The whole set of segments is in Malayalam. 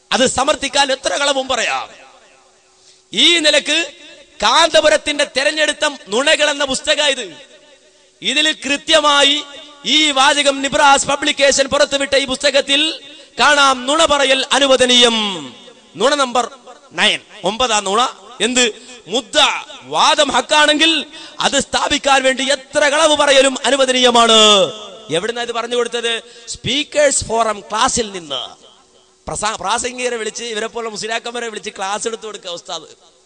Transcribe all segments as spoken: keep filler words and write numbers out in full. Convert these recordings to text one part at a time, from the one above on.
അത് സമർത്ഥിക്കാൻ എത്ര കളവും പറയാം. ഈ നിലക്ക് കാന്തപുരത്തിന്റെ തെരഞ്ഞെടുത്ത നുണകൾ എന്ന പുസ്തകം ഇത്. ഇതിൽ കൃത്യമായി ഈ വാചകം നിബ്രാസ് പബ്ലിക്കേഷൻ പുറത്തുവിട്ട ഈ പുസ്തകത്തിൽ കാണാം, നുണ പറയൽ അനുവദനീയം. നുണ നമ്പർ നയൻ, ഒമ്പതാം നുണ. എന്ത്? മുദ്ദ വാദം ഹക്കാണെങ്കിൽ അത് സ്ഥാപിക്കാൻ വേണ്ടി എത്ര കളവ് പറയലും അനുവദനീയമാണ്. എവിടുന്ന ഇത് പറഞ്ഞു കൊടുത്തത്? സ്പീക്കേഴ്സ് ഫോറം ക്ലാസ്സിൽ നിന്ന്. പ്രാസംഗികരെ വിളിച്ച്, ഇവരെ പോലെ മുസ്ലിയാക്കന്മാരെ വിളിച്ച് ക്ലാസ് എടുത്തു കൊടുക്കുക ഉസ്താദ്.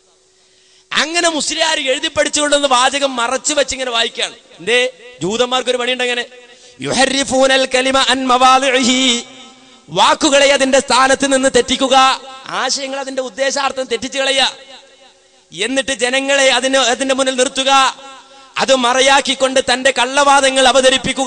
അങ്ങനെ മുസ്ലിയാർ എഴുതി പഠിച്ചുകൊണ്ടെന്ന് വാചകം മറച്ചു വെച്ച് ഇങ്ങനെ വായിക്കാണ്. എന്തേ? ജൂതന്മാർക്ക് ഒരു പണിയുണ്ട്. അങ്ങനെ യുഹർരിഫൂനൽ കലിമ അൻ മവാദിഇഹി, വാക്കുകളെ അതിന്റെ സ്ഥാനത്ത് നിന്ന് തെറ്റിക്കുക, ആശയങ്ങൾ അതിന്റെ ഉദ്ദേശാർത്ഥം തെറ്റിച്ചു കളയുക, എന്നിട്ട് ജനങ്ങളെ അതിന് അതിന്റെ മുന്നിൽ നിർത്തുക, അത് മറയാക്കിക്കൊണ്ട് തന്റെ കള്ളവാദങ്ങൾ അവതരിപ്പിക്കുക.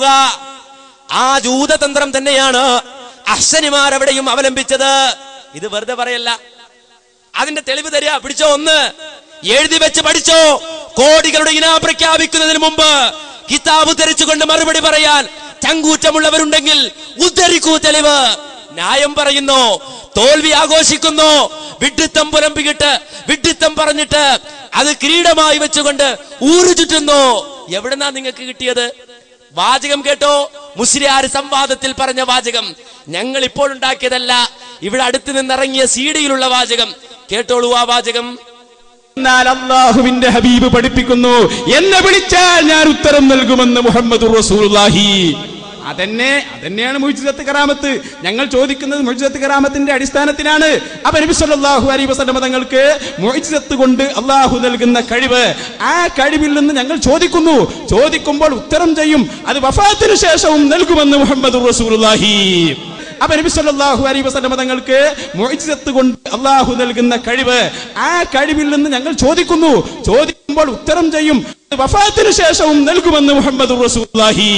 ആ ജൂതതന്ത്രം തന്നെയാണ് അഹ്സനിമാർ എവിടെയും അവലംബിച്ചത്. ഇത് വെറുതെ പറയല്ല, അതിന്റെ തെളിവ് തരിക. പിടിച്ചോ, ഒന്ന് എഴുതി വെച്ച് പഠിച്ചോ. കോടികളുടെ ഇനാം പ്രഖ്യാപിക്കുന്നതിന് മുമ്പ് കിതാബ് ധരിച്ചുകൊണ്ട് മറുപടി പറയാൻ ചങ്കൂറ്റമുള്ളവരുണ്ടെങ്കിൽ ഉദ്ധരിക്കൂ തെളിവ്. ന്യായം പറയുന്നു, തോൽവി ആഘോഷിക്കുന്നു, വിഡ്ഢിത്തം പുലമ്പിക്കിട്ട് വിഡ്ഢിത്തം പറഞ്ഞിട്ട് അത് കിരീടമായി വെച്ചുകൊണ്ട് ഊരു ചുറ്റുന്നു. എവിടെന്നാ നിങ്ങൾക്ക് കിട്ടിയത്? വാചകം കേട്ടോ, മുസ്ലിയാർ സംവാദത്തിൽ പറഞ്ഞ വാചകം, ഞങ്ങൾ ഇപ്പോൾ ഉണ്ടാക്കിയതല്ല, ഇവിടെ അടുത്ത് നിന്നിറങ്ങിയ സീഡിയിലുള്ള വാചകം. കേട്ടോളൂ ആ വാചകം. എന്നാൽ അല്ലാഹുവിന്റെ ഹബീബ് പഠിപ്പിക്കുന്നു, എന്നെ വിളിച്ചാൽ ഞാൻ ഉത്തരം നൽകുമെന്ന് മുഹമ്മദുർ റസൂലുള്ളാഹി. അതന്നെ അതന്നെയാണ് മുഅ്ജിസത്ത് കറാമത്ത്. ഞങ്ങൾ ചോദിക്കുന്നത് മുഅ്ജിസത്ത് കറാമത്തിന്റെ അടിസ്ഥാനത്തിലാണ്. അപ്പൊ നബി സല്ലല്ലാഹു അലൈഹി വസല്ലം തങ്ങൾക്ക് മുഅ്ജിസത്ത് കൊണ്ട് അല്ലാഹു നൽകുന്ന കഴിവ്, ആ കഴിവിൽ നിന്ന് ഞങ്ങൾ ചോദിക്കുന്നു. ചോദിക്കുമ്പോൾ ഉത്തരം ചെയ്യും. അത് വഫാത്തിന് ശേഷവും നൽകുമെന്ന് മുഹമ്മദുർ റസൂലുള്ളാഹി. അപ്പൊ നബി സല്ലല്ലാഹു അലൈഹി വസല്ലം തങ്ങൾക്ക് മുഅ്ജിസത്ത് കൊണ്ട് അല്ലാഹു നൽകുന്ന കഴിവ്, ആ കഴിവിൽ നിന്ന് ഞങ്ങൾ ചോദിക്കുന്നു. ചോദിക്കുമ്പോൾ ഉത്തരം ചെയ്യും. വഫാത്തിന് ശേഷവും നൽകുമെന്ന് മുഹമ്മദുർ റസൂലുള്ളാഹി.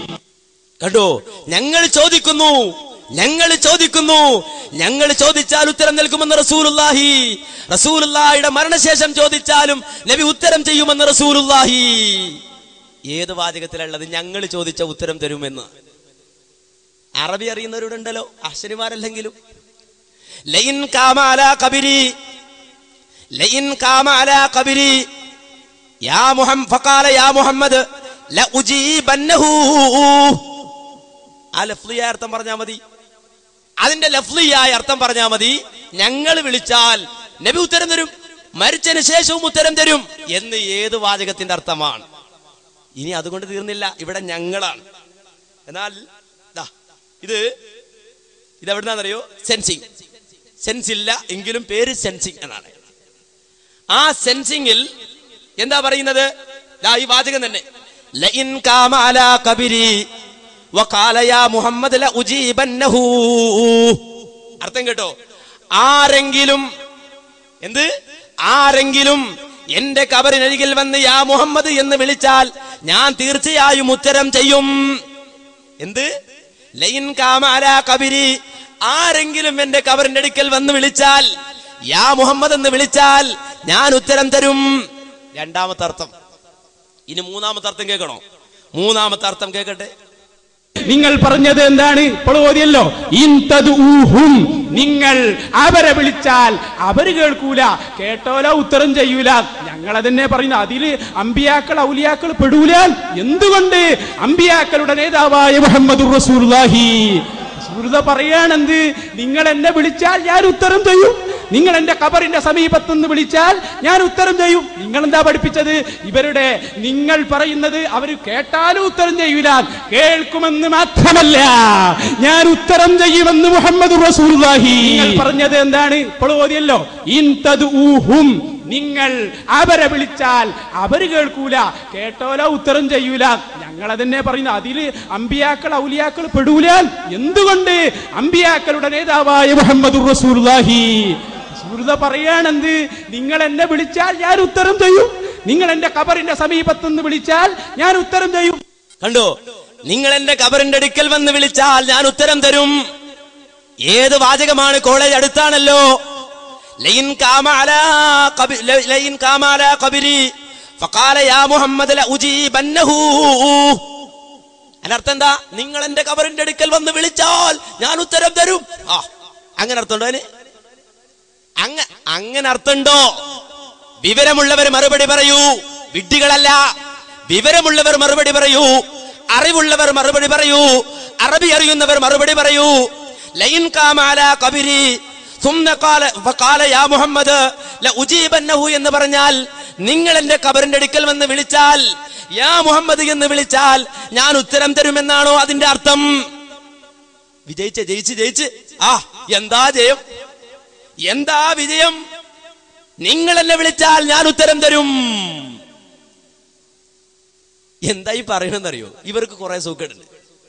കണ്ടോ? ഞങ്ങൾ ചോദിക്കുന്നു, ഞങ്ങൾ ചോദിക്കുന്നു, ഞങ്ങൾ ചോദിച്ചാൽ ഉത്തരം നൽകുമെന്ന് റസൂലുള്ളാഹി. റസൂലുള്ളാഹിയുടെ മരണശേഷം ചോദിച്ചാലും നബി ഉത്തരം ചെയ്യുമെന്ന് റസൂലുള്ളാഹി. ഏത് വാചകത്തിലുള്ളത്? ഞങ്ങൾ ചോദിച്ച ഉത്തരം തരുമെന്ന്. അറബി അറിയുന്നവരുണ്ടല്ലോ, അഹ്സനിമാരല്ലെങ്കിലും. ലയിൻ കാമ അലാ ഖബരി, ലയിൻ കാമ അലാ ഖബരി യാ മുഹമ്മദ് ഫഖാല യാ മുഹമ്മദ് ലഉജീബന്നഹു. ആ ലഫ്ലിയായ അർത്ഥം പറഞ്ഞാൽ മതി, അതിന്റെ ലഫ്ലിയായ അർത്ഥം പറഞ്ഞാൽ മതി. ഞങ്ങൾ വിളിച്ചാൽ നബി ഉത്തരം തരും, മരിച്ചതിന് ശേഷവും ഉത്തരം തരും എന്ന് ഏത് വാചകത്തിന്റെ അർത്ഥമാണ്? ഇനി അതുകൊണ്ട് തീർന്നില്ല, ഇവിടെ ഞങ്ങളാണ്. എന്നാൽ ഇത് ഇതെവിടുന്നാന്നറിയോ? സെൻസിങ്. സെൻസ് ഇല്ല എങ്കിലും പേര് സെൻസിങ് എന്നാണ്. ആ സെൻസിങ്ങിൽ എന്താ പറയുന്നത്? ഈ വാചകം തന്നെ, ലഇൻ കാമ അലാ ഖബരി വഖാല യാ മുഹമ്മദ് ലഉജീബന്നഹു. അർത്ഥം കേട്ടോ? ആരെങ്കിലും എന്ത് ആരെങ്കിലും എന്റെ ഖബറിനരികിൽ വന്ന് യാ മുഹമ്മദ് എന്ന് വിളിച്ചാൽ ഞാൻ തീർച്ചയായും ഉത്തരം ചെയ്യും. എന്ത്? ലയിൻ കാമ അലാ ഖബരി, ആരെങ്കിലും എന്റെ ഖബറിന്റെ അടുക്കൽ വന്ന് വിളിച്ചാൽ, യാ മുഹമ്മദ് എന്ന് വിളിച്ചാൽ ഞാൻ ഉത്തരം തരും. രണ്ടാമത്തെ അർത്ഥം. ഇനി മൂന്നാമത്തെ അർത്ഥം കേൾക്കണോ? മൂന്നാമത്തെ അർത്ഥം കേൾക്കട്ടെ. നിങ്ങൾ പറഞ്ഞത് എന്താണ്? ഇപ്പോൾ ഓതിയല്ലോ, ഇൻ തദ്ഊഹും, നിങ്ങൾ അവരെ വിളിച്ചാൽ അവര് കേൾക്കൂല, കേട്ടോലോ ഉത്തരം ചെയ്യൂല. ഞങ്ങൾ അതന്നെ പറയുന്നു. അതില് അമ്പിയാക്കൾ ഔലിയാക്കൾ പെടൂല. എന്തുകൊണ്ട്? അമ്പിയാക്കളുടെ നേതാവായ മുഹമ്മദുർ റസൂലുള്ളാഹി പറയാണെന്ത്? നിങ്ങൾ എന്നെ വിളിച്ചാൽ ഞാൻ ഉത്തരം ചെയ്യും. നിങ്ങൾ എന്റെ ഖബറിന്റെ സമീപത്തുനിന്ന് വിളിച്ചാൽ ഞാൻ ഉത്തരം ചെയ്യും. നിങ്ങൾ എന്താ പഠിപ്പിച്ചത്? ഇവരുടെ നിങ്ങൾ പറയുന്നത് അവര് കേട്ടാലും ഉത്തരം ചെയ്യൂല, കേൾക്കുമെന്ന് മാത്രമല്ല ഞാൻ ഉത്തരം ചെയ്യുമെന്ന് മുഹമ്മദുർ റസൂലുള്ളാഹി. നിങ്ങൾ പറഞ്ഞത് എന്താണ്? ഇപ്പോൾ ഓതിയല്ലോ, ഇൻ തദ്ഊഹും, നിങ്ങൾ അവരെ വിളിച്ചാൽ അവര് കേൾക്കൂല, കേട്ടോലോ ഉത്തരം ചെയ്യൂല. ഞങ്ങൾ അതന്നെ പറയുന്നു. അതില് അമ്പിയാക്കൾ ഔലിയാക്കൾ പെടൂല. എന്തുകൊണ്ട്? അമ്പിയാക്കളുടെ നേതാവായ മുഹമ്മദുർ റസൂലുള്ളാഹി പറയാണെന്ത്? നിങ്ങൾ എന്നെ വിളിച്ചാൽ ഞാൻ ഉത്തരം ചെയ്യും. നിങ്ങൾ എന്റെ ഖബറിന്റെ സമീപത്തുനിന്ന് വിളിച്ചാൽ ഞാൻ ഉത്തരം ചെയ്യും. കണ്ടോ? നിങ്ങൾ എന്റെ ഖബറിന്റെ അടുക്കൽ വന്ന് വിളിച്ചാൽ ഞാൻ ഉത്തരം തരും. ഏത് വാചകമാണ്? കോളേജ് അടുത്താണല്ലോ. ലയിൻ കാമ അലാ ഖബരി, ലയിൻ കാമ അലാ ഖബരി ഫഖാല യാ മുഹമ്മദ് ലഉജീബന്നഹു. അതിനർത്ഥം എന്താ? നിങ്ങൾ എന്റെ ഖബറിന്റെ അടുക്കൽ വന്ന് വിളിച്ചാൽ ഞാൻ ഉത്തരം തരും. ആ, അങ്ങനെ അർത്ഥമുണ്ടോ അതിന്? അങ്ങ അങ്ങനെ അർത്ഥമുണ്ടോ? വിവരമുള്ളവർ മറുപടി പറയൂ, വിഡ്ഢികളല്ല. വിവരമുള്ളവർ മറുപടി പറയൂ, അറിവുള്ളവർ മറുപടി പറയൂ, അറബി അറിയുന്നവർ മറുപടി പറയൂ. ലൈൻ ഖാമ അലാ ഖബരി സുമ്മ ഖാല ഫഖാല യാ മുഹമ്മദ് ലഉജീബന്നഹു എന്ന് പറഞ്ഞാൽ, നിങ്ങൾ എന്റെ ഖബറിന്റെ അടുക്കൽ വന്ന് വിളിച്ചാൽ, യാ മുഹമ്മദ് എന്ന് വിളിച്ചാൽ ഞാൻ ഉത്തരം തരുമെന്നാണോ അതിന്റെ അർത്ഥം? വിജയിച്ച ജയിച്ച് ജയിച്ച് ആ എന്താ ജയം, എന്താ വിജയം? നിങ്ങൾ എന്നെ വിളിച്ചാൽ ഞാൻ ഉത്തരം തരും. എന്തായി പറയണെന്നറിയോ? ഇവർക്ക് കുറെ സൂക്കേടുണ്ട്.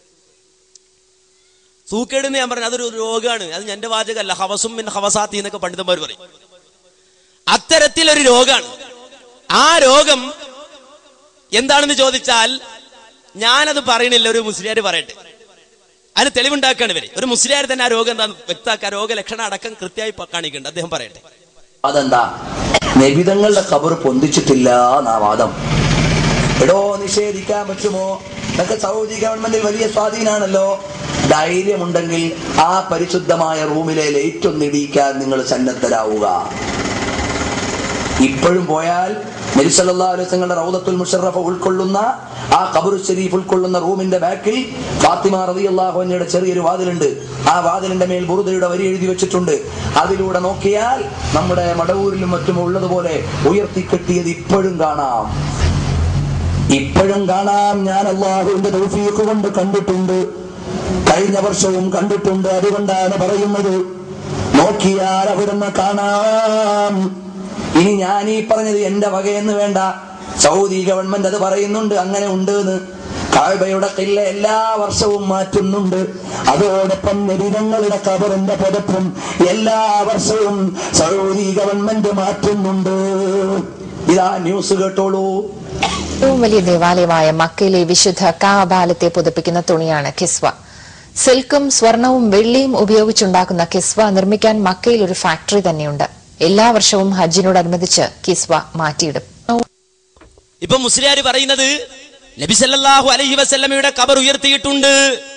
സൂക്കേടെന്ന് ഞാൻ പറഞ്ഞു, അതൊരു രോഗമാണ്. അത് എന്റെ വാചകമല്ല, ഹവസും മിൻ ഹവസാത്തി എന്നൊക്കെ പണ്ഡിതന്മാർ പറയും. അത്തരത്തിലൊരു രോഗമാണ്. ആ രോഗം എന്താണെന്ന് ചോദിച്ചാൽ ഞാനത് പറയണില്ല, ഒരു മുസ്ലിയാർ പറയട്ടെ. അതിന് തെളിവുണ്ടാക്കുകയാണ് ഇവര്. ഒരു മുസ്ലിയാർ തന്നെ ആ രോഗം എന്താന്ന് വ്യക്തമാക്കുക, രോഗലക്ഷണം അടക്കം കൃത്യമായി കാണിക്കുന്നുണ്ട്. അദ്ദേഹം പറയട്ടെ. അതെന്താ? നബിതങ്ങളുടെ ഖബർ പൊന്തിച്ചിട്ടില്ല എന്നാ വാദം. എടോ, നിഷേധിക്കാൻ പറ്റുമോ? ഇതൊക്കെ സൗദി ഗവൺമെന്റിൽ വലിയ സ്വാധീനാണല്ലോ. ധൈര്യമുണ്ടെങ്കിൽ ആ പരിശുദ്ധമായ റൂമിലെ ലൈറ്റ് ഒന്നിടിക്കാൻ നിങ്ങൾ സന്നദ്ധരാവുക. ഇപ്പോഴും പോയാൽ നബി സല്ലല്ലാഹു അലൈഹി വസല്ലം റൗദത്തുൽ മുശറഫ ഉൾക്കൊള്ളുന്ന ആ ഖബറു ശരീഫ് ഉൾക്കൊള്ളുന്ന റൂമിന്റെ ബാക്കിൽ ഫാത്തിമ റളിയല്ലാഹു അൻഹയുടെ ചെറിയൊരു വാതിലുണ്ട്. ആ വാതിലിന്റെ മേൽ ബുറുദയുടെ വരി എഴുതി വെച്ചിട്ടുണ്ട്. അതിലൂടെ നോക്കിയാൽ നമ്മുടെ മടവൂരിലും മറ്റും ഉള്ളതുപോലെ ഉയർത്തിക്കെട്ടിയത് ഇപ്പോഴും കാണാം. ഇപ്പോഴും കാണാം. ഞാൻ അല്ലാഹുവിന്റെ തൗഫീഖ് കൊണ്ട് കണ്ടിട്ടുണ്ട്, കഴിഞ്ഞ വർഷവും കണ്ടിട്ടുണ്ട്. അതുകൊണ്ടാണ് പറയുന്നത്, നോക്കിയാൽ അവിടുന്ന് കാണാം. ഇനി ഞാൻ ഈ പറഞ്ഞത് എന്റെ വകയെന്ന് വേണ്ട, സൗദി ഗവൺമെന്റ് അത് പറയുന്നുണ്ട്, അങ്ങനെ ഉണ്ട് എന്ന്. കഅബയുടെ ഖില്ല എല്ലാ വർഷവും മാറ്റുന്നുണ്ട്. അതോടൊപ്പം നബിതങ്ങളുടെ ഖബറിന്റെ പദപ്പും എല്ലാ വർഷവും സൗദി ഗവൺമെന്റ് മാറ്റുന്നുണ്ട്. ഇതാ ന്യൂസ് കേട്ടോളൂ. ഏറ്റവും വലിയ ദേവാലയമായ മക്കയിലെ വിശുദ്ധ കഅബാലയത്തെ പുതുപ്പിക്കുന്ന തുണിയാണ് കിസ്വ. സിൽക്കും സ്വർണവും വെള്ളിയും ഉപയോഗിച്ചുണ്ടാക്കുന്ന കിസ്വ നിർമ്മിക്കാൻ മക്കയിൽ ഒരു ഫാക്ടറി തന്നെയുണ്ട്. എല്ലാ വർഷവും ഹജ്ജിനോടനുബന്ധിച്ച് കിസ്വ മാറ്റിയിടും. ഇപ്പൊ മുസ്ലിയാർ പറയുന്നത് നബി സല്ലല്ലാഹു അലൈഹി വസല്ലമയുടെ ഖബർ ഉയർത്തിയിട്ടുണ്ട്.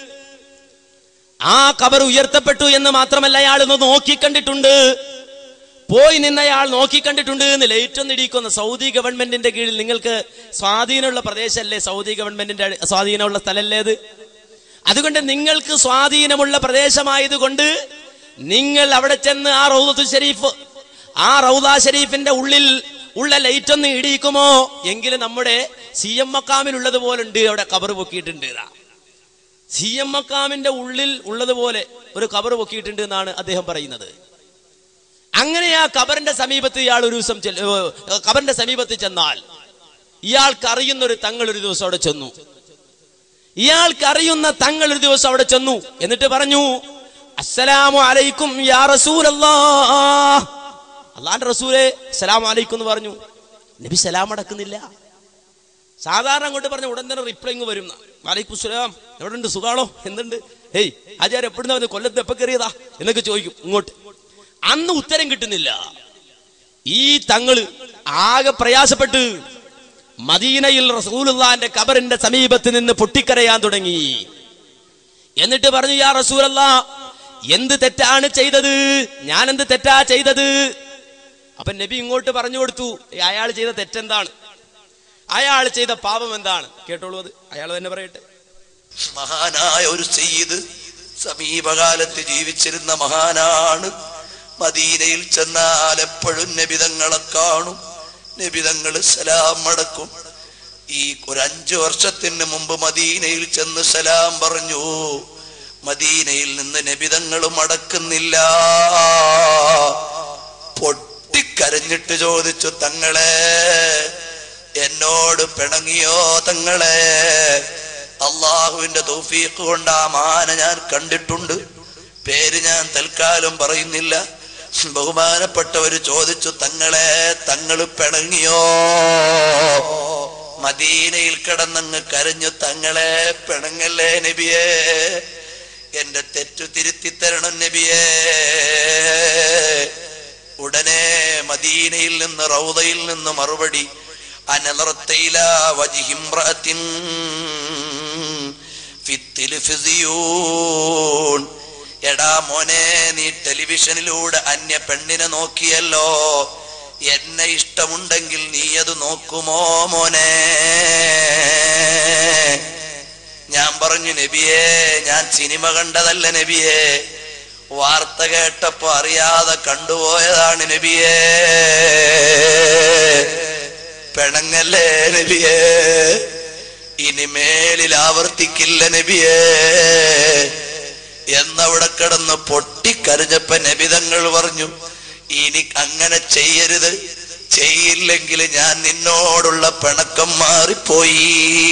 ആ ഖബർ ഉയർത്തപ്പെട്ടു എന്ന് മാത്രമല്ല, അയാൾ ഒന്ന് നോക്കിക്കണ്ടിട്ടുണ്ട്. പോയി നിന്നയാൾ നോക്കിക്കണ്ടിട്ടുണ്ട് എന്ന് ലൈറ്റൊന്നും ഇടിക്കുന്ന സൗദി ഗവൺമെന്റിന്റെ കീഴിൽ നിങ്ങൾക്ക് സ്വാധീനമുള്ള പ്രദേശമല്ലേ? സൗദി ഗവൺമെന്റിന്റെ സ്വാധീനമുള്ള സ്ഥലമല്ലേ അത്? അതുകൊണ്ട് നിങ്ങൾക്ക് സ്വാധീനമുള്ള പ്രദേശമായതുകൊണ്ട് നിങ്ങൾ അവിടെ ചെന്ന് ആ റൗദത്തുൽ ഷരീഫ്, ആ റൗദ ഷരീഫിന്റെ ഉള്ളിൽ ഉള്ള ലൈറ്റ് ഒന്ന് ഇടിക്കുമോ? എങ്കിലും നമ്മുടെ സി എം മക്കാമിൽ ഉള്ളതുപോലെ ഉണ്ട്, അവിടെ കബർ പൊക്കിയിട്ടുണ്ട്. സി എം മക്കാമിന്റെ ഉള്ളിൽ ഉള്ളതുപോലെ ഒരു കബർ പൊക്കിയിട്ടുണ്ട് എന്നാണ് അദ്ദേഹം പറയുന്നത്. അങ്ങനെ ആ കബറിന്റെ സമീപത്ത് ഇയാൾ ഒരു ദിവസം കബറിന്റെ സമീപത്ത് ചെന്നാൽ ഇയാൾക്ക് അറിയുന്ന ഒരു തങ്ങൾ ഒരു ദിവസം അവിടെ ചെന്നു. ഇയാൾക്ക് അറിയുന്ന തങ്ങൾ ഒരു ദിവസം അവിടെ ചെന്നു എന്നിട്ട് പറഞ്ഞു, അസ്സലാമു അലൈക്കും യാ റസൂലല്ലാഹ്. അല്ലാഹുവിന്റെ റസൂലേ അസ്സലാമു അലൈക്കും എന്ന് പറഞ്ഞു. നബി സലാം അടക്കുന്നില്ല. സാധാരണ അങ്ങോട്ട് പറഞ്ഞ ഉടൻ തന്നെ റിപ്ലൈ ഇങ്ങ് വരും. വലൈക്കും സലാം, എവിടെ ഉണ്ട്, സുഖാണോ, എന്തുണ്ട്, ഹേയ് ആചാര്യ എപ്പോഴും കൊല്ലത്ത് എപ്പോ കയറിയതാ എന്നൊക്കെ ചോദിക്കും ഇങ്ങോട്ട്. അന്ന് ഉത്തരം കിട്ടുന്നില്ല. ഈ തങ്ങള് ആകെ പ്രയാസപ്പെട്ട് മദീനയിൽ റസൂലുള്ളാഹിന്റെ ഖബറിന്റെ സമീപത്ത് നിന്ന് പൊട്ടിക്കരയാൻ തുടങ്ങി. എന്നിട്ട് പറഞ്ഞു, യാ റസൂലല്ലാഹ്, എന്ത് തെറ്റാണ് ചെയ്തത്? ഞാൻ എന്ത് തെറ്റാ ചെയ്തത്? അപ്പൊ നബി ഇങ്ങോട്ട് പറഞ്ഞു കൊടുത്തു, അയാൾ ചെയ്ത തെറ്റെന്താണ്, അയാൾ ചെയ്ത പാപം എന്താണ്? കേട്ടോളൂ, അത് അയാൾ തന്നെ പറയട്ടെ. മഹാനായ ഒരു സയ്യിദ് സമീപകാലത്ത് ജീവിച്ചിരുന്ന മഹാനാണ്. മദീനയിൽ ചെന്നാൽ എപ്പോഴും നബിതങ്ങളെ കാണും, നബിതങ്ങള് സലാം മടക്കും. ഈ ഒരു അഞ്ചു വർഷത്തിന് മുമ്പ് മദീനയിൽ ചെന്ന് സലാം പറഞ്ഞു. മദീനയിൽ നിന്ന് നബിതങ്ങളും മടക്കുന്നില്ല. പൊട്ടിക്കരഞ്ഞിട്ട് ചോദിച്ചു, തങ്ങളെ എന്നോട് പിണങ്ങിയോ തങ്ങളെ? അള്ളാഹുവിന്റെ തൗഫീഖ് കൊണ്ട് ആ മഹാനെ ഞാൻ കണ്ടിട്ടുണ്ട്. പേര് ഞാൻ തൽക്കാലം പറയുന്നില്ല. ബഹുമാനപ്പെട്ടവര് ചോദിച്ചു, തങ്ങളെ തങ്ങള് പിണങ്ങിയോ? മദീനയിൽ കിടന്നങ്ങ് കരഞ്ഞു, തങ്ങളെ പിണങ്ങല്ലേ നബിയേ, എന്റെ തെറ്റു തിരുത്തി തരണം നബിയേ. ഉടനെ മദീനയിൽ നിന്ന് റൗദയിൽ നിന്ന് മറുപടി, അനലർത്തയില വജിഹിംറഅത്തിൻ ഫി ടെലിവിസിയൂൻ. എടാ മോനെ, നീ ടെലിവിഷനിലൂടെ അന്യ പെണ്ണിനെ നോക്കിയല്ലോ, എന്നെ ഇഷ്ടമുണ്ടെങ്കിൽ നീ അത് നോക്കുമോ മോനെ? ഞാൻ പറഞ്ഞു, നബിയേ, ഞാൻ സിനിമ കണ്ടതല്ല നബിയേ, വാർത്ത കേട്ടപ്പോ അറിയാതെ കണ്ടുപോയതാണ് നബിയേ. പെണങ്ങല്ലേ നബിയേ, ഇനിമേലിൽ ആവർത്തിക്കില്ല നബിയേ എന്നവിടെ കിടന്ന് പൊട്ടിക്കരഞ്ഞപ്പ നബിതങ്ങൾ പറഞ്ഞു, ഇനി അങ്ങനെ ചെയ്യരുത്, ചെയ്യില്ലെങ്കിൽ ഞാൻ നിന്നോടുള്ള പിണക്കം മാറിപ്പോയി.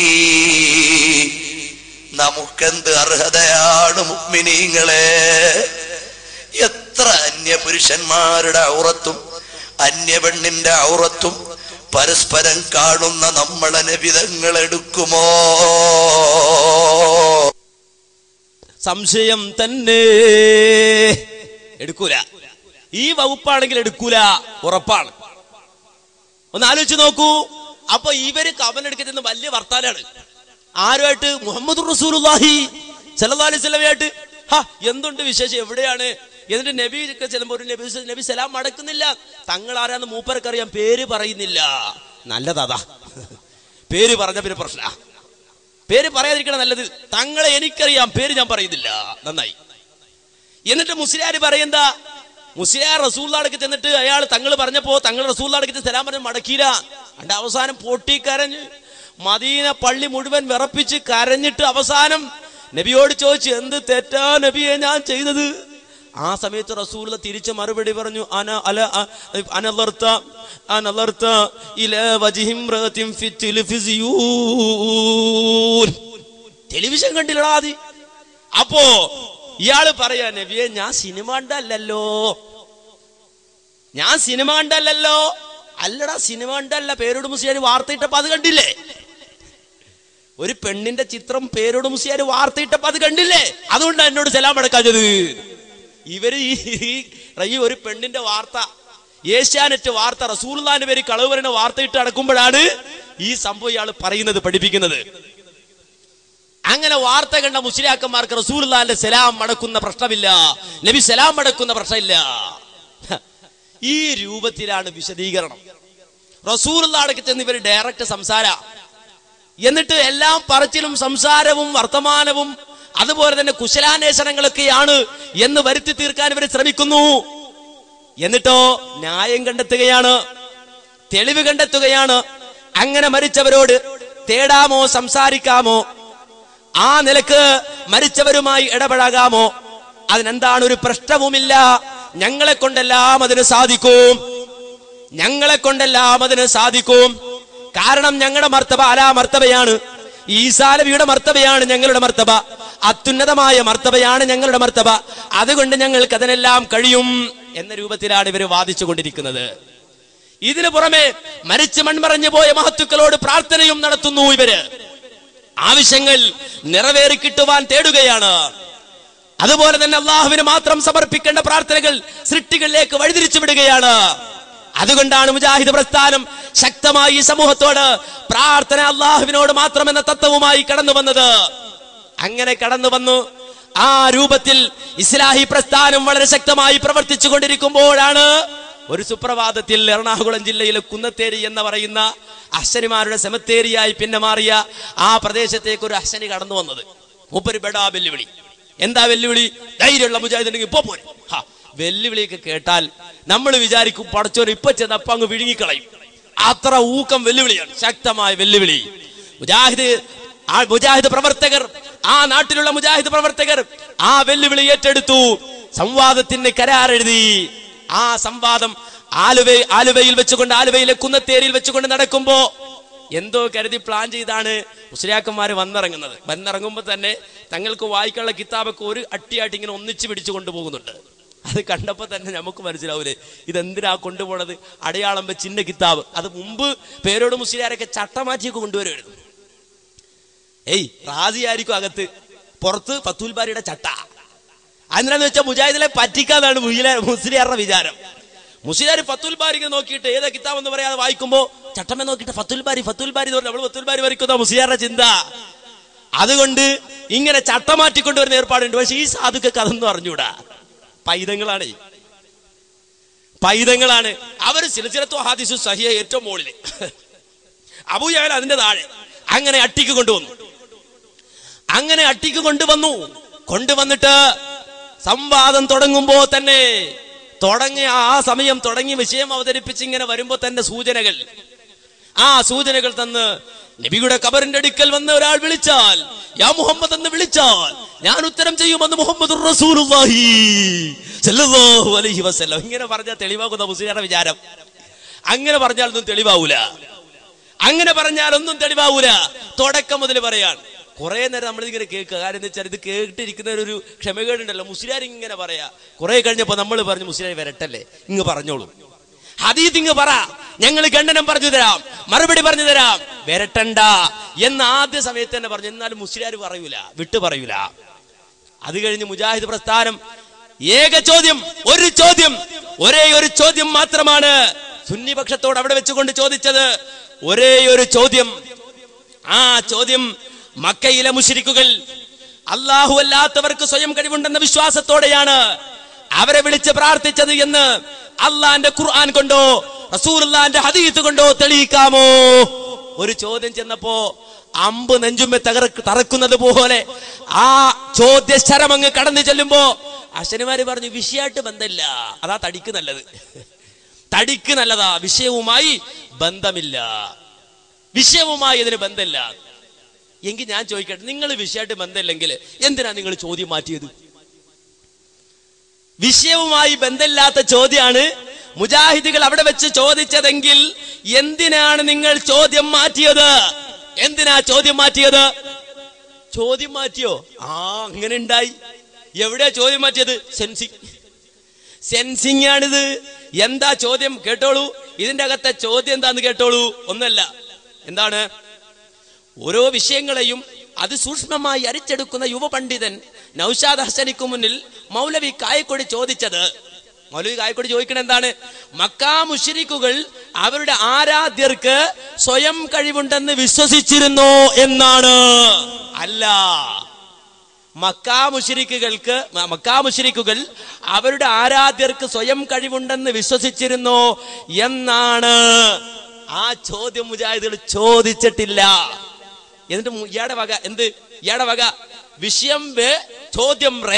നമുക്കെന്ത് അർഹതയാണ് മുഅ്മിനീങ്ങളെ? എത്ര അന്യ പുരുഷന്മാരുടെ ഔറത്തും അന്യ പെണ്ണിന്റെ ഔറത്തും പരസ്പരം കാണുന്ന നമ്മളെ നബിതങ്ങൾ എടുക്കുമോ? സംശയം തന്നെ. എടുക്കൂല. ഈ വകുപ്പാണെങ്കിൽ എടുക്കൂല, ഉറപ്പാണ്. ഒന്ന് ആലോചിച്ച് നോക്കൂ. അപ്പൊ ഇവര് കവനെടുക്കുന്ന വലിയ വർത്താനാണ്. ആരുമായിട്ട്? മുഹമ്മദ് റസൂലുള്ളാഹി സല്ലല്ലാഹു അലൈഹി വസല്ലമയായിട്ട്. ഹാ, എന്തുണ്ട് വിശേഷം, എവിടെയാണ്? എന്നിട്ട് നബി ഒക്കെ ചെല്ലുമ്പോൾ ഒരു നബി നബി സലാം മടക്കുന്നില്ല. തങ്ങൾ ആരാന്ന് മൂപ്പർക്കറിയാം, പേര് പറയുന്നില്ല. നല്ലതാ, പേര് പറഞ്ഞ പിന്നെ പ്രശ്ന. പേര് പറയാതിരിക്കണം നല്ലത്. തങ്ങളെ എനിക്കറിയാം, പേര് ഞാൻ പറയുന്നില്ല. നന്നായി. എന്നിട്ട് മുസ്ലിയാർ പറയെന്താ? മുസ്ലിയാർ റസൂലുള്ളാഹിക്ക് ചെന്നിട്ട് അയാൾ തങ്ങൾ പറഞ്ഞപ്പോ തങ്ങൾ റസൂലുള്ളാഹിക്ക് സലാം പറഞ്ഞ് മടക്കിയില്ല. അണ്ട് അവസാനം പൊട്ടിക്കരഞ്ഞ് മദീന പള്ളി മുഴുവൻ വിറപ്പിച്ച് കരഞ്ഞിട്ട് അവസാനം നബിയോട് ചോദിച്ചു, എന്ത് തെറ്റാ നബിയെ ഞാൻ ചെയ്തത്? ആ സമയത്ത് റസൂൽ തിരിച്ച് മറുപടി പറഞ്ഞു, അന അല അനലർത്ത അനലർത്ത ഇലാ വജ്ഹി ഇംറഅത്തിൻ ഫി ടെലിവിസിയൂൻ. ടെലിവിഷൻ കണ്ടില്ലടാ അത്. അപ്പോ ഇയാള് പറയാ, നബിയെ ഞാൻ സിനിമ കണ്ടല്ലോ, ഞാൻ സിനിമ കണ്ടല്ലോ. അല്ലടാ, സിനിമ കണ്ടല്ല, പേരോട് മുസ്ലിയാർ വാർത്തയിട്ടപ്പോ അത് കണ്ടില്ലേ? ഒരു പെണ്ണിന്റെ ചിത്രം പേരോട് മുസ്ലിയാർ വാർത്തയിട്ടപ്പോ അത് കണ്ടില്ലേ? അതുകൊണ്ടാണ് എന്നോട് സലാം അടക്കാഞ്ഞത്. ഇവര് ഈ ഒരു പെണ്ണിന്റെ വാർത്ത, ഏഷ്യാനെറ്റ് വാർത്ത, റസൂലുള്ളാഹിന്റെ പേര് കളവ് പറയുന്ന വാർത്തയിട്ട് അടക്കുമ്പോഴാണ് ഈ സംഭവം ഇയാൾ പറയുന്നത്, പഠിപ്പിക്കുന്നത്. അങ്ങനെ വാർത്ത കണ്ട മുസ്ലിയാക്കന്മാർക്ക് റസൂലുള്ളാഹിന്റെ സലാം അടക്കുന്ന പ്രശ്നമില്ല, നബി സലാം അടക്കുന്ന പ്രശ്നമില്ല. ഈ രൂപത്തിലാണ് വിശദീകരണം. റസൂലുള്ളാഹിക്ക് ചെന്ന് ഇവർ ഡയറക്റ്റ് സംസാര, എന്നിട്ട് എല്ലാം പറച്ചിലും സംസാരവും വർത്തമാനവും അതുപോലെ തന്നെ കുശലാന്വേഷണങ്ങളൊക്കെയാണ് എന്ന് വരുത്തി തീർക്കാൻ ഇവർ ശ്രമിക്കുന്നു. എന്നിട്ടോ ന്യായം കണ്ടെത്തുകയാണ്, തെളിവ് കണ്ടെത്തുകയാണ്. അങ്ങനെ മരിച്ചവരോട് തേടാമോ, സംസാരിക്കാമോ, ആ നിലക്ക് മരിച്ചവരുമായി ഇടപഴകാമോ, അതിനെന്താണ് ഒരു പ്രശ്നവുമില്ല. ഞങ്ങളെ കൊണ്ടെല്ലാം അതിന് സാധിക്കും, ഞങ്ങളെ കൊണ്ടെല്ലാം അതിന് സാധിക്കും. കാരണം ഞങ്ങളുടെ മർത്തബ അലാ മർത്തബയാണ്, ഈസാ നബിയുടെ മർത്തബയാണ് ഞങ്ങളുടെ മർത്തബ, അത്യുന്നതമായ മർത്തബയാണ് ഞങ്ങളുടെ മർത്തബ. അതുകൊണ്ട് ഞങ്ങൾക്ക് അതിനെല്ലാം കഴിയും എന്ന രൂപത്തിലാണ് ഇവർ വാദിച്ചു കൊണ്ടിരിക്കുന്നത്. ഇതിനു പുറമെ മരിച്ചു മൺമറഞ്ഞു പോയ മഹത്തുക്കളോട് പ്രാർത്ഥനയും നടത്തുന്നു. ഇവര് ആവശ്യങ്ങൾ നിറവേറി കിട്ടുവാൻ തേടുകയാണ്. അതുപോലെ തന്നെ അള്ളാഹുവിന് മാത്രം സമർപ്പിക്കേണ്ട പ്രാർത്ഥനകൾ സൃഷ്ടികളിലേക്ക് വഴിതിരിച്ചു വിടുകയാണ്. അതുകൊണ്ടാണ് മുജാഹിദ് പ്രസ്ഥാനം ശക്തമായി സമൂഹത്തോട് പ്രാർത്ഥന അള്ളാഹുവിനോട് മാത്രം എന്ന തത്വവുമായി കടന്നു വന്നത്. അങ്ങനെ കടന്നു വന്നു. ആ രൂപത്തിൽ ഇസ്ലാഹി പ്രസ്ഥാനം വളരെ ശക്തമായി പ്രവർത്തിച്ചു കൊണ്ടിരിക്കുമ്പോഴാണ് ഒരു സുപ്രഭാതത്തിൽ എറണാകുളം ജില്ലയിലെ കുന്നത്തേരി എന്ന് പറയുന്ന അഹ്സനിമാരുടെ സെമത്തേരിയായി പിന്നെ മാറിയ ആ പ്രദേശത്തേക്ക് ഒരു അഹ്സനി കടന്നു വന്നത്. മൂപ്പര് ബെടാ വെല്ലുവിളി. എന്താ വെല്ലുവിളി? ധൈര്യമുള്ള മുജാഹിദുണ്ടെങ്കിൽ ഇപ്പൊ പോരെ. ഹാ, വെല്ലുവിളിയൊക്കെ കേട്ടാൽ നമ്മൾ വിചാരിക്കും പടച്ചോൻ ഇപ്പൊ ചെന്നപ്പോ അങ്ങ് വിഴുങ്ങിക്കളയും. അത്ര ഊക്കം വെല്ലുവിളിയാണ്, ശക്തമായ വെല്ലുവിളി. മുജാഹിദ് ആ മുജാഹിദ് പ്രവർത്തകർ, ആ നാട്ടിലുള്ള മുജാഹിദ് പ്രവർത്തകർ ആ വെല്ലുവിളി ഏറ്റെടുത്തു. സംവാദത്തിന് കരാറെഴുതി. ആ സംവാദം ആലുവ ആലുവയിൽ വെച്ചുകൊണ്ട്, ആലുവയിലെ കുന്നത്തേരിയിൽ വെച്ചുകൊണ്ട് നടക്കുമ്പോ എന്തോ കരുതി പ്ലാൻ ചെയ്താണ് മുസ്ലിയാക്കന്മാര് വന്നിറങ്ങുന്നത്. വന്നിറങ്ങുമ്പോ തന്നെ തങ്ങൾക്ക് വായിക്കാനുള്ള കിതാബൊക്കെ ഒരു അട്ടിയായിട്ട് ഇങ്ങനെ ഒന്നിച്ചു പിടിച്ചു കൊണ്ടുപോകുന്നുണ്ട്. അത് കണ്ടപ്പോ തന്നെ നമുക്ക് മനസ്സിലാവൂലേ ഇതെന്തിനാ കൊണ്ടുപോണത്? അടയാളം വെച്ച് ചിന്ന കിതാബ്. അത് മുമ്പ് പേരോട് മുസ്ലിയാരൊക്കെ ചട്ടമാറ്റിയൊക്കെ കൊണ്ടുവരുമായിരുന്നു. ഏയ് റാസിയായിരിക്കും അകത്ത്, പുറത്ത് ഫത്തുൽ ബാരിയുടെ ചട്ട. അതിനാന്ന് വെച്ചാൽ മുജാഹിദിനെ പറ്റിക്കാന്നാണ് മുസ്ലിയാരുടെ വിചാരം. മുസ്ലിയാർ ഫത്തുൽ ബാരിക്ക് നോക്കിയിട്ട് ഏതാ കിതാബ് എന്ന് പറയാതെ വായിക്കുമ്പോ ചട്ടമേ നോക്കിയിട്ട് ഫത്തുൽ ബാരി ഫത്തുൽ ബാരി എന്ന് പറഞ്ഞാൽ നമ്മൾ ഫത്തുൽ ബാരി വരയ്ക്കുന്ന മുസ്ലിയാരുടെ ചിന്ത. അതുകൊണ്ട് ഇങ്ങനെ ചട്ടമാറ്റിക്കൊണ്ടുവരുന്ന ഏർപ്പാടുണ്ട്. പക്ഷെ ഈ സാധുക്കൾക്ക് അതൊന്നും അറിഞ്ഞൂടാ. പൈതങ്ങളാണ് പൈതങ്ങളാണ് അവർ സിൽസിലത്തു ഹദീസു സഹിഹ ഏറ്റവും മുകളില്, അബൂ ജഹൽ അതിന്റെ താഴെ. അങ്ങനെ അട്ടിക്ക് കൊണ്ടുവന്നു. അങ്ങനെ അട്ടിക്ക് കൊണ്ടുവന്നു കൊണ്ടുവന്നിട്ട് സംവാദം തുടങ്ങുമ്പോ തന്നെ തുടങ്ങിയ ആ സമയം തുടങ്ങി വിഷയം അവതരിപ്പിച്ച് ഇങ്ങനെ വരുമ്പോ തന്നെ സൂചനകൾ ആ സൂചനകൾ തന്ന് നബിയുടെ ഖബറിന്റെ അടുക്കൽ വന്ന് ഒരാൾ വിളിച്ചാൽ യാ മുഹമ്മദ് എന്ന് വിളിച്ചാൽ ഞാൻ ഉത്തരം ചെയ്യുമെന്ന് മുഹമ്മദുർ റസൂലുള്ളാഹി സ്വല്ലല്ലാഹു അലൈഹി വസല്ലം. ഇങ്ങനെ പറഞ്ഞാൽ തെളിവാകുന്ന മുസ്ലിങ്ങളുടെ വിചാരം. അങ്ങനെ പറഞ്ഞാലൊന്നും തെളിവാവൂല. അങ്ങനെ പറഞ്ഞാലൊന്നും തെളിവാവൂല. തുടക്കം മുതൽ പറയാൻ കുറെ നേരം നമ്മളിങ്ങനെ കേൾക്കുക. കാര്യം എന്ന് വെച്ചാൽ ഇത് കേട്ടിരിക്കുന്ന ഒരു ക്ഷമകേടുണ്ടല്ലോ. മുസ്ലിയാർ ഇങ്ങനെ പറയാ. കുറെ കഴിഞ്ഞപ്പോ നമ്മൾ പറഞ്ഞു മുസ്ലിയാർ വരട്ടല്ലേ, ഇങ്ങ് പറഞ്ഞോളൂ, ഹദീസ് ഇങ്ങ് പറ, ഞങ്ങൾ ഖണ്ഡനം പറഞ്ഞു തരാം, മറുപടി പറഞ്ഞു തരാം, വരട്ടണ്ട എന്ന് ആദ്യ സമയത്ത് തന്നെ പറഞ്ഞു. എന്നാലും മുസ്ലിയാർ പറയൂല, വിട്ടു പറയൂല. അത് കഴിഞ്ഞ് മുജാഹിദ് പ്രസ്ഥാനം ഏക ചോദ്യം, ഒരു ചോദ്യം, ഒരേ ഒരു ചോദ്യം മാത്രമാണ് സുന്നിപക്ഷത്തോട് അവിടെ വെച്ചുകൊണ്ട് ചോദിച്ചത്. ഒരേ ഒരു ചോദ്യം. ആ ചോദ്യം മക്കയിലെ മുശ്രിക്കുകൾ അല്ലാഹു അല്ലാത്തവർക്ക് സ്വയം കഴിവുണ്ടെന്ന വിശ്വാസത്തോടെയാണ് അവരെ വിളിച്ച് പ്രാർത്ഥിച്ചത് എന്ന് അള്ളാന്റെ ഖുർആൻ കൊണ്ടോ റസൂലുള്ളാന്റെ ഹദീസ് കൊണ്ടോ തെളിയിക്കാമോ? ഒരു ചോദ്യം ചെന്നപ്പോ അമ്പ് നെഞ്ചുമ്മെ തകർക്ക് തറക്കുന്നത് പോലെ ആ ചോദ്യശരം അങ്ങ് കടന്നു ചെല്ലുമ്പോ അശ്വനിമാര് പറഞ്ഞു വിഷയമായിട്ട് ബന്ധമില്ല, അതാ തടിക്ക് നല്ലത്, തടിക്ക് നല്ലതാ, വിഷയവുമായി ബന്ധമില്ല, വിഷയവുമായി ഇതിന് ബന്ധമില്ല. എങ്കിൽ ഞാൻ ചോദിക്കട്ടെ, നിങ്ങൾ വിഷയമായിട്ട് ബന്ധമില്ലെങ്കിൽ എന്തിനാ നിങ്ങൾ ചോദ്യം മാറ്റിയത്? വിഷയവുമായി ബന്ധമില്ലാത്ത ചോദ്യമാണ് മുജാഹിദുകൾ അവിടെ വെച്ച് ചോദിച്ചതെങ്കിൽ എന്തിനാണ് നിങ്ങൾ ചോദ്യം മാറ്റിയത്? എന്തിനാ ചോദ്യം മാറ്റിയത്? ചോദ്യം മാറ്റിയോ? ആ അങ്ങനെ ഉണ്ടായി. എവിടെയാ ചോദ്യം മാറ്റിയത്? സെൻസിങ് സെൻസിങ് ആണിത്. എന്താ ചോദ്യം? കേട്ടോളൂ. ഇതിന്റെ അകത്തെ ചോദ്യം എന്താന്ന് കേട്ടോളൂ. ഒന്നല്ല, എന്താണ്? ഓരോ വിഷയങ്ങളെയും അതിസൂക്ഷ്മമായി അരിച്ചെടുക്കുന്ന യുവ പണ്ഡിതൻ നൗഷാദ് ഹസനിക്ക് മുന്നിൽ മൗലവി കായക്കൊടി ചോദിച്ചത്, മൗലവി കായക്കൊടി ചോദിക്കണ എന്താണ്? മക്കാ മുശ്രിക്കുകൾ അവരുടെ ആരാധ്യർക്ക് സ്വയം കഴിവുണ്ടെന്ന് വിശ്വസിച്ചിരുന്നോ എന്നാണ്. അല്ല, മക്കാ മുശ്രിക്കുകൾക്ക് മക്കാ മുശ്രിക്കുകൾ അവരുടെ ആരാധ്യർക്ക് സ്വയം കഴിവുണ്ടെന്ന് വിശ്വസിച്ചിരുന്നോ എന്നാണ്. ആ ചോദ്യം മുജാഹിദുകൾ ചോദിച്ചിട്ടില്ല. എന്നിട്ട് ഇയാടെ വക എന്ത്? ഇയാടെ വക വിഷയം വേ ചോദ്യം റേ,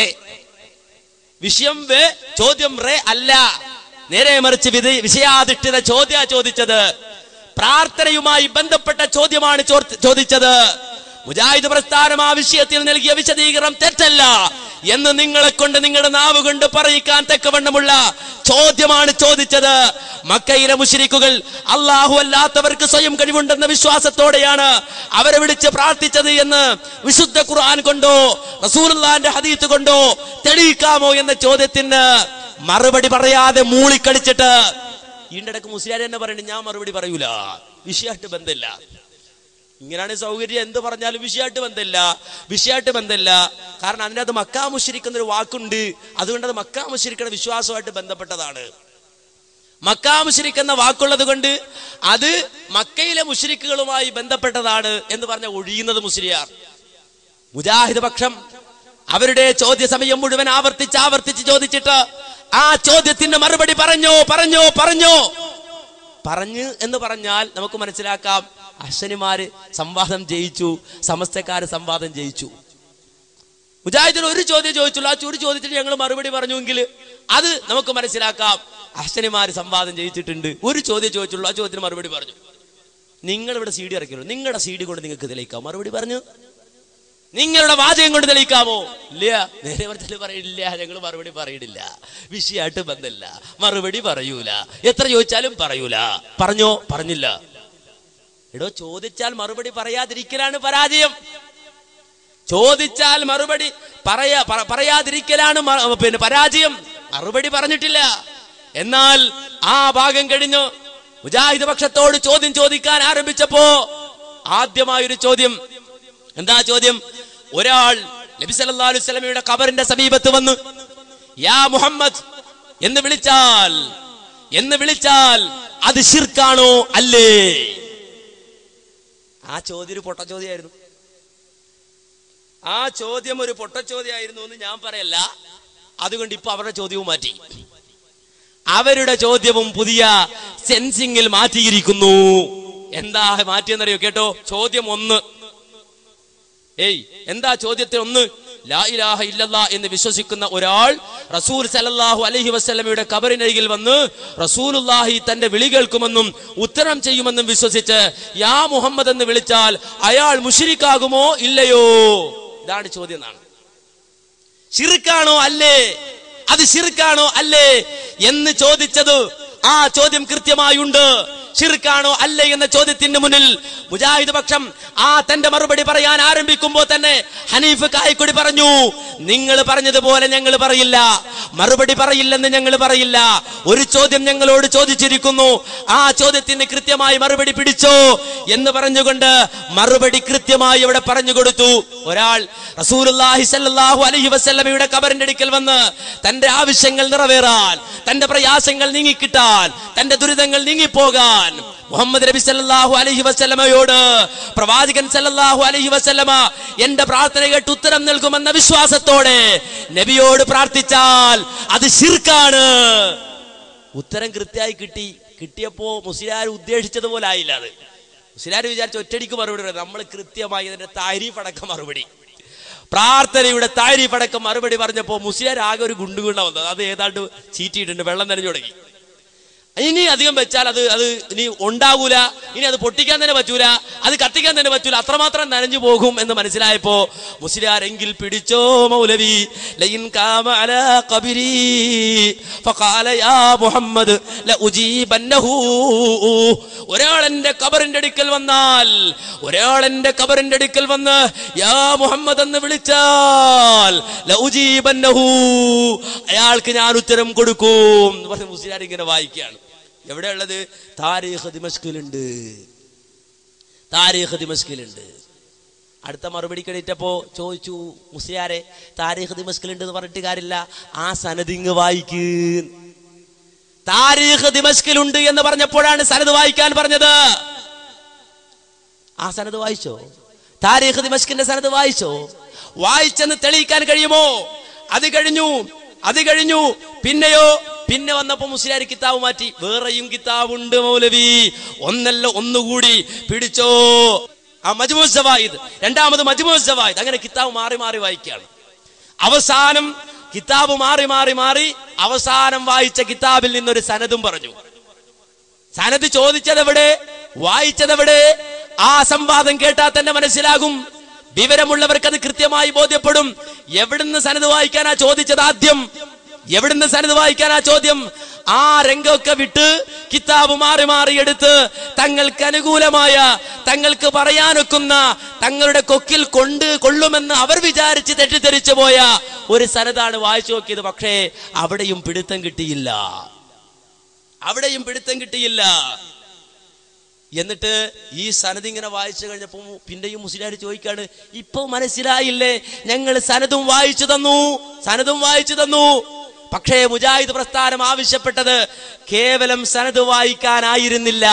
വിഷയം വേ ചോദ്യം റേ അല്ല, നേരെ മറിച്ച് വിഷയാധിഷ്ഠിത ചോദ്യ ചോദിച്ചത്. പ്രാർത്ഥനയുമായി ബന്ധപ്പെട്ട ചോദ്യമാണ് ചോദിച്ചത്. മുജാഹിദ് പ്രസ്ഥാനം ആ വിഷയത്തിൽ നൽകിയ വിശദീകരണം തെറ്റല്ല എന്ന് നിങ്ങളെ കൊണ്ട് നിങ്ങളുടെ നാവ് കൊണ്ട് പറയിക്കാൻ തക്കവണ്ണമുള്ള ചോദ്യമാണ് ചോദിച്ചത്. മക്കയിലെ മുശ്രിക്കുകൾ അല്ലാഹു അല്ലാത്തവർക്ക് സ്വയം കഴിവുണ്ടെന്ന വിശ്വാസത്തോടെയാണ് അവരെ വിളിച്ച് പ്രാർത്ഥിച്ചത് എന്ന് വിശുദ്ധ ഖുർആൻ കൊണ്ടോ റസൂലുള്ളാഹിന്റെ ഹദീസ് കൊണ്ടോ തെളിയിക്കാമോ എന്ന ചോദ്യത്തിന് മറുപടി പറയാതെ മൂളിക്കടിച്ചിട്ട് ഇതിന്റെ ഇടക്ക് മുസ്ലിയാർ തന്നെ പറയുന്നത് ഞാൻ മറുപടി പറയൂല, വിഷയമായിട്ട് ബന്ധമില്ല. ഇങ്ങനെയാണ് സൗകര്യം. എന്ത് പറഞ്ഞാലും വിഷയമായിട്ട് ബന്ധമില്ല, വിഷയമായിട്ട് ബന്ധമില്ല. കാരണം അതിനകത്ത് മക്കാ മുശ്രിക്കുന്ന ഒരു വാക്കുണ്ട്. അതുകൊണ്ട് അത് മക്കാ മുശ്രിക്കുന്ന വിശ്വാസമായിട്ട് ബന്ധപ്പെട്ടതാണ്. മക്കാ മുശ്രിക്ക് എന്ന വാക്കുള്ളത് കൊണ്ട് അത് മക്കയിലെ മുശ്രിക്കുകളുമായി ബന്ധപ്പെട്ടതാണ് എന്ന് പറഞ്ഞ ഒഴിയുന്നത് മുസ്ലിയാർ. മുജാഹിദ് പക്ഷം അവരുടെ ചോദ്യ സമയം മുഴുവൻ ആവർത്തിച്ച് ആവർത്തിച്ച് ചോദിച്ചിട്ട് ആ ചോദ്യത്തിന്റെ മറുപടി പറഞ്ഞോ പറഞ്ഞോ പറഞ്ഞോ പറഞ്ഞു എന്ന് പറഞ്ഞാൽ നമുക്ക് മനസ്സിലാക്കാം അശ്വനിമാര് സംവാദം ജയിച്ചു, സമസ്തക്കാര് സംവാദം ജയിച്ചു. മുജാഹിദിന് ഒരു ചോദ്യം ചോദിച്ചുള്ളൂ, ആ ഒരു ചോദ്യത്തിന് ഞങ്ങൾ മറുപടി പറഞ്ഞുവെങ്കിൽ അത് നമുക്ക് മനസ്സിലാക്കാം അശ്വനിമാര് സംവാദം ജയിച്ചിട്ടുണ്ട്. ഒരു ചോദ്യം ചോദിച്ചുള്ളൂ, ആ ചോദ്യത്തിന് മറുപടി പറഞ്ഞു. നിങ്ങൾ ഇവിടെ സി ഡി ഇറക്കിയല്ലോ, നിങ്ങളുടെ സി ഡി കൊണ്ട് നിങ്ങൾക്ക് തെളിയിക്കാം. മറുപടി പറഞ്ഞു നിങ്ങളുടെ വാചകം കൊണ്ട് തെളിയിക്കാമോ? ഇല്ല. നേരെ മറിച്ച് പറയില്ല, ഞങ്ങൾ മറുപടി പറയില്ല, വിഷയമായിട്ട് ബന്ധമില്ല, മറുപടി പറയൂല, എത്ര ചോദിച്ചാലും പറയൂല. പറഞ്ഞോ? പറഞ്ഞില്ല. എടോ, ചോദിച്ചാൽ മറുപടി പറയാതിരിക്കലാണ് പരാജയം. ചോദിച്ചാൽ മറുപടി പറയാ പറയാതിരിക്കലാണ് പിന്നെ പരാജയം. മറുപടി പറഞ്ഞിട്ടില്ല. എന്നാൽ ആ ഭാഗം കഴിഞ്ഞു മുജാഹിദ് പക്ഷത്തോട് ചോദ്യം ചോദിക്കാൻ ആരംഭിച്ചപ്പോ ആദ്യമായൊരു ചോദ്യം. എന്താ ചോദ്യം? ഒരാൾ നബി സല്ലല്ലാഹു അലൈഹി വസല്ലമയുടെ ഖബറിന്റെ സമീപത്ത് വന്ന് യാ മുഹമ്മദ് എന്ന് വിളിച്ചാൽ എന്ന് വിളിച്ചാൽ അത് ശിർക്കാണോ അല്ലേ? ആ ചോദ്യം ഒരു പൊട്ട ചോദ്യമായിരുന്നു. ആ ചോദ്യം ഒരു പൊട്ടച്ചോദ്യമായിരുന്നു എന്ന് ഞാൻ പറയല്ല. അതുകൊണ്ട് ഇപ്പൊ അവരുടെ ചോദ്യവും മാറ്റി. അവരുടെ ചോദ്യവും പുതിയ സെൻസിങ്ങിൽ മാറ്റിയിരിക്കുന്നു. എന്താ മാറ്റിയെന്നറിയോ? കേട്ടോ, ചോദ്യം ഒന്ന്. ഏയ് എന്താ ചോദ്യത്തിൽ ഒന്ന്? ലാ ഇലാഹ ഇല്ലല്ലാഹ് എന്ന് വിശ്വസിക്കുന്ന ഒരാൾ റസൂൽ സല്ലല്ലാഹു അലൈഹി വസല്ലമയുടെ ഖബറിനരികിൽ വന്ന് റസൂലുള്ളാഹി തന്റെ വിളി കേൾക്കുമെന്നും ഉത്തരം ചെയ്യുമെന്നും വിശ്വസിച്ച് യാ മുഹമ്മദ് എന്ന് വിളിച്ചാൽ അയാൾ മുശ്രിക്കാകുമോ ഇല്ലയോ? ഇതാണ് ചോദ്യം. എന്നാണ് ശിർക്കാണോ അല്ലേ, അത് ശിർക്കാണോ അല്ലേ എന്ന് ചോദിച്ചത്. ആ ചോദ്യം കൃത്യമായുണ്ട്. ശിർക്കാണോ അല്ലേ എന്ന ചോദ്യത്തിന് മുന്നിൽ മുജാഹിദ് പക്ഷം ആ തന്റെ മറുപടി പറയാൻ ആരംഭിക്കുമ്പോ തന്നെ ഹനീഫ് കായിക്കൊടി പറഞ്ഞു, നിങ്ങൾ പറഞ്ഞതുപോലെ ഞങ്ങൾ പറയില്ല, മറുപടി പറയില്ലെന്ന് ഞങ്ങൾ പറയില്ല. ഒരു ചോദ്യം ഞങ്ങളോട് ചോദിച്ചിരിക്കുന്നു, ആ ചോദ്യത്തിന് കൃത്യമായി മറുപടി പിടിച്ചോ എന്ന് പറഞ്ഞുകൊണ്ട് മറുപടി കൃത്യമായി ഇവിടെ പറഞ്ഞു കൊടുത്തു. ഒരാൾ റസൂലുള്ളാഹി സ്വല്ലല്ലാഹു അലൈഹി വസല്ലമയുടെ ഖബറിന്റെ അടുക്കൽ വന്ന് തന്റെ ആവശ്യങ്ങൾ നിറവേറാൻ, തന്റെ പ്രയാസങ്ങൾ നീങ്ങിക്കിട്ടാൻ, തന്റെ ദുരിതങ്ങൾ നീങ്ങിപ്പോകാൻ മുഹമ്മദ് നബി സല്ലല്ലാഹു അലൈഹി വസല്ലമയോട് പ്രവാചകൻ സല്ലല്ലാഹു അലൈഹി വസല്ലമ എന്റെ പ്രാർത്ഥന കേട്ട് ഉത്തരം നൽകുമെന്ന വിശ്വാസത്തോടെ നബിയോട് പ്രാർത്ഥിച്ചാൽ അത് ശിർക്കാണ്. ഉത്തരം കൃത്യമായി കിട്ടി. കിട്ടിയപ്പോ മുസ്ലിയാർ ഉദ്ദേശിച്ചതുപോലെ ആയില്ല. അത് മുസ്ലിയാർ വിചാരിച്ച ഒറ്റടിക്ക് മറുപടി. നമ്മൾ കൃത്യമായി അതിന്റെ താരീഫ് അടക്കം മറുപടി, പ്രാർത്ഥനയുടെ താരീഫ് അടക്കം മറുപടി പറഞ്ഞപ്പോ മുസ്ലിയാർ ആകെ ഒരു ഗുണ്ടുഗുണ്ട വന്നത്. അത് ഏതാണ്ട് ചീറ്റിയിട്ടുണ്ട്, വെള്ളം നനഞ്ഞു തുടങ്ങി. ഇനി അധികം വെച്ചാൽ അത് അത് ഇനി ഉണ്ടാകൂല, ഇനി അത് പൊട്ടിക്കാൻ തന്നെ പറ്റൂല, അത് കത്തിക്കാൻ തന്നെ പറ്റൂല, അത്രമാത്രം നനഞ്ഞു പോകും എന്ന് മനസ്സിലായപ്പോ മുസ്ലിയാർ എങ്കിൽ പിടിച്ചോ മൗലവി, ലയിൻ കാമ അലാ ഖബരി ഫഖാല യാ മുഹമ്മദ് ലഉജീബന്നഹു. ഒരാൾ എന്റെ ഖബറിന്റെ അടുക്കൽ വന്നാൽ, ഒരാൾ എന്റെ ഖബറിന്റെ അടുക്കൽ വന്ന് യാ മുഹമ്മദ് എന്ന് വിളിച്ചാൽ ലഉജീബന്നഹു, അയാൾക്ക് ഞാൻ ഉത്തരം കൊടുക്കും എന്ന് പറഞ്ഞ് മുസ്ലിയാർ ഇങ്ങനെ വായിക്കുകയാണ്. എവിടെയുള്ളത്? താരീഖ് ദിമഷ്കിലുണ്ട്, താരീഖ് ദിമഷ്കിലുണ്ട്. അടുത്ത മറുപടി കേട്ടപ്പോ ചോദിച്ചു, മുസ്ലിയാരെ താരീഖ് ദിമഷ്കിലുണ്ട് എന്ന് പറഞ്ഞിട്ട് കാര്യമില്ല, ആ സനദിങ് വായിക്ക്. താരീഖ് ദിമഷ്കിലുണ്ട് എന്ന് പറഞ്ഞപ്പോഴാണ് സനദ് വായിക്കാൻ പറഞ്ഞത്. ആ സനദ് വായിച്ചോ? താരീഖ് ദിമഷ്കിന്റെ സനദ് വായിച്ചോ? വായിച്ചെന്ന് തെളിയിക്കാൻ കഴിയുമോ? അത് കഴിഞ്ഞു, അത് കഴിഞ്ഞു. പിന്നെയോ, പിന്നെ വന്നപ്പോ മുസ്ലിയാർ കിതാബ് മാറ്റി. വേറെയും കിതാബുണ്ട് മൗലവി, ഒന്നല്ല ഒന്നുകൂടി പിടിച്ചോ. ആ മജ്മൂ സവായിദ്, രണ്ടാമത് മജ്മൂ സവായിദ്. അങ്ങനെ കിതാബ് മാറി മാറി വായിക്കുകയാണ്. അവസാനം കിതാബ് മാറി മാറി മാറി അവസാനം വായിച്ച കിതാബിൽ നിന്നൊരു സനദും പറഞ്ഞു. സനദ് ചോദിച്ചതെവിടെ, വായിച്ചതെവിടെ? ആ സംവാദം കേട്ടാൽ തന്നെ മനസ്സിലാകും. വിവരമുള്ളവർക്ക് അത് കൃത്യമായി ബോധ്യപ്പെടും. എവിടുന്ന് സനദ് വായിക്കാനാ ചോദിച്ചത്? ആദ്യം എവിടുന്ന് സനദ് വായിക്കാനാ ചോദ്യം? ആ രംഗമൊക്കെ വിട്ട് കിതാബ് മാറി മാറി എടുത്ത് തങ്ങൾക്ക് അനുകൂലമായ, തങ്ങൾക്ക് പറയാനൊക്കുന്ന, തങ്ങളുടെ കൊക്കിൽ കൊണ്ട് കൊള്ളുമെന്ന് അവർ വിചാരിച്ച് തെറ്റിദ്ധരിച്ചു പോയ ഒരു സനദാണ് വായിച്ചു നോക്കിയത്. പക്ഷേ അവിടെയും പിടുത്തം കിട്ടിയില്ല, അവിടെയും പിടുത്തം കിട്ടിയില്ല. എന്നിട്ട് ഈ സനദ് ഇങ്ങനെ വായിച്ചു കഴിഞ്ഞപ്പോ പിന്നെയും മുസ്ലിയാർ ചോദിക്കാണ്, ഇപ്പൊ മനസ്സിലായില്ലേ, ഞങ്ങൾ സനദും വായിച്ചു തന്നു, സനദും വായിച്ചു തന്നു. പക്ഷേ മുജാഹിദ് പ്രസ്ഥാനം ആവശ്യപ്പെട്ടത് കേവലം സനദ് വായിക്കാനായിരുന്നില്ല.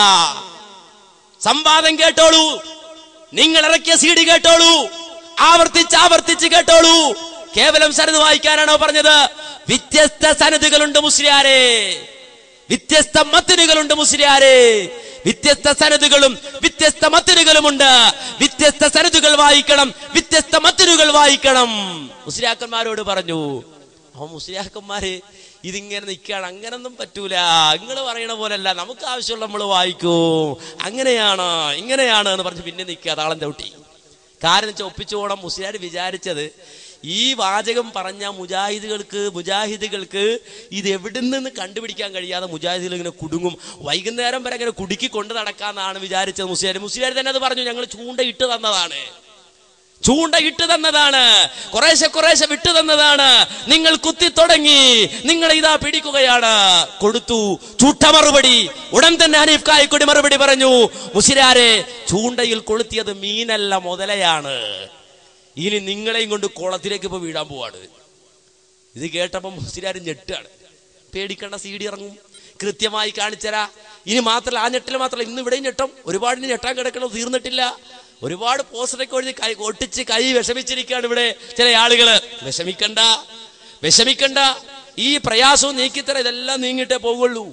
സംവാദം കേട്ടോളൂ, നിങ്ങൾ ഇറക്കിയ സി ഡി കേട്ടോളൂ, ആവർത്തിച്ച് ആവർത്തിച്ച് കേട്ടോളൂ. കേവലം സനദ് വായിക്കാനാണോ പറഞ്ഞത്? വ്യത്യസ്ത സനദുകളുണ്ട് മുസ്ലിയാരെ, വ്യത്യസ്ത മത്നുകളുണ്ട് മുസ്ലിയാരെ, വ്യത്യസ്ത സനദുകളും വ്യത്യസ്ത മത്നുകളുമുണ്ട്. വ്യത്യസ്ത സനദുകൾ വായിക്കണം, വ്യത്യസ്ത മത്നുകൾ വായിക്കണം മുസ്ലിയാക്കന്മാരോട് പറഞ്ഞു. അപ്പൊ മുസ്ലിയാക്കന്മാര് ഇതിങ്ങനെ നിൽക്കുകയാണ്. അങ്ങനൊന്നും പറ്റൂല, നിങ്ങൾ പറയണ പോലല്ല, നമുക്ക് ആവശ്യമുള്ള നമ്മൾ വായിക്കും, അങ്ങനെയാണ് ഇങ്ങനെയാണ് എന്ന് പറഞ്ഞ് പിന്നെ നിൽക്കുക താളം ചവിട്ടി. കാരണം വെച്ചാൽ ഒപ്പിച്ചോണം. മുസ്ലിയാർ വിചാരിച്ചത് ഈ വാചകം പറഞ്ഞ മുജാഹിദുകൾക്ക് മുജാഹിദുകൾക്ക് ഇത് എവിടെ നിന്ന് കണ്ടുപിടിക്കാൻ കഴിയാതെ മുജാഹിദുകൾ ഇങ്ങനെ കുടുങ്ങും, വൈകുന്നേരം വരെ ഇങ്ങനെ കുടുക്കി കൊണ്ട് നടക്കാന്നാണ് വിചാരിച്ചത് മുസ്ലിയാർ. മുസ്ലിയാർ തന്നെ അത് പറഞ്ഞു, ഞങ്ങൾ ചൂണ്ട ഇട്ട് തന്നതാണ്, ചൂണ്ട ഇട്ട് തന്നതാണ്, കുറേശ്ശെ കുറേശ്ശെ വിട്ടു തന്നതാണ്. നിങ്ങൾ കുത്തി തുടങ്ങി, നിങ്ങൾ ഇതാ പിടിക്കുകയാണ്. കൊടുത്തു ചൂട്ട മറുപടി. ഉടൻ തന്നെ ഹനീഫ് കായിക്കൊടി മറുപടി പറഞ്ഞു, മുസ്ലിയാരെ ചൂണ്ടയിൽ കൊളുത്തിയത് മീനല്ല മുതലയാണ്, ഇനി നിങ്ങളെയും കൊണ്ട് കുളത്തിലേക്ക് ഇപ്പൊ വീഴാൻ പോവാണ്. ഇത് കേട്ടപ്പോ മുസ്ലിയാർ ഞെട്ടാണ്. പേടിക്കേണ്ട, സി ഡി ഇറങ്ങും, കൃത്യമായി കാണിച്ചരാ. ഇനി മാത്രമല്ല, ആ ഞെട്ടിൽ മാത്രമല്ല, ഇന്ന് ഇവിടെയും ഞെട്ടം, ഒരുപാടിന് ഞെട്ടാൻ കിടക്കണം, തീർന്നിട്ടില്ല. ഒരുപാട് പോസ്റ്ററൊക്കെ ഒഴിഞ്ഞ് കൈ ഒട്ടിച്ച് കൈ വിഷമിച്ചിരിക്കുകയാണ് ഇവിടെ ചില ആളുകള്. വിഷമിക്കണ്ട, വിഷമിക്കണ്ട, ഈ പ്രയാസവും നീക്കിത്തര, ഇതെല്ലാം നീങ്ങിട്ടേ പോകുള്ളൂ.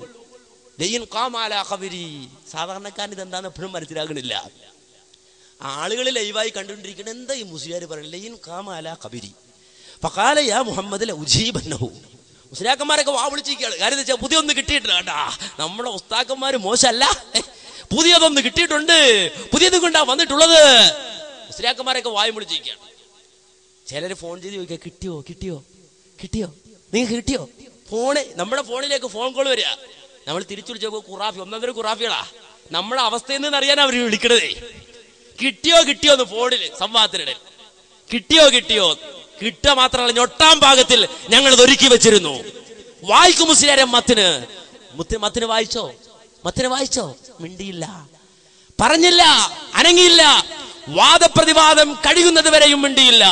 സാധാരണക്കാരൻ ഇതെന്താന്ന് എപ്പോഴും മനസ്സിലാകണില്ല. ആളുകൾ ലൈവായി കണ്ടുകൊണ്ടിരിക്കണം, എന്താ ഈ മുസ്ലിയാർ പറയുന്നത്, ലൈൻ കാമാല കബിരി ഫഖാല യാ മുഹമ്മദ് ലഉജീബന്നഹു. മുസ്ലിയാക്കന്മാരൊക്കെ വാ വിളിച്ചിരിക്കുകയാണ്. കാര്യം എന്താ വെച്ചാൽ പുതിയൊന്നും കിട്ടിയിട്ടില്ല കേട്ടാ. നമ്മുടെ ഉസ്താക്കന്മാര് മോശമല്ല, പുതിയതൊന്ന് കിട്ടിയിട്ടുണ്ട്, പുതിയത് കൊണ്ടാ വന്നിട്ടുള്ളത്. മുസ്ലിയാക്കന്മാരൊക്കെ വായും വിളിച്ചിരിക്കുകയാണ്. ചിലര് ഫോൺ ചെയ്ത് ചോദിക്കുക, കിട്ടിയോ കിട്ടിയോ കിട്ടിയോ നിങ്ങൾക്ക് കിട്ടിയോ? ഫോണ് നമ്മുടെ ഫോണിലേക്ക് ഫോൺ കോൾ വരിക. നമ്മൾ തിരിച്ചു വിളിച്ചപ്പോൾ ഖുറാഫി, ഒന്നൊന്നര ഖുറാഫികളാ. നമ്മളെ അവസ്ഥയിൽ നിന്ന് അറിയാൻ അവർ വിളിക്കണതേ. കിട്ടിയോ കിട്ടിയോ എന്ന് ഫോണില് സംവാദത്തിനിടയിൽ കിട്ടിയോ കിട്ടിയോ. കിട്ടുക മാത്രമല്ല, ഞൊട്ടാം ഭാഗത്തിൽ ഞങ്ങൾ ഒരുക്കി വെച്ചിരുന്നു. വായിക്കും മുസ്ലിയാരെ മത്തിന് മത്തിന് വായിച്ചോ? മത്തിന് വായിച്ചോ? മിണ്ടിയില്ല, പറഞ്ഞില്ല, അനങ്ങിയില്ല. വാദപ്രതിവാദം കഴിയുന്നത് വരെയും മിണ്ടിയില്ല.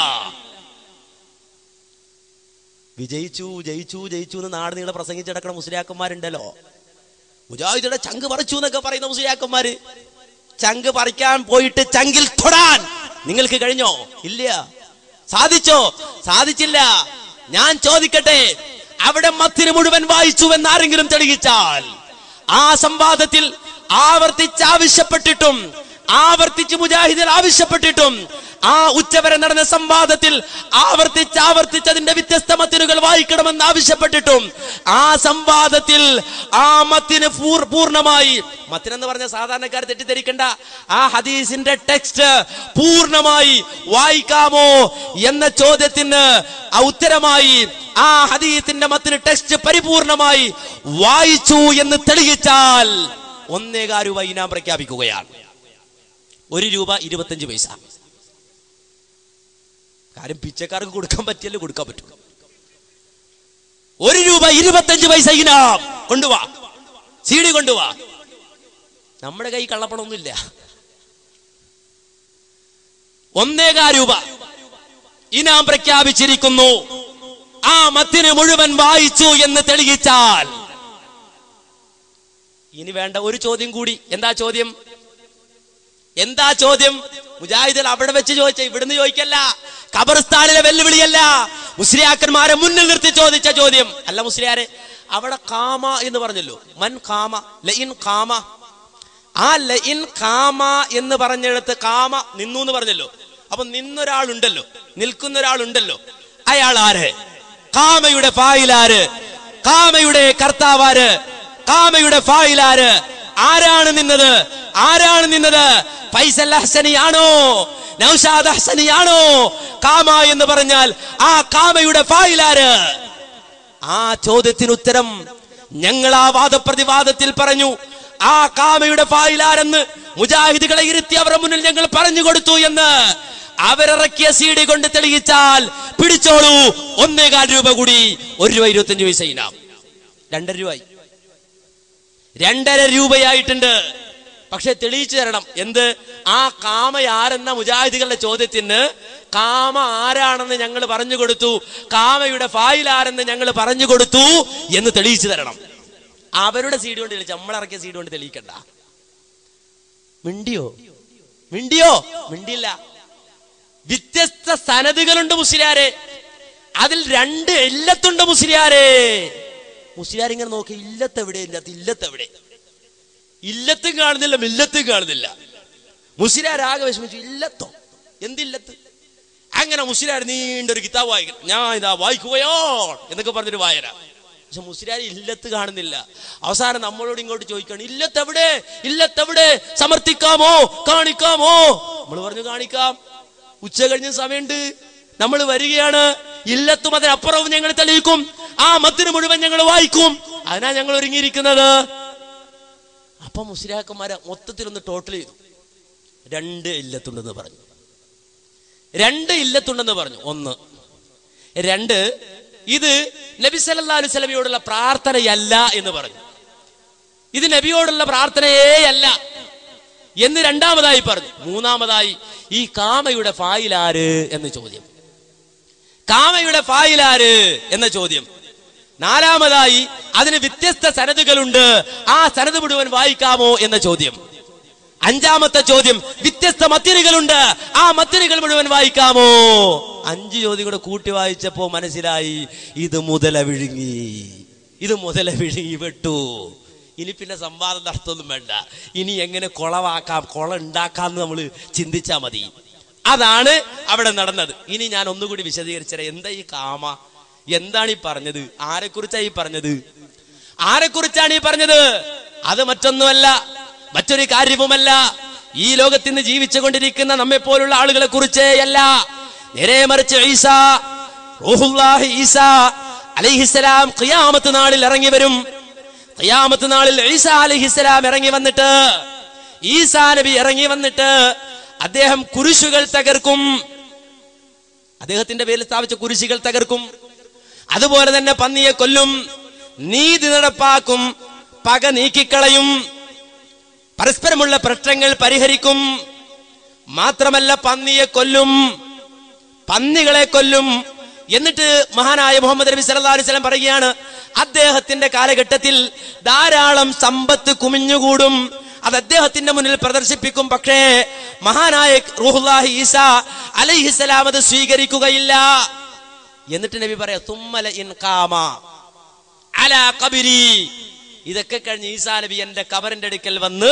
വിജയിച്ചു ജയിച്ചു ജയിച്ചു എന്ന് നാട് നീളെ പ്രസംഗിച്ചടക്കണ മുസ്ലിയാക്കന്മാരുണ്ടല്ലോ. മുജാഹിദുടെ ചങ്ക് പറിച്ചു എന്നൊക്കെ പറയുന്ന മുസ്ലിയാക്കന്മാര്. ചങ്ക് പറിക്കാൻ പോയിട്ട് ചങ്കിൽ തൊടാൻ നിങ്ങൾക്ക് കഴിഞ്ഞോ? ഇല്ല. സാധിച്ചോ? സാധിച്ചില്ല. ഞാൻ ചോദിക്കട്ടെ, അവിടെ മത്തിന് മുഴുവൻ വായിച്ചു എന്ന് ആരെങ്കിലും തെളിയിച്ചാൽ, ആ സംവാദത്തിൽ ആവർത്തിച്ച് ആവശ്യപ്പെട്ടിട്ടും ആവർത്തിച്ച് മുജാഹിദുകൾ ആവശ്യപ്പെട്ടിട്ടും ആ ഉച്ചവരെ നടന്ന സംവാദത്തിൽ ആവർത്തിച്ച് ആവർത്തിച്ച് അതിന്റെ വ്യത്യസ്ത മത്തിനുകൾ വായിക്കണമെന്ന് ആവശ്യപ്പെട്ടിട്ടും ആ സംവാദത്തിൽ ആ മത്തിന് പൂർണ്ണമായി, മത്തിനെന്ന് പറഞ്ഞ സാധാരണക്കാർ തെറ്റിദ്ധരിക്കണ്ട, ആ ഹദീസിന്റെ ടെക്സ്റ്റ് പൂർണ്ണമായി വായിക്കാമോ എന്ന ചോദ്യത്തിന് ഉത്തരമായി ആ ഹദീസിന്റെ മത്തിന് ടെക്സ്റ്റ് പരിപൂർണമായി വായിച്ചു എന്ന് തെളിയിച്ചാൽ ഒന്നേകാൽ രൂപ ഇനാം പ്രഖ്യാപിക്കുകയാണ്. ഒരു രൂപ ഇരുപത്തഞ്ച് പൈസ. കാര്യം പിച്ചക്കാർക്ക് കൊടുക്കാൻ പറ്റിയല്ലേ കൊടുക്കാൻ പറ്റൂ. ഒരു രൂപ ഇരുപത്തഞ്ച് പൈസ ഇനാം കൊണ്ടുവാ, സി ഡി കൊണ്ടുവാ. നമ്മുടെ കൈ കള്ളപ്പണമൊന്നുമില്ല. ഒന്നേകാൽ രൂപ ഇനാം പ്രഖ്യാപിച്ചിരിക്കുന്നു. ആ മത്തിന് മുഴുവൻ വായിച്ചു എന്ന് തെളിയിച്ചാൽ ഇനി വേണ്ട ഒരു ചോദ്യം കൂടി. എന്താ ചോദ്യം? എന്താ ചോദ്യം? മുജാഹിദുകൾ അവിടെ വെച്ച് ചോദിച്ച, ഇവിടുന്ന് ചോദിക്കല്ല, ഖബർസ്ഥാനിലെ വെല്ലുവിളിയല്ല, മുസ്ലിയാക്കന്മാരെ മുന്നിൽ നിർത്തി ചോദിച്ച ചോദ്യം അല്ല. മുസ്ലിയാരെ അവിടെ കാമ എന്ന് പറഞ്ഞല്ലോ, മൻ കാമ ലഇൻ കാമ. ആ ലഇൻ കാമ എന്ന് പറഞ്ഞെടുത്ത് കാമ നിന്നു എന്ന് പറഞ്ഞല്ലോ. അപ്പൊ നിന്നൊരാളുണ്ടല്ലോ, നിൽക്കുന്ന ഒരാളുണ്ടല്ലോ, അയാൾ ആര്? കാമയുടെ ഫായിലാര്? കാമയുടെ കർത്താവാര്? കാമയുടെ ഫായിലാര്? ആരാണ് നിന്നത്? ആരാണ് നിന്നത്? ഫൈസൽ അഹ്സനിയാണോ? നൗഷാദ് അഹ്സനിയാണോ? കാമ എന്ന് പറഞ്ഞാൽ ആ കാമയുടെ ഫായിലാര്? ആ ചോദ്യത്തിന് ഉത്തരം ഞങ്ങൾ ആ വാദപ്രതിവാദത്തിൽ പറഞ്ഞു. ആ കാമയുടെ ഫായിലാരെന്ന് മുജാഹിദുകളെ ഇരുത്തി അവരുടെ മുന്നിൽ ഞങ്ങൾ പറഞ്ഞു കൊടുത്തു എന്ന് അവരിറക്കിയ സി ഡി കൊണ്ട് തെളിയിച്ചാൽ പിടിച്ചോളൂ, ഒന്നേകാൽ രൂപ കൂടി. ഒരു രൂപ ഇരുപത്തഞ്ച് പൈസ ഇനാം. രണ്ടര രൂപയായി, രണ്ടര രൂപയായിട്ടുണ്ട്. പക്ഷെ തെളിയിച്ചു തരണം. എന്ത്? ആ കാമ ആരെന്ന മുജാഹിദുകളുടെ ചോദ്യത്തിന് കാമ ആരാണെന്ന് ഞങ്ങൾ പറഞ്ഞു കൊടുത്തു, കാമയുടെ ഫായിൽ ആരെന്ന് ഞങ്ങൾ പറഞ്ഞു കൊടുത്തു എന്ന് തെളിയിച്ചു തരണം. അവരുടെ സീഡ് കൊണ്ട് തെളിയിച്ചു, നമ്മളിറക്കിയ സീഡ് കൊണ്ട് തെളിയിക്കണ്ട. മിണ്ടിയോ? മിണ്ടിയോ? മിണ്ടില്ല. വ്യത്യസ്ത സനദുകളുണ്ട് മുസ്ലിയാരെ, അതിൽ രണ്ട് ഇല്ലത്തുണ്ട് മുസ്ലിയാരെ. മുസ്ലിയാരിങ്ങനെ നോക്കി, ഇല്ലത്തെവിടെ? ഇല്ലത്ത് ഇല്ലത്തെവിടെ? ഇല്ലത്തും കാണുന്നില്ല, മില്ലത്തും കാണുന്നില്ല. മുസ്ലിയാരാകെ വിഷമിച്ചു. ഇല്ലത്തോ? എന്തില്ലത്ത്? അങ്ങനെ മുസ്ലിയാർ നീണ്ടൊരു കിതാബ് വായിക്കണം. ഞാൻ ഇതാ വായിക്കുകയോ എന്നൊക്കെ പറഞ്ഞൊരു വായന. പക്ഷെ മുസ്ലിയാർ ഇല്ലത്ത് കാണുന്നില്ല. അവസാനം നമ്മളോട് ഇങ്ങോട്ട് ചോദിക്കണം, ഇല്ലത്തെവിടെ? ഇല്ലത്തെവിടെ? സമർത്ഥിക്കാമോ? കാണിക്കാമോ? നമ്മൾ പറഞ്ഞു കാണിക്കാം, ഉച്ച കഴിഞ്ഞ സമയമുണ്ട്, നമ്മൾ വരികയാണ്, ഇല്ലത്തും അതിനപ്പുറവും ഞങ്ങൾ തെളിയിക്കും, ആ മത്തിന് മുഴുവൻ ഞങ്ങൾ വായിക്കും, അതിനാ ഞങ്ങൾ ഒരുങ്ങിയിരിക്കുന്നത്. അപ്പൊ മുസ്ലിയാക്കന്മാരെ മൊത്തത്തിലൊന്ന് ടോട്ടൽ ചെയ്തു. രണ്ട് ഇല്ലത്തുണ്ടെന്ന് പറഞ്ഞു. രണ്ട് ഇല്ലത്തുണ്ടെന്ന് പറഞ്ഞു. ഒന്ന്. രണ്ട്, ഇത് നബി സല്ലല്ലാഹു അലൈഹി വസല്ലമയോടുള്ള പ്രാർത്ഥനയല്ല എന്ന് പറഞ്ഞു. ഇത് നബിയോടുള്ള പ്രാർത്ഥനയേ അല്ല എന്ന് രണ്ടാമതായി പറഞ്ഞു. മൂന്നാമതായി, ഈ കാമയുടെ ഫായിലാര് എന്ന ചോദ്യം. കാമയുടെ ഫായിലാര് എന്ന ചോദ്യം. നാലാമതായി, അതിന് വ്യത്യസ്ത സനദുകളുണ്ട്, ആ സനദ് മുഴുവൻ വായിക്കാമോ എന്ന ചോദ്യം. അഞ്ചാമത്തെ ചോദ്യം, വ്യത്യസ്ത മത്തിനുകളുണ്ട്, ആ മത്തിനുകൾ മുഴുവൻ വായിക്കാമോ? അഞ്ച് ചോദ്യം കൂടെ കൂട്ടി വായിച്ചപ്പോ മനസ്സിലായി ഇത് മുതല വിഴുങ്ങി, ഇത് മുതല വിഴുങ്ങി വെട്ടു. ഇനി പിന്നെ സംവാദം നടത്തൊന്നും വേണ്ട, ഇനി എങ്ങനെ കൊളവാക്കാം, കൊള ഉണ്ടാക്കാന്ന് നമ്മൾ ചിന്തിച്ചാ മതി. അതാണ് അവിടെ നടന്നത്. ഇനി ഞാൻ ഒന്നുകൂടി വിശദീകരിച്ചേ, എന്താ ഈ കാമ, എന്താണ് ഈ പറഞ്ഞത്, ആരെക്കുറിച്ചാണ് ഈ പറഞ്ഞത്, ആരെക്കുറിച്ചാണ് ഈ പറഞ്ഞത്? അത് മറ്റൊന്നുമല്ല, മറ്റൊരു കാര്യവുമല്ല, ഈ ലോകത്തിന് ജീവിച്ചുകൊണ്ടിരിക്കുന്ന നമ്മെ പോലുള്ള ആളുകളെ കുറിച്ചേ അല്ല, നേരെ മറിച്ച് ഈസാ റൂഹുല്ലാഹി ഈസാ അലൈഹിസ്സലാം ഖിയാമത്ത് നാളിൽ ഇറങ്ങി വരും. ഖിയാമത്ത് നാളിൽ ഈസാ അലൈഹിസ്സലാം ഇറങ്ങി വന്നിട്ട്, ഈസാ നബി ഇറങ്ങി വന്നിട്ട് അദ്ദേഹം കുരിശുകൾ തകർക്കും, അദ്ദേഹത്തിന്റെ പേരിൽ സ്ഥാപിച്ച കുരിശുകൾ തകർക്കും. അതുപോലെ തന്നെ പന്നിയെ കൊല്ലും, നീതി നടപ്പാക്കും, പക നീക്കിക്കളയും, പരസ്പരമുള്ള പ്രശ്നങ്ങൾ പരിഹരിക്കും. മാത്രമല്ല പന്നിയെ കൊല്ലും, പന്നികളെ കൊല്ലും. എന്നിട്ട് മഹാനായ മുഹമ്മദ് നബി സല്ലല്ലാഹു അലൈഹി വസല്ലം പറയുകയാണ്, അദ്ദേഹത്തിന്റെ കാലഘട്ടത്തിൽ ധാരാളം സമ്പത്ത് കുമിഞ്ഞുകൂടും, അത് അദ്ദേഹത്തിന്റെ മുന്നിൽ പ്രദർശിപ്പിക്കും. പക്ഷേ മഹാനായ റൂഹുല്ലാഹി ഈസാ അലൈഹിസ്സലാം അത് സ്വീകരിക്കുകയില്ല. എന്നിട്ട് നബി പറയാ, തുമ്മല ഇൻ ഖാമ അലാ ഖബരി, ഇതൊക്കെ കഴിഞ്ഞ് ഈസാ നബി എന്റെ ഖബറിന്റെ അടുക്കൽ വന്ന്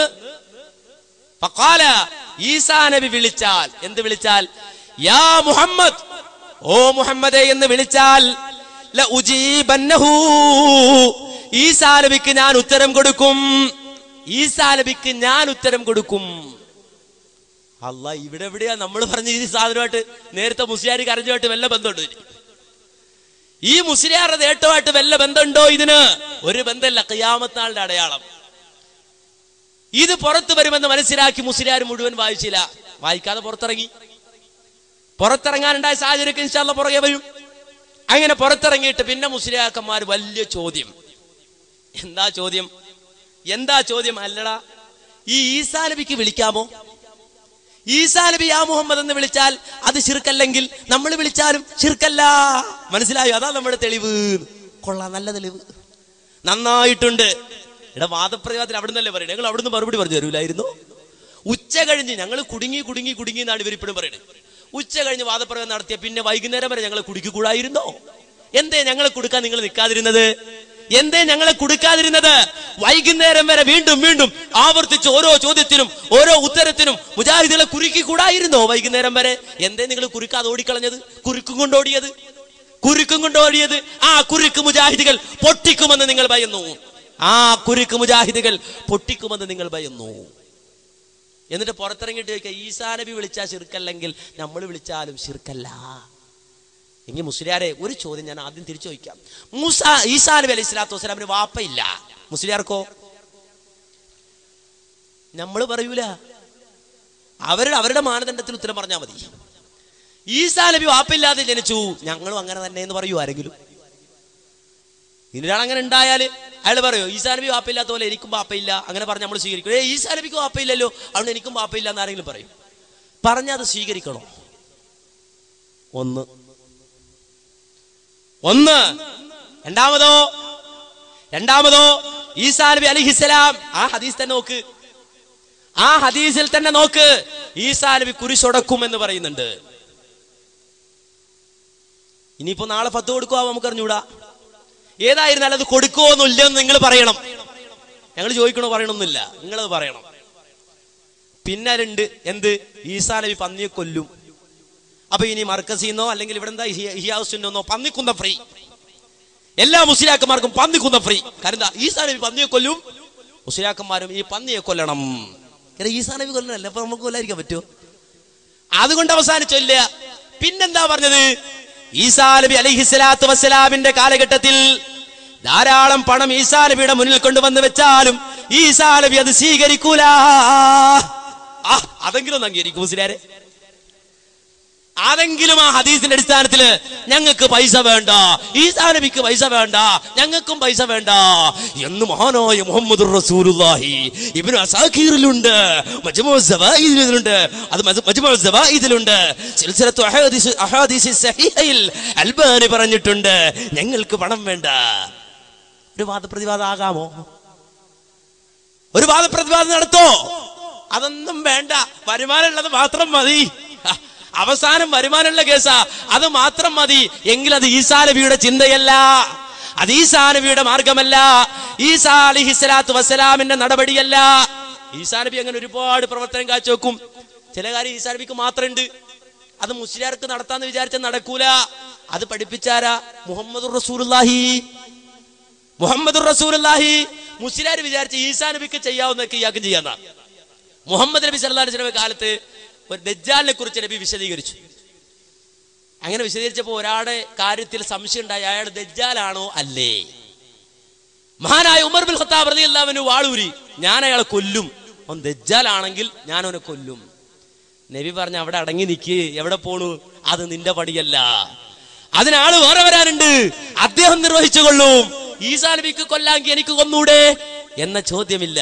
ഫഖാല, ഈസാ നബി വിളിച്ചാൽ, എന്ത് വിളിച്ചാൽ? യാ മുഹമ്മദ്, ഓ മുഹമ്മദേ എന്ന് വിളിച്ചാൽ, ല ഉജീബന്നഹു, ഈസാ നബിക്ക് ഞാൻ ഉത്തരം കൊടുക്കും, ഈസാ നബിക്ക് ഞാൻ ഉത്തരം കൊടുക്കും. അല്ലാ, ഇവിടെ എവിടെയാ നമ്മൾ പറഞ്ഞ ഈ സാധനമായിട്ട് നേരത്തെ മുസ്ലിയാർ കരഞ്ഞുമായിട്ട് വല്ല ബന്ധമുണ്ടോ? ഈ മുസ്ലിയാരുടെ നേട്ടമായിട്ട് വല്ല ബന്ധമുണ്ടോ? ഇതിന് ഒരു ബന്ധമല്ല. ഖിയാമത്ത് നാളിന്റെ അടയാളം ഇത് പുറത്തു വരുമെന്ന് മനസ്സിലാക്കി മുസ്ലിയാർ മുഴുവൻ വായിച്ചില്ല, വായിക്കാതെ പുറത്തിറങ്ങി. പുറത്തിറങ്ങാനുണ്ടായ സാഹചര്യം ഇൻഷാ അല്ലാഹ് പുറകെ വരും. അങ്ങനെ പുറത്തിറങ്ങിയിട്ട് പിന്നെ മുസ്ലിയാക്കന്മാർ വലിയ ചോദ്യം. എന്താ ചോദ്യം? എന്താ ചോദ്യം? അല്ലടാ, ഈ ഈസാ നബിക്ക് വിളിക്കാമോ? ഈസാ നബി യാ മുഹമ്മദ് എന്ന് വിളിച്ചാൽ അത് ശിർക്കല്ലെങ്കിൽ നമ്മൾ വിളിച്ചാലും ശിർക്കല്ല. മനസ്സിലായോ? അതാ നമ്മുടെ തെളിവ്. കൊള്ളാം, നല്ല തെളിവ്, നന്നായിട്ടുണ്ട്. ഇവിടെ വാദപ്രതിവാദത്തിൽ അവിടെ നിന്നല്ലേ പറയുന്നത്, ഞങ്ങൾ അവിടുന്ന് മറുപടി പറഞ്ഞു തരൂലായിരുന്നു. ഉച്ച കഴിഞ്ഞ് ഞങ്ങൾ കുടുങ്ങി കുടുങ്ങി കുടുങ്ങി എന്നാണ് ഇവരിപ്പോഴും പറയുന്നത്. ഉച്ച കഴിഞ്ഞ് വാദപ്രതിവാദം നടത്തിയ പിന്നെ വൈകുന്നേരം വരെ ഞങ്ങൾ കുടിക്കൂടായിരുന്നോ? എന്തേ ഞങ്ങളെ കൊടുക്കാൻ നിങ്ങൾ നിൽക്കാതിരുന്നത്? എന്തേ ഞങ്ങളെ കൊടുക്കാതിരുന്നത്? വൈകുന്നേരം വരെ വീണ്ടും വീണ്ടും ആവർത്തിച്ച് ഓരോ ചോദ്യത്തിനും ഓരോ ഉത്തരത്തിനും മുജാഹിദുകളെ കുരുക്കി കൂടായിരുന്നോ? വൈകുന്നേരം വരെ എന്തേ നിങ്ങൾ കുരുക്കാതെ ഓടിക്കളഞ്ഞത്? കുരുക്കും കൊണ്ടോടിയത്, കുരുക്കും കൊണ്ടോടിയത് ആ കുരുക്ക് മുജാഹിദുകൾ പൊട്ടിക്കുമെന്ന് നിങ്ങൾ ഭയന്നു. ആ കുരുക്ക് മുജാഹിദുകൾ പൊട്ടിക്കുമെന്ന് നിങ്ങൾ ഭയന്നു. എന്നിട്ട് പുറത്തിറങ്ങിയിട്ട് ചോദിക്കുക, ഈസാ നബി വിളിച്ചാൽ ശിർക്കല്ലെങ്കിൽ നമ്മൾ വിളിച്ചാലും ശിർക്കല്ല. എങ്കിൽ മുസ്ലിയാരെ ഒരു ചോദ്യം ഞാൻ ആദ്യം തിരിച്ചു ചോദിക്കാം. മൂസാ ഈസാ നബി അലൈഹി സ്വലാത്തു വസ്സലാമിന് വാപ്പയില്ല, മുസ്ലിയാർക്കോ? നമ്മൾ പറയൂല, അവരുടെ അവരുടെ മാനദണ്ഡത്തിൽ ഉത്തരം പറഞ്ഞാൽ മതി. ഈസാ നബി വാപ്പയില്ലാതെ ജനിച്ചു, ഞങ്ങളും അങ്ങനെ തന്നെ എന്ന് പറയൂ ആരെങ്കിലും? ഇനിയൊരാൾ അങ്ങനെ ഉണ്ടായാല് അയാൾ പറയോ ഈസാ നബി വാപ്പയില്ലാത്ത പോലെ എനിക്കും വാപ്പയില്ല, അങ്ങനെ പറഞ്ഞ് നമ്മൾ സ്വീകരിക്കും. ഏ ഈസാ നബിക്ക് വാപ്പയില്ലല്ലോ, അതുകൊണ്ട് എനിക്കും വാപ്പയില്ല എന്ന് ആരെങ്കിലും പറയും? പറഞ്ഞാൽ അത് സ്വീകരിക്കണോ? ഒന്ന് ഒന്ന് രണ്ടാമതോ രണ്ടാമതോ ഈസാ നബി അലൈഹിസ്സലാം ആ ഹദീസ് തന്നെ നോക്ക്, ആ ഹദീസിൽ തന്നെ നോക്ക്, ഈസാ നബി കുരിശൊടക്കും എന്ന് പറയുന്നുണ്ട്. ഇനിയിപ്പോ നാളെ ഫത്വ കൊടുക്കുവോ നമുക്ക് അറിഞ്ഞൂടാ. ഏതായിരുന്നാലും അത് കൊടുക്കുവോന്നില്ലെന്ന് നിങ്ങൾ പറയണം. ഞങ്ങൾ ചോദിക്കണോ പറയണമെന്നില്ല, നിങ്ങളത് പറയണം. പിന്നെ രണ്ട് എന്ത്? ഈസാ നബി പന്നിയെ കൊല്ലും. അപ്പൊ ഇനി മർക്കസിന്നോ അല്ലെങ്കിൽ ഇവിടെ എന്താ ഹിയാസുന്നോ പന്നിക്കുന്ന ഫ്രീ, എല്ലാ മുസ്ലിയാക്കന്മാർക്കും പന്നിക്കുന്ന ഫ്രീ. കാരണം ഈസാ നബി പന്നിയെ കൊല്ലും, മുസ്ലിയാക്കന്മാരും ഈ പന്നിയെ കൊല്ലണം. ഈസാ നബി കൊല്ലണല്ലേ, അപ്പൊ നമുക്ക് കൊല്ലാതിരിക്കാൻ പറ്റുമോ? അതുകൊണ്ട് അവസാനിച്ചില്ല. പിന്നെന്താ പറഞ്ഞത്? ഈസാ നബി അലൈഹിസ്സലാത്തു വസ്സലാമിന്റെ കാലഘട്ടത്തിൽ ധാരാളം പണം ഈസാ നബിയുടെ മുന്നിൽ കൊണ്ടുവന്ന് വെച്ചാലും ഈസാ നബി അത് സ്വീകരിക്കൂല. അതെങ്കിലും ഒന്ന് അംഗീകരിക്കും മുസ്ലിയാരെ. അതെങ്കിലും ആ ഹദീസിന്റെ അടിസ്ഥാനത്തില് ഞങ്ങൾക്ക് പൈസ വേണ്ട, ഈസാ നബിക്ക് പൈസ വേണ്ട, ഞങ്ങൾക്കും പൈസ വേണ്ട എന്ന് മഹാനായ മുഹമ്മദുർ റസൂലുള്ളാഹി ഇബ്നു അസാഖീറിലുണ്ട്, മജ്മുഉ സവായിദിലുണ്ട്, അത് മജ്മുഉ സവായിദിലുണ്ട്, സിൽസിലത്തു അഹാദീസ് അഹാദീസ് സഹീഹയിൽ അൽബാനി പറഞ്ഞിട്ടുണ്ട് ഞങ്ങൾക്ക് പണം വേണ്ട. ഒരു വാദപ്രതിവാദം ആകാമോ? ഒരു വാദപ്രതിവാദം നടത്തോ? അതൊന്നും വേണ്ട, വരുമാനമുള്ളത് മാത്രം മതി. അവസാനം വരുമാനമുള്ള കേസാ, അത് മാത്രം മതി. എങ്കിൽ അത് ഈസാ നബിയുടെ ചിന്തയല്ല, അത് ഈസാ നബിയുടെ മാർഗമല്ല, ഈസാ അലൈഹിസ്സലാത്തു വസ്സലാമിന്റെ നടപടിയല്ല. ഈസാ നബി അങ്ങനെ ഒരുപാട് പ്രവർത്തനം കാഴ്ചവെക്കും. ചില കാര്യം ഈസാ നബിക്ക് മാത്രമുണ്ട്, അത് മുസ്ലിയാർക്ക് നടത്താന്ന് വിചാരിച്ചാൽ നടക്കൂല. അത് പഠിപ്പിച്ചാരാ? മുഹമ്മദുർ റസൂലുള്ളാഹി. മുഹമ്മദുർ റസൂലുള്ളാഹി മുസ്ലിയാർ വിചാരിച്ച ഈസാ നബിക്ക് ചെയ്യാവുന്നതൊക്കെ ഇയാൾക്കും ചെയ്യാന്ന. മുഹമ്മദ് നബി സല്ലല്ലാഹു അലൈഹി വസല്ലം കാലത്ത് ഒരു ദജ്ജാലിനെ കുറിച്ച് നബി വിശദീകരിച്ചു. അങ്ങനെ വിശദീകരിച്ചപ്പോൾ ഒരാളുടെ കാര്യത്തിൽ സംശയം ഉണ്ടായി, അയാൾ ദജ്ജാലാണോ അല്ലേ? മഹാനായ ഉമർ ബിൻ ഖത്താബ് റളിയല്ലാഹു അൻഹു വാളൂരി, ഞാൻ അയാളെ കൊല്ലും, അവൻ ദജ്ജാലാണെങ്കിൽ ഞാൻ അവനെ കൊല്ലും. നബി പറഞ്ഞു, അവിടെ അടങ്ങി നിക്ക്, എവിടെ പോണു? അത് നിന്റെ പടിയല്ല, അതിനാള് വേറെ വരാനുണ്ട്, അദ്ദേഹം നിർവഹിച്ചു കൊള്ളും. ഈസാ നബിക്ക് കൊല്ലാമെങ്കിൽ എനിക്ക് കൊന്നൂടെ എന്ന ചോദ്യമില്ല,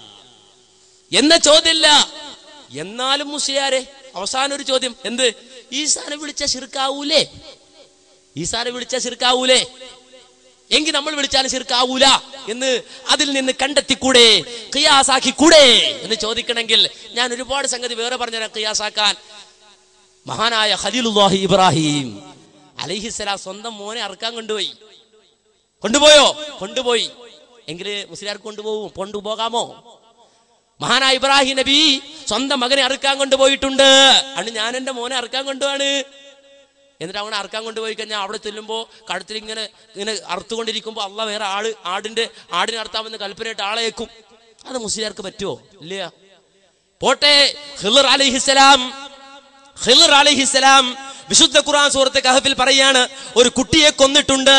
എന്ന ചോദ്യമില്ല. എന്നാലും മുസ്ലിയാരെ അവസാനം ഒരു ചോദ്യം, എന്ത്? ഈസാനെ വിളിച്ച ശിർക്കാവൂലേ? ഈസാനെ വിളിച്ച ശിർക്കാവൂലേ? എങ്കിൽ നമ്മൾ വിളിച്ചാലും ശിർക്കാവൂല എന്ന് അതിൽ നിന്ന് കണ്ടെത്തിക്കൂടെ, ഖിയാസാക്കിക്കൂടെ എന്ന് ചോദിക്കണമെങ്കിൽ ഞാൻ ഒരുപാട് സംഗതി വേറെ പറഞ്ഞുതരാം. ഖിയാസാക്കാൻ മഹാനായ ഖലീലുല്ലാഹി ഇബ്രാഹിം അലൈഹിസ്സലാം സ്വന്തം മോനെ അറുക്കാൻ കൊണ്ടുപോയി. കൊണ്ടുപോയോ? കൊണ്ടുപോയി. എങ്കില് മുസ്ലിയാർക്ക് കൊണ്ടുപോകും, കൊണ്ടുപോകാമോ? മഹാനായ ഇബ്രാഹിം നബി സ്വന്തം മകനെ അറുക്കാൻ കൊണ്ടുപോയിട്ടുണ്ട്. അന്ന് ഞാൻ എന്റെ മോനെ അറുക്കാൻ കൊണ്ടുപോവാണ്. എന്നിട്ട് അവനെ അറുക്കാൻ കൊണ്ടുപോയി കഴിഞ്ഞാൽ അവിടെ ചെല്ലുമ്പോ കഴുത്തിൽ ഇങ്ങനെ ഇങ്ങനെ അറുത്തുകൊണ്ടിരിക്കുമ്പോ അള്ള വേറെ ആള് ആടിന്റെ ആടിനെ അറുത്താമെന്ന് കൽപ്പനയായിട്ട് ആളെ വെക്കും. അത് മുസ്ലിയാർക്ക് പറ്റുമോ? ഇല്ല. പോട്ടെ, ഖിളിർ അലൈഹിസ്സലാം ഖിളിർ അലൈഹിസ്സലാം വിശുദ്ധ ഖുർആൻ സൂറത്ത് കഹഫിൽ പറയാണ്, ഒരു കുട്ടിയെ കൊന്നിട്ടുണ്ട്.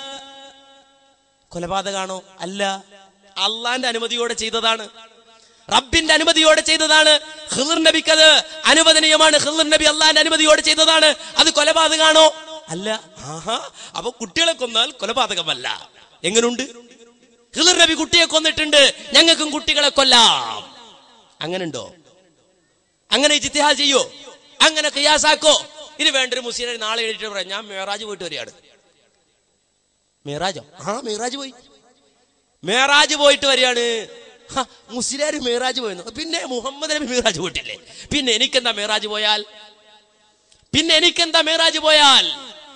കൊലപാതകമാണോ? അല്ല, അള്ളാന്റെ അനുമതിയോടെ ചെയ്തതാണ്, റബ്ബിന്റെ അനുമതിയോടെ ചെയ്തതാണ്. ഖിളിർ നബിക്ക് അത് അനുവദനീയമാണ്. ഖിളിർ നബി അള്ളാന്റെ അനുമതിയോടെ ചെയ്തതാണ്. അത് കൊലപാതകമാണോ? അല്ല. ആഹാ, അപ്പൊ കുട്ടികളെ കൊന്നാൽ കൊലപാതകമല്ല. എങ്ങനുണ്ട്? ഖിളിർ നബി കുട്ടിയെ കൊന്നിട്ടുണ്ട്, ഞങ്ങൾക്കും കുട്ടികളെ കൊല്ലാം. അങ്ങനുണ്ടോ? അങ്ങനെ ഇജ്തിഹാദ് ചെയ്യോ? അങ്ങനെ ഖിയാസാക്കോ? ഇത് വേണ്ടൊരു മുസ്ലിം നാളെ എഴുതിട്ട് പറയാം, ഞാൻ മേറാജ് പോയിട്ട് വരികയാണ്. മേറാജോ? ആ മേറാജ് പോയി, മേറാജ് പോയിട്ട് വരികയാണ്. മുസ്ലിയാര് മേറാജ് പോയെന്നു, പിന്നെ മുഹമ്മദ് നബി മേറാജ് പോയിട്ടില്ലേ? പിന്നെ എനിക്കെന്താ മേറാജ് പോയാൽ? പിന്നെ എനിക്കെന്താ മേറാജ് പോയാൽ?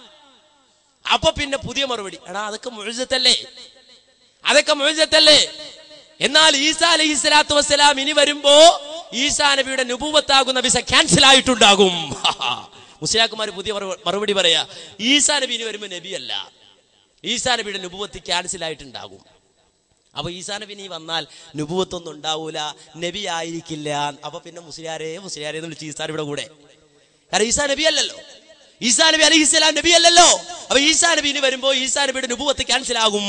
അപ്പൊ പിന്നെ പുതിയ മറുപടി, എടാ അതൊക്കെ മുഅ്ജിസത്തല്ലേ, അതൊക്കെ മുഅ്ജിസത്തല്ലേ. എന്നാൽ ഈസാ അലൈഹിസ്സലാത്തു വസ്സലാം ഇനി വരുമ്പോ ഈസാ നബിയുടെ നുബുവത്താകുന്ന വിസ ക്യാൻസൽ ആയിട്ടുണ്ടാകും. മുസ്ലിയാക്കുമാര് പുതിയ മറുപടി പറയാ, ഈസാ നബി ഇനി വരുമ്പോ നബിയല്ല, ഈസാ നബിയുടെ നുബുവത്ത് ക്യാൻസൽ ആയിട്ടുണ്ടാകും. അപ്പൊ ഈസാ നബി നീ വന്നാൽ നുബുവത്തൊന്നും ഉണ്ടാവൂല, നബി ആയിരിക്കില്ല. അപ്പൊ പിന്നെ മുസ്ലിയാരെ മുസ്ലിയാരെ എന്ന് വിളിച്ച് ഈസാ നബിയുടെ കൂടെ, കാരണം ഈസാ നബി അല്ലല്ലോ, ഈസാ നബി അലൈഹിസ്സലാം നബി അല്ലല്ലോ. അപ്പൊ ഈസാ നബി ഇനി വരുമ്പോ ഈസാ നബിയുടെ നുബുവത്ത് ക്യാൻസൽ ആകും.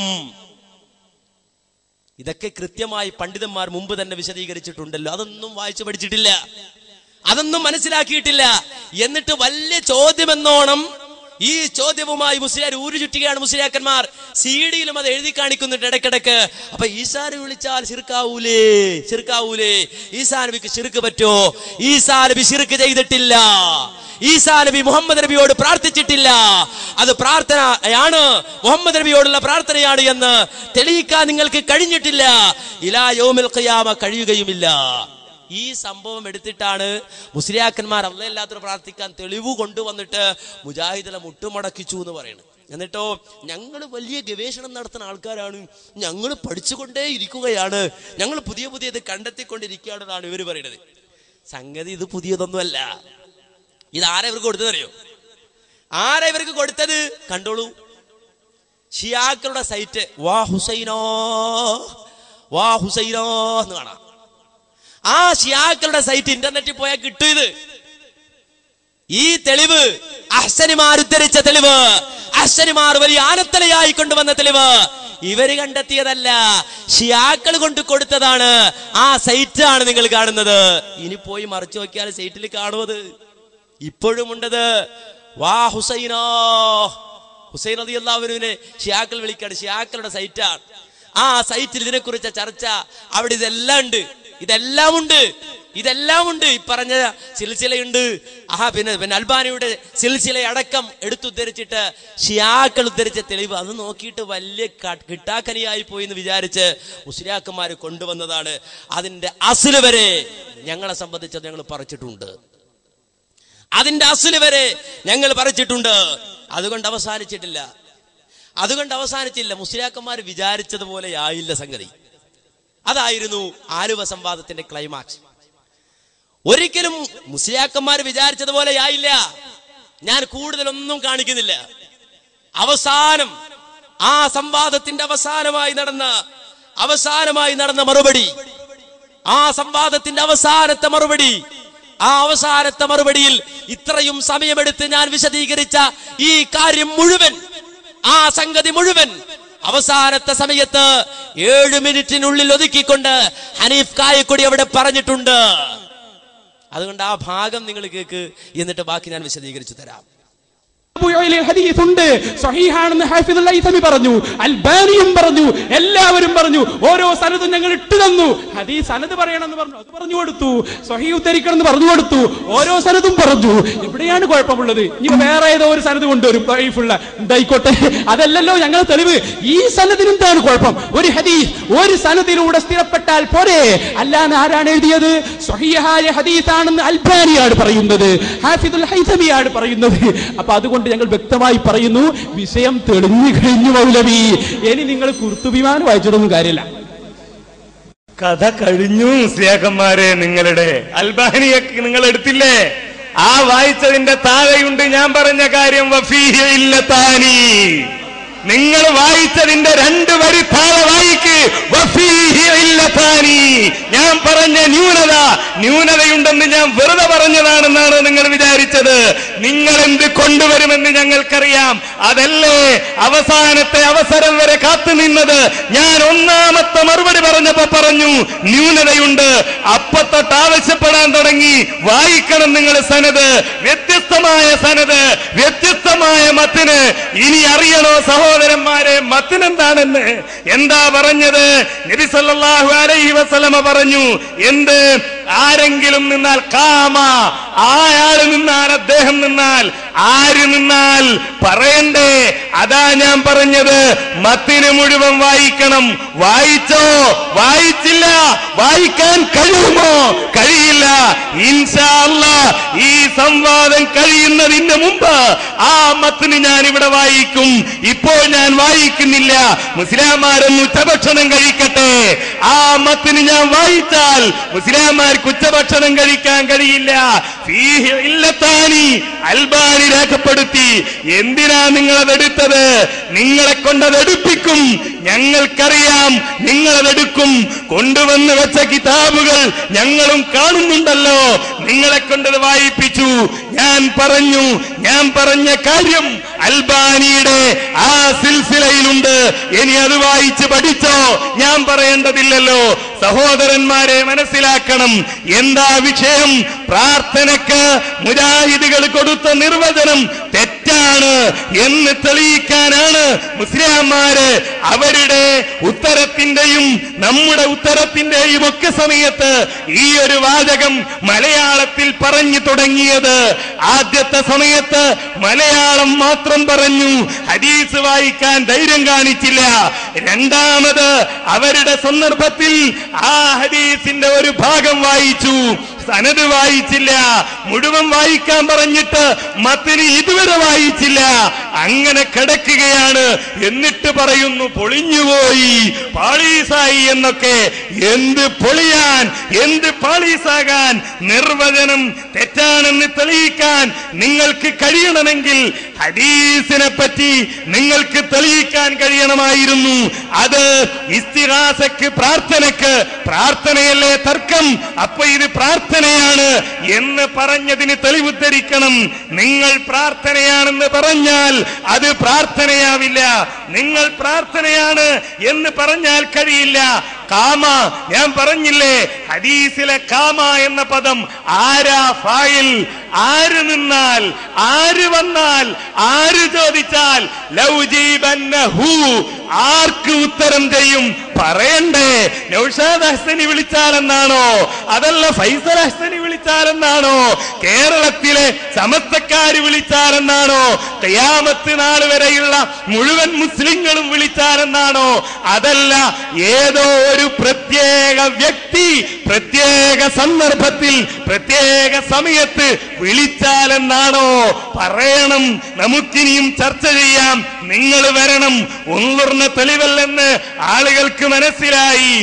ഇതൊക്കെ കൃത്യമായി പണ്ഡിതന്മാർ മുമ്പ് തന്നെ വിശദീകരിച്ചിട്ടുണ്ടല്ലോ. അതൊന്നും വായിച്ചു പഠിച്ചിട്ടില്ല, അതൊന്നും മനസ്സിലാക്കിയിട്ടില്ല. എന്നിട്ട് വലിയ ചോദ്യമെന്നോണം ഈ ചോദ്യവുമായി മുസ്ലിയാർ ഊരു ചുറ്റുകയാണ്. മുസ്ലിയാക്കന്മാർ സീഡിയിലും അത് എഴുതി കാണിക്കുന്നുണ്ട് ഇടയ്ക്കിടയ്ക്ക്. അപ്പൊ ഈസാ നബി വിളിച്ചാൽ ശിർക്കാവൂലേ? ശിർക്കാവൂലേ? ഈസാ നബിക്ക് ശിർക്ക് പറ്റോ? ഈസാ നബി ശിർക്ക് ചെയ്തിട്ടില്ല. ഈസാ നബി മുഹമ്മദ് നബിയോട് പ്രാർത്ഥിച്ചിട്ടില്ല. അത് പ്രാർത്ഥനയാണ്, മുഹമ്മദ് നബിയോടുള്ള പ്രാർത്ഥനയാണ് എന്ന് തെളിയിക്കാൻ നിങ്ങൾക്ക് കഴിഞ്ഞിട്ടില്ല. ഇലാ യൗമിൽ ഖിയാമ കഴിയുകയുമില്ല. ഈ സംഭവം എടുത്തിട്ടാണ് മുസ്ലിയാക്കന്മാർ അല്ലാഹുവിനെ പ്രാർത്ഥിക്കാൻ തെളിവ് കൊണ്ടുവന്നിട്ട് മുജാഹിദിനെ മുട്ടുമടക്കിച്ചു എന്ന് പറയുന്നത്. എന്നിട്ടോ ഞങ്ങൾ വലിയ ഗവേഷണം നടത്തുന്ന ആൾക്കാരാണ്, ഞങ്ങൾ പഠിച്ചുകൊണ്ടേ ഇരിക്കുകയാണ്, ഞങ്ങൾ പുതിയ പുതിയത് കണ്ടെത്തിക്കൊണ്ടിരിക്കുകയാണെന്നാണ് ഇവർ പറയുന്നത്. സംഗതി ഇത് പുതിയതൊന്നുമല്ല. ഇത് ആരാ ഇവർക്ക് കൊടുത്തതറിയോ? ആരാ ഇവർക്ക് കൊടുത്തത്? കണ്ടോളൂ, ഷിയാക്കളുടെ സൈറ്റ് വാ ഹുസൈനോ വാ ഹുസൈനോ എന്ന് കാണാം. ആ ഷിയാക്കളുടെ സൈറ്റ് ഇന്റർനെറ്റിൽ പോയാൽ കിട്ടും. ഇത് ഈ തെളിവ് അഹ്സനിമാർ ഉദ്ധരിച്ച തെളിവ്, അഹ്സനിമാർ വലിയ ആനത്തലയായി കൊണ്ടുവന്ന തെളിവ് ഇവര് കണ്ടെത്തിയതല്ല, ഷിയാക്കൾ കൊണ്ട് കൊടുത്തതാണ്. ആ സൈറ്റ് ആണ് നിങ്ങൾ കാണുന്നത്. ഇനി പോയി മറിച്ചു നോക്കിയാൽ സൈറ്റിൽ കാണുന്നത് ഇപ്പോഴും ഉണ്ടത്. വാ ഹുസൈനോ, ഹുസൈൻ റളിയല്ലാഹു അൻഹുവിനെ ഷിയാക്കൾ വിളിക്കാണ്, ഷിയാക്കളുടെ സൈറ്റാണ്. ആ സൈറ്റിൽ ഇതിനെ കുറിച്ച ചർച്ച അവിടെ ഇതെല്ലാം ഉണ്ട്, ഇതെല്ലാം ഉണ്ട്. ഇതെല്ലാം ഉണ്ട്. ഈ പറഞ്ഞ സിൽസിലയുണ്ട്. ആഹാ പിന്നെ പിന്നെ അൽബാനിയുടെ സിൽസില അടക്കം എടുത്തുദ്ധരിച്ചിട്ട് ഷിയാക്കൾ ഉദ്ധരിച്ച തെളിവ് അത് നോക്കിയിട്ട് വലിയ കിട്ടാക്കനിയായി പോയി എന്ന് വിചാരിച്ച് മുസ്ലിയാക്കന്മാർ കൊണ്ടുവന്നതാണ്. അതിന്റെ അസ്ല് വരെ ഞങ്ങളെ സംബന്ധിച്ച് ഞങ്ങൾ പറിച്ചിട്ടുണ്ട്. അതിന്റെ അസ്ല് വരെ ഞങ്ങൾ പറിച്ചിട്ടുണ്ട്. അതുകൊണ്ട് അവസാനിച്ചിട്ടില്ല. അതുകൊണ്ട് അവസാനിച്ചില്ല. മുസ്ലിയാക്കന്മാർ വിചാരിച്ചതുപോലെ ആയില്ല സംഗതി. അതായിരുന്നു ആലുവ സംവാദത്തിന്റെ ക്ലൈമാക്സ്. ഒരിക്കലും മുസ്ലിയാക്കന്മാർ വിചാരിച്ചതുപോലെ ആയില്ല. ഞാൻ കൂടുതലൊന്നും കാണിക്കുന്നില്ല. അവസാനം ആ സംവാദത്തിന്റെ അവസാനമായി നടന്ന അവസാനമായി നടന്ന മറുപടി, ആ സംവാദത്തിന്റെ അവസാനത്തെ മറുപടി, ആ അവസാനത്തെ മറുപടിയിൽ ഇത്രയും സമയമെടുത്ത് ഞാൻ വിശദീകരിച്ച ഈ കാര്യം മുഴുവൻ, ആ സംഗതി മുഴുവൻ അവസാനത്തെ സമയത്ത് ഏഴ് മിനിറ്റിനുള്ളിൽ ഒതുക്കിക്കൊണ്ട് ഹനീഫ് കായക്കൊടി അവിടെ പറഞ്ഞിട്ടുണ്ട്. അതുകൊണ്ട് ആ ഭാഗം നിങ്ങൾ കേൾക്ക്, എന്നിട്ട് ബാക്കി ഞാൻ വിശദീകരിച്ചു തരാം. ഹദീസുണ്ട്, സ്വഹീഹാണെന്ന് ഹാഫിദുൽ ഹൈതമി പറഞ്ഞു, അൽബാനിയും പറഞ്ഞു, എല്ലാവരും പറഞ്ഞു. ഓരോ സനദും ഞങ്ങൾ ഇട്ടു തന്നു. ഹദീസ് സനദ് പറയണമെന്ന് പറഞ്ഞു, അത് പറഞ്ഞു കൊടുത്തു. സ്വഹീഹ് ഉദ്ധരിക്കണം എന്ന് പറഞ്ഞു കൊടുത്തു. ഓരോ സനദും പറഞ്ഞു. എവിടെയാണ് കുഴപ്പമുള്ളത്? ഇനി വേറെ ഏതോ ഒരു സനദ് കൊണ്ടുവരും, ദഈഫുള്ള ഉണ്ടായിക്കോട്ടെ, അതല്ലല്ലോ ഞങ്ങൾ തെളിവ്. ഈ സനദിന് എന്താണ് കുഴപ്പം? ഒരു ഹദീസ് ഒരു സനദിലൂടെ സ്ഥിരപ്പെട്ടാൽ പോരെ. അല്ലാന്ന് ആരാണ് എഴുതിയത്? സ്വഹീഹായ ഹദീസാണെന്ന് അൽബാനിയാണ് പറയുന്നത്, ഹാഫിദുൽ ഹൈതമിയാണ് പറയുന്നത്. അപ്പൊ അതുകൊണ്ട് ഞങ്ങൾ വ്യക്തമായി പറയുന്നു, വിഷയം തെളിഞ്ഞു കഴിഞ്ഞു മൗലവി. ഇനി നിങ്ങൾ കുർത്തുബിമാൻ വായിച്ചിട്ടൊന്നും കാര്യമില്ല. കഥ കഴിഞ്ഞു മുസ്ലിയാക്കന്മാരെ. നിങ്ങളുടെ അൽബാനിയൊക്കെ നിങ്ങൾ എടുത്തില്ലേ? ആ വായിച്ചതിന്റെ താഴെയുണ്ട് ഞാൻ പറഞ്ഞ കാര്യം. വഫീഹി ഇല്ലതാനി. നിങ്ങൾ വായിച്ചതിന്റെ രണ്ട് വരി താഴെ വായിക്ക്. വഫീഹി ഇല്ലതാനി. ഞാൻ പറഞ്ഞ ന്യൂനത ന്യൂനതയുണ്ടെന്ന് ഞാൻ വെറുതെ പറഞ്ഞതാണെന്നാണ് നിങ്ങൾ വിചാരിച്ചത്. നിങ്ങൾ എന്ത് കൊണ്ടുവരുമെന്ന് ഞങ്ങൾക്കറിയാം. അതല്ലേ അവസാനത്തെ അവസരം വരെ കാത്തുനിന്നത്. ഞാൻ ഒന്നാമത്തെ മറുപടി പറഞ്ഞപ്പോ പറഞ്ഞു ന്യൂനതയുണ്ട്. അപ്പൊ തൊട്ട് ആവശ്യപ്പെടാൻ തുടങ്ങി, വായിക്കണം നിങ്ങൾ സനദ്, വ്യത്യസ്തമായ സനദ്, വ്യത്യസ്തമായ മത്തിന്. ഇനി അറിയണോ സഹോദരന്മാരെ മത്തിന് എന്താണെന്ന്? എന്താ പറഞ്ഞത്? നബി സല്ലല്ലാഹു അലൈഹി വസല്ലമ പറഞ്ഞു, എന്ത്? ആരെങ്കിലും നിന്നാൽ കാമ, ആയാള് നിന്നാൽ, അദ്ദേഹം നിന്നാൽ, ആര് നിന്നാൽ പറയണ്ടേ? അതാ ഞാൻ പറഞ്ഞത്. മത്തിന് മുഴുവൻ വായിക്കണം. വായിച്ചോ? വായിച്ചില്ല. വായിക്കാൻ കഴിയുമോ? കഴിയില്ല. ഇൻഷാ അല്ലാഹ് ഈ സംവാദം കഴിയുന്നതിന് മുമ്പ് ആ മത്തിന് ഞാൻ ഇവിടെ വായിക്കും. ഇപ്പോൾ ഞാൻ വായിക്കുന്നില്ല. മുസ്ലിംമാരൊന്ന് ഉച്ചഭക്ഷണം കഴിക്കട്ടെ. ആ മത്തിന് ഞാൻ വായിച്ചാൽ മുസ്ലിംമാർക്ക് ഉച്ചഭക്ഷണം കഴിക്കാൻ കഴിയില്ല. ഫീഹി ഇല്ലതാനി അൽബാനി രേഖപ്പെടുത്തി. എന്തിനാ നിങ്ങളതെടുത്തത്? നിങ്ങളെ കൊണ്ടതെടുപ്പിക്കും. ഞങ്ങൾക്കറിയാം നിങ്ങളതെടുക്കും. കൊണ്ടുവന്ന് വെച്ച കിതാബുകൾ ഞങ്ങളും കാണുന്നുണ്ടല്ലോ. നിങ്ങളെ കൊണ്ടത് വായിപ്പിച്ചു. ഞാൻ പറഞ്ഞു, ഞാൻ പറഞ്ഞ കാര്യം അൽബാനിയുടെ ആ സിൽസിലയിലുണ്ട്. ഇനി അത് വായിച്ച് പഠിച്ചോ? ഞാൻ പറയേണ്ടതില്ലല്ലോ. സഹോദരന്മാരെ മനസ്സിലാക്കണം. എന്താ വിഷയം? പ്രാർത്ഥനക്ക് മുജാഹിദുകൾ കൊടുത്ത നിർവചനം തെറ്റാണ് എന്ന് തെളിയിക്കാനാണ് മുസ്ലിംമാര് അവരുടെ ഉത്തരത്തിന്റെയും നമ്മുടെ ഉത്തരത്തിന്റെയും ഒക്കെ സമയത്ത് ഈ ഒരു വാചകം മലയാളത്തിൽ പറഞ്ഞു തുടങ്ങിയത്. ആദ്യത്തെ സമയത്ത് മലയാളം മാത്രം പറഞ്ഞു, ഹദീസ് വായിക്കാൻ ധൈര്യം കാണിച്ചില്ല. രണ്ടാമത് അവരുടെ സന്ദർഭത്തിൽ ആ ഹദീസിന്റെ ഒരു ഭാഗം വായിച്ചു, സനദ് വായിച്ചില്ല. മുഴുവൻ വായിക്കാൻ പറഞ്ഞിട്ട് മത്തിന് ഇതുവരെ വായിച്ചില്ല. അങ്ങനെ കിടക്കുകയാണ്. എന്നിട്ട് പറയുന്നു പൊളിഞ്ഞുപോയി, പാളീസായി എന്നൊക്കെ. എന്ത് പൊളിയാൻ, എന്ത് പാളീസാകാൻ? നിർവചനം തെറ്റാണെന്ന് തെളിയിക്കാൻ നിങ്ങൾക്ക് കഴിയണമെങ്കിൽ ഹദീസിനെ പറ്റി നിങ്ങൾക്ക് തെളിയിക്കാൻ കഴിയണമായിരുന്നു. അത് ഇസ്തിഗാസക്ക്, പ്രാർത്ഥനക്ക്. പ്രാർത്ഥനയല്ലേ തർക്കം? അപ്പൊ ഇത് പ്രാർത്ഥനയാണ് എന്ന് പറഞ്ഞതിന് തെളിവുദ്ധരിക്കണം. നിങ്ങൾ പ്രാർത്ഥനയാണെന്ന് പറഞ്ഞാൽ അത് പ്രാർത്ഥനയാവില്ല. നിങ്ങൾ പ്രാർത്ഥനയാണ് എന്ന് പറഞ്ഞാൽ കഴിയില്ല. കാമ, ഞാൻ പറഞ്ഞില്ലേ ഹദീസിലെ കാമ എന്ന പദം ആരാ ഫായിൽ, ആര് നിന്നാൽ, ആര് വന്നാൽ, ആര് ചോദിച്ചാൽ ലൗജീബന്നഹു, ആർക്ക് ഉത്തരം ചെയ്യും? പറയണ്ടേ നൗഷാദ് ഹസനി വിളിച്ചാലെന്നാണോ, അതല്ല ഫൈസൽ ഹസനി വിളിച്ചാലെന്നാണോ, കേരളത്തിലെ സമസ്തക്കാര് വിളിച്ചാലെന്നാണോ, ഖിയാമത്ത് നാൾ വരെയുള്ള മുഴുവൻ മുസ്ലിങ്ങളും വിളിച്ചാലെന്നാണോ, അതല്ല ഏതോ ഒരു പ്രത്യേക വ്യക്തി പ്രത്യേക സന്ദർഭത്തിൽ പ്രത്യേക സമയത്ത് വിളിച്ചാലെന്നാണോ? പറയണം, നമുക്കിനിയും ചർച്ച ചെയ്യാം. നിങ്ങൾ വരണം, ഒന്നുർന്ന തെളിവല്ലെന്ന് ആളുകൾക്ക് മനസ്സിലായി.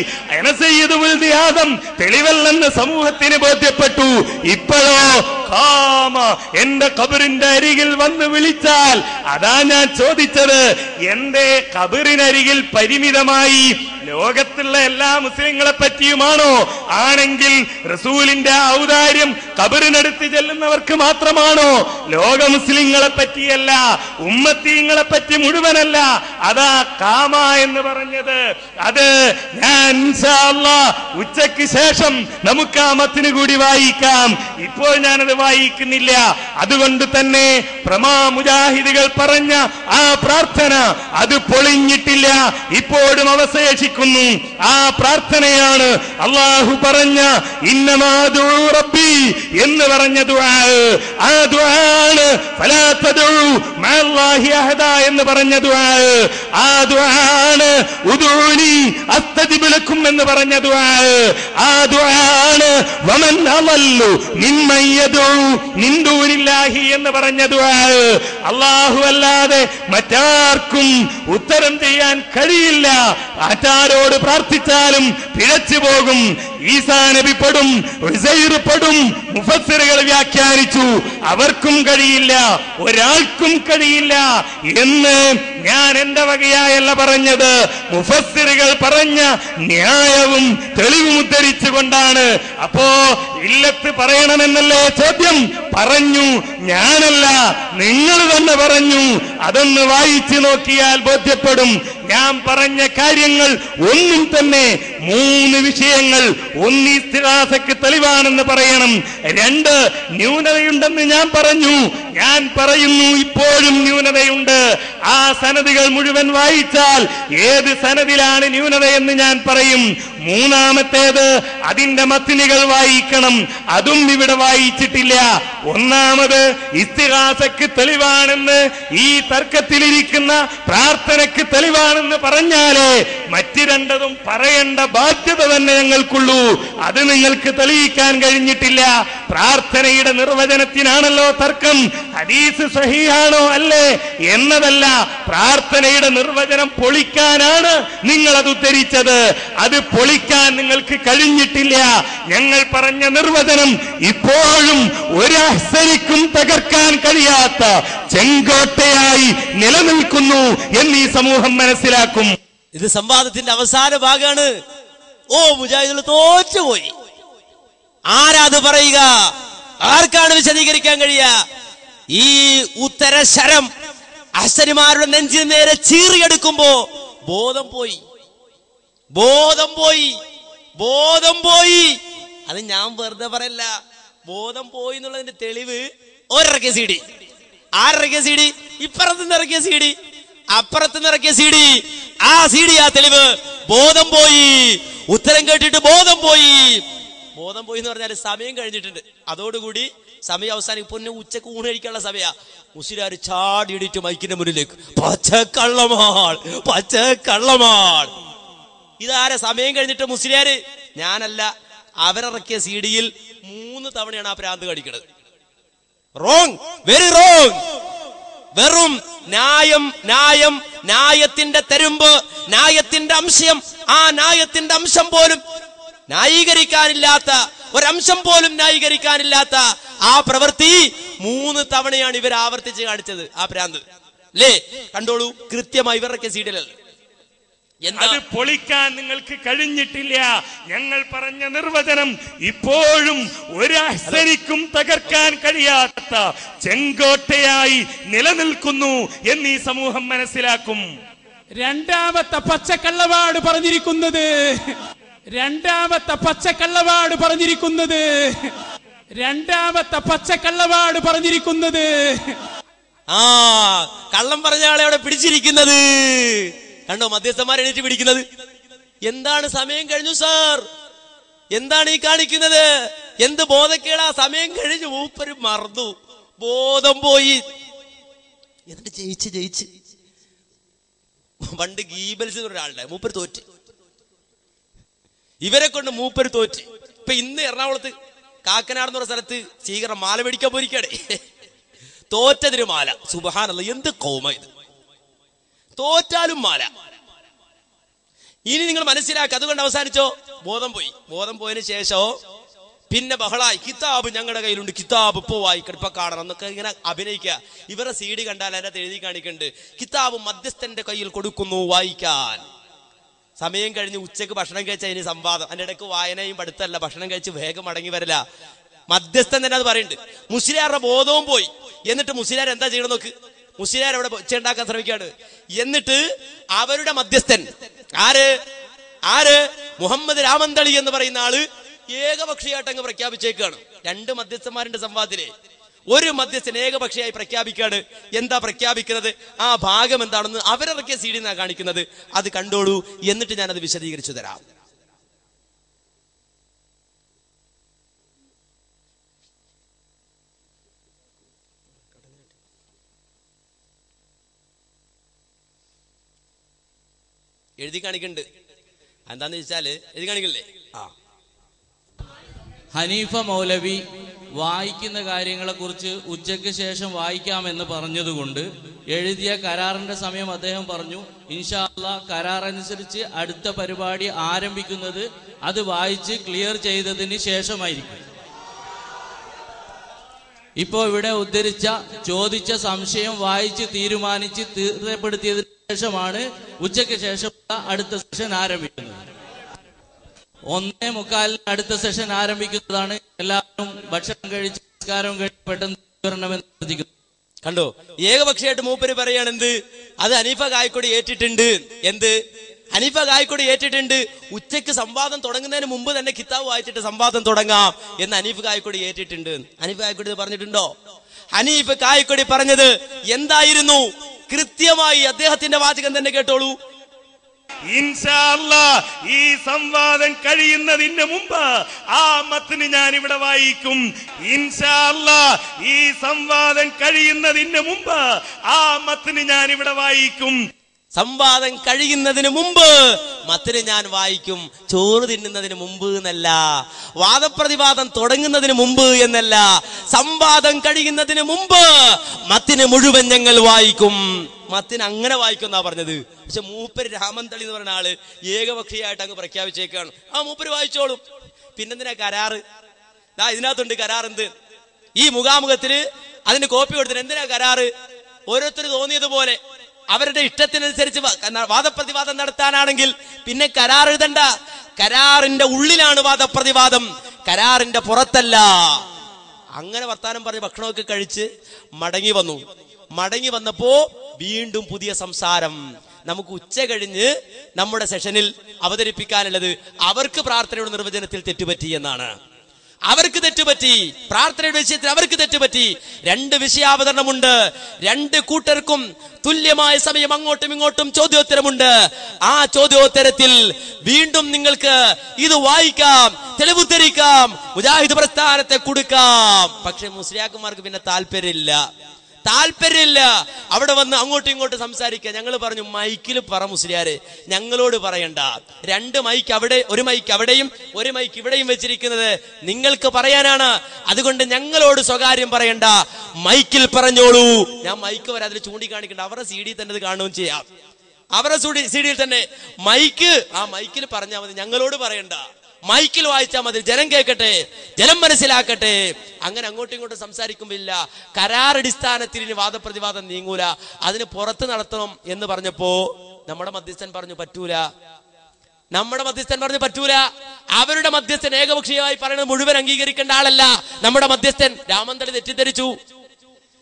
ആദം തെളിവല്ലെന്ന് സമൂഹത്തിന് ബോധ്യപ്പെട്ടു. ഇപ്പോഴോ കാമ, എന്റെ ഖബറിന്റെ അരികിൽ വന്ന് വിളിച്ചാൽ, അതാ ഞാൻ ചോദിച്ചത്, എന്റെ ഖബറിനരികിൽ പരിമിതമായി ലോകത്തുള്ള എല്ലാ മുസ്ലിങ്ങളെ പറ്റിയുമാണോ? ആണെങ്കിൽ റസൂലിന്റെ ഔദാര്യം ഖബറിനടുത്ത് ചെല്ലുന്നവർക്ക് മാത്രമാണോ? ലോക മുസ്ലിങ്ങളെ പറ്റിയല്ല, ഉമ്മത്തീങ്ങളെ പറ്റി മുഴുവനല്ല. അതാ കാമ എന്ന് പറഞ്ഞത്. അത് ഞാൻ ഇൻഷാ അല്ലാഹ് ഉച്ചയ്ക്ക് ശേഷം നമുക്ക് ആ മത്തിന് കൂടി വായിക്കാം. ഇപ്പോൾ ഞാനത് വായിക്കുന്നില്ല. അതുകൊണ്ട് തന്നെ പ്രമാ മുജാഹിദുകൾ പറഞ്ഞ ആ പ്രാർത്ഥന അത് പൊളിഞ്ഞിട്ടില്ല, ഇപ്പോഴും അവശേഷിക്കുന്നു. ആ പ്രാർത്ഥനയാണ് അല്ലാഹു പറഞ്ഞ ഇന്നമാ ദുഊ റബ്ബി എന്ന് പറഞ്ഞ ദുആ. ആ ദുആണ് ഫലാ തദഉ മഅല്ലാഹി അഹദ എന്ന് പറഞ്ഞ ദുആ. ആ ദുആണ് ഉദൂനി അസ്തജിബ് ലക്കും എന്ന് പറഞ്ഞ ദുആ. ആ ദുആണ് വമൻ അളല്ലു മിമ്മൻ യദഉ മിൻ ദൂനില്ലാഹി എന്ന് പറഞ്ഞ ദുആ. അല്ലാഹു അല്ലാതെ മറ്റാർക്കും ഉത്തരം ചെയ്യാൻ കഴിയില്ല. ആറ്റാരോട് പ്രാർത്ഥിച്ചാലും പിഴച്ചു പോകും. ഈസാ നബി പെടും, ഉസൈർ പെടും. മുഫസ്സിറുകൾ വ്യാഖ്യാനിച്ചു, അവർക്കും കഴിയില്ല, ഒരാൾക്കും കഴിയില്ല എന്ന്. ഞാൻ എന്റെ വകയായല്ല പറഞ്ഞത്, മുഫസ്സിറുകൾ പറഞ്ഞ ന്യായവും തെളിവും ഉദ്ധരിച്ചുകൊണ്ടാണ്. അപ്പോ ഇല്ലത്ത് പറയണമെന്നല്ലേ ചോദ്യം? പറഞ്ഞു, ഞാനല്ല, നിങ്ങൾ തന്നെ പറഞ്ഞു. അതൊന്ന് വായിച്ചു നോക്കിയാൽ ബോധ്യപ്പെടും. ഞാൻ പറഞ്ഞ കാര്യങ്ങൾ ഒന്നും തന്നെ മൂന്ന് വിഷയങ്ങൾ. ഒന്ന് ഇസ്തിഗാസക്ക് തെളിവാണെന്ന് പറയണം. രണ്ട്, ന്യൂനതയുണ്ടെന്ന് ഞാൻ പറഞ്ഞു. ഞാൻ പറയുന്നു ഇപ്പോഴും ന്യൂനതയുണ്ട്. ആ സനദുകൾ മുഴുവൻ വായിച്ചാൽ ഏത് സനദിലാണ് ന്യൂനതയെന്ന് ഞാൻ പറയും. മൂന്നാമത്തേത്, അതിന്റെ മത്തിനുകൾ വായിക്കണം. അതും ഇവിടെ വായിച്ചിട്ടില്ല. ഒന്നാമത്, ഇസ്തിഗാസക്ക് തെളിവാണെന്ന്, ഈ തർക്കത്തിലിരിക്കുന്ന പ്രാർത്ഥനയ്ക്ക് തെളിവാണെന്ന് പറഞ്ഞാലേ മറ്റു രണ്ടതും പറയേണ്ട ബാധ്യത തന്നെ ഞങ്ങൾക്കുള്ളൂ. അത് നിങ്ങൾക്ക് തെളിയിക്കാൻ കഴിഞ്ഞിട്ടില്ല. പ്രാർത്ഥനയുടെ നിർവചനത്തിനാണല്ലോ തർക്കം. ഹദീസ് സഹീഹാണോ അല്ലേ എന്നതല്ല, പ്രാർത്ഥനയുടെ നിർവചനം പൊളിക്കാനാണ് നിങ്ങൾ അത് ഉദ്ധരിച്ചത്. അത് പൊളിക്കാൻ നിങ്ങൾക്ക് കഴിഞ്ഞിട്ടില്ല. ഞങ്ങൾ പറഞ്ഞ നിർവചനം ഇപ്പോഴും ഒരു അഹ്സനിക്കും തകർക്കാൻ കഴിയാത്ത ചെങ്കോട്ടയായി നിലനിൽക്കുന്നു എന്ന് ഈ സമൂഹം മനസ്സിലാക്കും. ഇത് സംവാദത്തിന്റെ അവസാന ഭാഗമാണ്. ഓ മുജാഹിദുകൾ തോറ്റുപോയി. ആരാത് പറയുക? ആർക്കാണ് വിശദീകരിക്കാൻ കഴിയുക? ഈ ഉത്തരശരം അഹ്സനിമാരുടെ നെഞ്ചിന് നേരെ ചീറിയെടുക്കുമ്പോ ബോധം പോയി, ബോധം പോയി, ബോധം പോയി. അത് ഞാൻ വെറുതെ പറയല്ല, ബോധം പോയി എന്നുള്ളതിന്റെ തെളിവ് ഒരിറക്കിയ സി ഡി. ആരിറക്കിയ സി ഡി? ഇപ്പുറത്തുനിന്ന് ഇറക്കിയ സി ഡി, അപ്പുറത്തുനിന്ന് ഇറക്കിയ സി ഡി. ആ സി ഡി, ആ തെളിവ്. ബോധം പോയി, ഉത്തരം കേട്ടിട്ട് ബോധം പോയി. ബോധം പോയി എന്ന് പറഞ്ഞാൽ സമയം കഴിഞ്ഞിട്ടുണ്ട്. അതോടുകൂടി സമയം അവസാനിക്കും. പൊന്നെ ഉച്ചക്ക് ഊണ് കഴിക്കാനുള്ള സമയ. മുസ്ലിയാർ ചാടിയിടിട്ട് മൈക്കിന്റെ മുന്നിലേക്ക്, പച്ചക്കള്ളമാൾ, പച്ചക്കള്ളമാൾ. ഇതാരെ? സമയം കഴിഞ്ഞിട്ട് മുസ്ലിയാര്? ഞാനല്ല, അവരിറക്കിയ സി ഡിയിൽ മൂന്ന് തവണയാണ് ആ പ്രാന്ത് കടിക്കുന്നത്. Wrong, very wrong. വെറും ന്യായം, ന്യായം, ന്യായത്തിന്റെ തെരുമ്പ്, ന്യായത്തിന്റെ അംശം. ആ ന്യായത്തിന്റെ അംശം പോലും ന്യായീകരിക്കാനില്ലാത്ത, ഒരംശം പോലും ന്യായീകരിക്കാനില്ലാത്ത ആ പ്രവൃത്തി മൂന്ന് തവണയാണ് ഇവർ ആവർത്തിച്ച് കാണിച്ചത്. ആ പ്രാന്ത് അല്ലേ? കണ്ടോളൂ, കൃത്യമായി ഇവരൊക്കെ സീഡിലല്ലേ. അത് പൊളിക്കാൻ നിങ്ങൾക്ക് കഴിഞ്ഞിട്ടില്ല. ഞങ്ങൾ പറഞ്ഞ നിർവചനം ഇപ്പോഴും ഒരു അഹ്സനിക്കും തകർക്കാൻ കഴിയാത്ത ചെങ്കോട്ടയായി നിലനിൽക്കുന്നു എന്ന് ഈ സമൂഹം മനസ്സിലാക്കും. രണ്ടാമത്തെ പച്ചക്കള്ളവാട് പറഞ്ഞിരിക്കുന്നത് രണ്ടാമത്തെ പച്ചക്കള്ളവാട് പറഞ്ഞിരിക്കുന്നത് രണ്ടാമത്തെ പച്ചക്കള്ളവാട് പറഞ്ഞിരിക്കുന്നത് ആ കള്ളം പറഞ്ഞ ആളെ അവിടെ പിടിച്ചിരിക്കുന്നത് കണ്ടോ? മധ്യസ്ഥന്മാരെ എണീറ്റ് പിടിക്കുന്നത്. എന്താണ് സമയം കഴിഞ്ഞു സാർ, എന്താണ് ഈ കാണിക്കുന്നത്? എന്ത് ബോധക്കേടാ? സമയം കഴിഞ്ഞു, മൂപ്പര് മറന്നു, ബോധം പോയി. എന്നിട്ട് ജയിച്ച് ജയിച്ച് പണ്ട് ഗീബൽസ് ഒരാളുടെ മൂപ്പര് തോറ്റ്, ഇവരെ കൊണ്ട് മൂപ്പര് തോറ്റ്. ഇപ്പൊ ഇന്ന് എറണാകുളത്ത് കാക്കനാട് എന്ന് പറഞ്ഞ സ്ഥലത്ത് സ്വീകരണം മാല മേടിക്കാൻ പോയിരിക്കടേ, തോറ്റതിന് മാല. സുബ്ഹാനല്ലാഹ്, എന്ത് കൗമ ഇത്! തോറ്റാലും മാല. ഇനി നിങ്ങൾ മനസ്സിലാക്കുക. അതുകൊണ്ട് അവസാനിച്ചോ? ബോധം പോയി. ബോധം പോയതിനു ശേഷോ പിന്നെ ബഹളായി. കിതാബ് ഞങ്ങളുടെ കയ്യിലുണ്ട്, കിതാബ് ഇപ്പൊ വായിക്കണം, ഇപ്പൊ കാണണം എന്നൊക്കെ ഇങ്ങനെ അഭിനയിക്കുക. ഇവരെ സി ഡി കണ്ടാൽ അതിനകത്ത് എഴുതി കാണിക്കുന്നുണ്ട്, കിതാബ് മധ്യസ്ഥന്റെ കയ്യിൽ കൊടുക്കുന്നു വായിക്കാൻ. സമയം കഴിഞ്ഞ് ഉച്ചക്ക് ഭക്ഷണം കഴിച്ച ഇനി സംവാദം. അതിന്റെ ഇടയ്ക്ക് വായനയും പഠിത്തമല്ല, ഭക്ഷണം കഴിച്ച് വേഗം മടങ്ങി വരില്ല. മധ്യസ്ഥൻ തന്നെ അത് പറയുന്നുണ്ട്. മുസ്ലിയാരുടെ ബോധവും പോയി. എന്നിട്ട് മുസ്ലിയാർ എന്താ ചെയ്യണം നോക്ക്. മുസ്ലിയാർ അവിടെ ഒച്ചയുണ്ടാക്കാൻ ശ്രമിക്കാണ്. എന്നിട്ട് അവരുടെ മധ്യസ്ഥൻ ആര് ആര് മുഹമ്മദ് രാമന്തളി എന്ന് പറയുന്ന ആള് ഏകപക്ഷീയമായിട്ട് അങ്ങ് പ്രഖ്യാപിച്ചേക്കാണ്. രണ്ട് മധ്യസ്ഥന്മാരുടെ സംവാദത്തിലെ ഒരു മധ്യസ്ഥൻ ഏകപക്ഷീയായി പ്രഖ്യാപിക്കാണ്. എന്താ പ്രഖ്യാപിക്കുന്നത്? ആ ഭാഗം എന്താണെന്ന് അവരിറക്കിയ സി ഡി എന്നാണ് കാണിക്കുന്നത്. അത് കണ്ടോളൂ, എന്നിട്ട് ഞാനത് വിശദീകരിച്ചു തരാം. എഴുതി കാണിക്കുന്നുണ്ട്. എന്താന്ന് വെച്ചാല് എഴുതി കാണിക്കല്ലേ? ആ ഹനീഫ മൗലവി വായിക്കുന്ന കാര്യങ്ങളെ കുറിച്ച് ഉച്ചയ്ക്ക് ശേഷം വായിക്കാമെന്ന് പറഞ്ഞതുകൊണ്ട് എഴുതിയ കരാറിന്റെ സമയം അദ്ദേഹം പറഞ്ഞു, ഇൻഷാ അല്ലാഹ് കരാർ അനുസരിച്ച് അടുത്ത പരിപാടി ആരംഭിക്കുന്നത് അത് വായിച്ച് ക്ലിയർ ചെയ്തതിന് ശേഷമായിരിക്കും. ഇപ്പോ ഇവിടെ ഉദ്ധരിച്ച ചോദിച്ച സംശയം വായിച്ച് തീരുമാനിച്ച് തീർച്ചപ്പെടുത്തിയതിനു ശേഷമാണ് ഉച്ചയ്ക്ക് ശേഷം അടുത്ത സെഷൻ ആരംഭിക്കുന്നത്. ഒന്നേ മുക്കാലിന് അടുത്ത സെഷൻ ആരംഭിക്കുന്നതാണ്. എല്ലാവരും ഭക്ഷണം കഴിച്ച് സംസ്കാരം കഴിച്ച് പെട്ടെന്ന് വരണമെന്ന് ശ്രദ്ധിക്കുന്നു. കണ്ടോ? ഏകപക്ഷീയമായിട്ട് മൂപ്പര് പറയാണ് എന്ത്? അത് ഹനീഫ കായക്കൊടി ഏറ്റിട്ടുണ്ട്. എന്ത്? ഹനീഫ കായക്കൊടി ഏറ്റിട്ടുണ്ട്. ഉച്ചയ്ക്ക് സംവാദം തുടങ്ങുന്നതിന് മുമ്പ് തന്നെ കിതാബ് വായിച്ചിട്ട് സംവാദം തുടങ്ങാം എന്ന് ഹനീഫ് കായക്കൊടി ഏറ്റിട്ടുണ്ട്. ഹനീഫ് കായക്കൊടി പറഞ്ഞിട്ടുണ്ടോ? ഹനീഫ് കായക്കൊടി പറഞ്ഞത് എന്തായിരുന്നു? കൃത്യമായി അദ്ദേഹത്തിന്റെ വാചകം തന്നെ കേട്ടോളൂ. ഇൻഷാ അല്ലാഹ് ഈ സംവാദം കഴിയുന്നതിന് മുമ്പ് ആ മത്ന് ഞാൻ ഇവിടെ വായിക്കും. ഇൻഷാ അല്ലാഹ് ഈ സംവാദം കഴിയുന്നതിന് മുമ്പ് ആ മത്ന് ഞാൻ ഇവിടെ വായിക്കും. സംവാദം കഴിയുന്നതിന് മുമ്പ് മത്തിന് ഞാൻ വായിക്കും. ചോറ് തിന്നുന്നതിന് മുമ്പ് എന്നല്ല, വാദപ്രതിവാദം തുടങ്ങുന്നതിന് മുമ്പ് എന്നല്ല, സംവാദം കഴിയുന്നതിന് മുമ്പ് മത്തിന് മുഴുവൻ ഞങ്ങൾ വായിക്കും. മത്തിന് അങ്ങനെ വായിക്കും എന്നാ പറഞ്ഞത്. പക്ഷെ മൂപ്പര് രാമന്തളി എന്ന് പറഞ്ഞ ആള് ഏകപക്ഷീയമായിട്ട് അങ്ങ് പ്രഖ്യാപിച്ചേക്കാണ്. ആ മൂപ്പര് വായിച്ചോളും. പിന്നെന്തിനാ കരാറ്? ദാ ഇതിനകത്തുണ്ട് കരാർ. എന്ത്? ഈ മുഖാമുഖത്തിന് അതിന് കോപ്പി കൊടുത്തിട്ട് എന്തിനാ കരാറ്? ഓരോരുത്തർ തോന്നിയതുപോലെ അവരുടെ ഇഷ്ടത്തിനനുസരിച്ച് വാദപ്രതിവാദം നടത്താനാണെങ്കിൽ പിന്നെ കരാർ എഴുതണ്ട. കരാറിന്റെ ഉള്ളിലാണ് വാദപ്രതിവാദം, കരാറിന്റെ പുറത്തല്ല. അങ്ങനെ വർത്താനം പറഞ്ഞ് ഭക്ഷണമൊക്കെ കഴിച്ച് മടങ്ങി വന്നു. മടങ്ങി വന്നപ്പോ വീണ്ടും പുതിയ സംസാരം. നമുക്ക് ഉച്ച കഴിഞ്ഞ് നമ്മുടെ സെഷനിൽ അവതരിപ്പിക്കാനുള്ളത് അവർക്ക് പ്രാർത്ഥനയുടെ നിർവചനത്തിൽ തെറ്റുപറ്റി എന്നാണ്. അവർക്ക് തെറ്റുപറ്റി, പ്രാർത്ഥനയുടെ വിഷയത്തിൽ അവർക്ക് തെറ്റുപറ്റി. രണ്ട് വിഷയാവതരണമുണ്ട്. രണ്ട് കൂട്ടർക്കും തുല്യമായ സമയം അങ്ങോട്ടും ഇങ്ങോട്ടും ചോദ്യോത്തരമുണ്ട്. ആ ചോദ്യോത്തരത്തിൽ വീണ്ടും നിങ്ങൾക്ക് ഇത് വായിക്കാം, തെളിവുദ്ധരിക്കാം, മുജാഹിദ് പ്രസ്ഥാനത്തെ കൊടുക്കാം. പക്ഷെ മുസ്ലിയാക്കന്മാർക്ക് പിന്നെ താല്പര്യമില്ല. താല്പര്യമില്ല അവിടെ വന്ന് അങ്ങോട്ടും ഇങ്ങോട്ടും സംസാരിക്കുക. ഞങ്ങൾ പറഞ്ഞു മൈക്കിൽ പറ മുസ്ലിയാരെ, ഞങ്ങളോട് പറയണ്ട. രണ്ട് മൈക്ക് അവിടെ, ഒരു മൈക്ക് അവിടെയും ഒരു മൈക്ക് ഇവിടെയും വെച്ചിരിക്കുന്നത് നിങ്ങൾക്ക് പറയാനാണ്. അതുകൊണ്ട് ഞങ്ങളോട് സ്വകാര്യം പറയണ്ട, മൈക്കിൽ പറഞ്ഞോളൂ. ഞാൻ മൈക്ക് വരെ അതിൽ ചൂണ്ടിക്കാണിക്കണ്ട. അവരുടെ സി ഡി തന്നെ അത് കാണുകയും ചെയ്യാം. അവരുടെ സി ഡിയിൽ തന്നെ മൈക്ക്, ആ മൈക്കിൽ പറഞ്ഞാൽ മതി, ഞങ്ങളോട് പറയണ്ട. മൈക്കിൽ വായിച്ചാൽ മതി, ജനം കേൾക്കട്ടെ, ജനം മനസ്സിലാക്കട്ടെ. അങ്ങനെ അങ്ങോട്ടും ഇങ്ങോട്ടും സംസാരിക്കുമ്പില്ല. കരാറടിസ്ഥാനത്തിൽ ഇനി വാദപ്രതിവാദം നീങ്ങൂല, അതിന് പുറത്ത് നടത്തണം എന്ന് പറഞ്ഞപ്പോ നമ്മുടെ മധ്യസ്ഥൻ പറഞ്ഞു പറ്റൂല. നമ്മുടെ മധ്യസ്ഥൻ പറഞ്ഞു പറ്റൂല. അവരുടെ മധ്യസ്ഥൻ ഏകപക്ഷീയമായി പറയുന്നത് മുഴുവൻ അംഗീകരിക്കേണ്ട ആളല്ല നമ്മുടെ മധ്യസ്ഥൻ. രാമന്തളി തെറ്റിദ്ധരിച്ചു.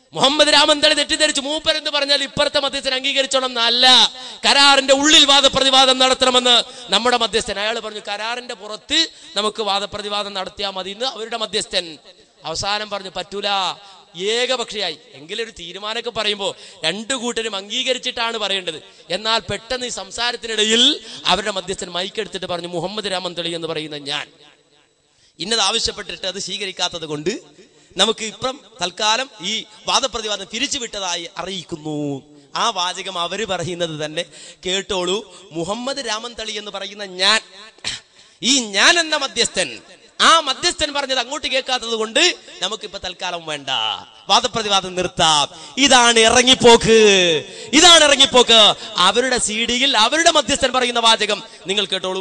മുഹമ്മദ് രാമന്തളി തെറ്റിദ്ധരിച്ചു. മൂപ്പരെന്ന് പറഞ്ഞാൽ ഇപ്പുറത്തെ മധ്യസ്ഥൻ അംഗീകരിച്ചോണം എന്നല്ല, കരാറിന്റെ ഉള്ളിൽ വാദപ്രതിവാദം നടത്തണമെന്ന് നമ്മുടെ മധ്യസ്ഥൻ. അയാൾ പറഞ്ഞു കരാറിന്റെ പുറത്ത് നമുക്ക് വാദപ്രതിവാദം നടത്തിയാൽ മതി എന്ന് അവരുടെ മധ്യസ്ഥൻ. അവസാനം പറഞ്ഞു പറ്റൂല, ഏകപക്ഷീയായി. എങ്കിലൊരു തീരുമാനമൊക്കെ പറയുമ്പോൾ രണ്ടു കൂട്ടരും അംഗീകരിച്ചിട്ടാണ് പറയേണ്ടത്. എന്നാൽ പെട്ടെന്ന് ഈ സംസാരത്തിനിടയിൽ അവരുടെ മധ്യസ്ഥൻ മൈക്കെടുത്തിട്ട് പറഞ്ഞു മുഹമ്മദ് രാമന്തളി എന്ന് പറയുന്ന ഞാൻ ഇന്നത് ആവശ്യപ്പെട്ടിട്ട് അത് സ്വീകരിക്കാത്തത് കൊണ്ട് നമുക്ക് ഇപ്പം തൽക്കാലം ഈ വാദപ്രതിവാദം പിരിച്ചുവിട്ടതായി അറിയിക്കുന്നു. ആ വാചകം അവര് പറയുന്നത് തന്നെ കേട്ടോളൂ. മുഹമ്മദ് രാമന്തളി എന്ന് പറയുന്ന ഞാൻ, ഈ ഞാൻ എന്ന മധ്യസ്ഥൻ, ആ മധ്യസ്ഥൻ പറഞ്ഞത് അങ്ങോട്ട് കേൾക്കാത്തത് കൊണ്ട് നമുക്കിപ്പോ തൽക്കാലം വേണ്ട, വാദപ്രതിവാദം നിർത്താം. ഇതാണ് ഇറങ്ങിപ്പോക്ക്, ഇതാണ് ഇറങ്ങിപ്പോക്ക്. അവരുടെ സീഡിയിൽ അവരുടെ മധ്യസ്ഥൻ പറയുന്ന വാചകം നിങ്ങൾ കേട്ടോളൂ.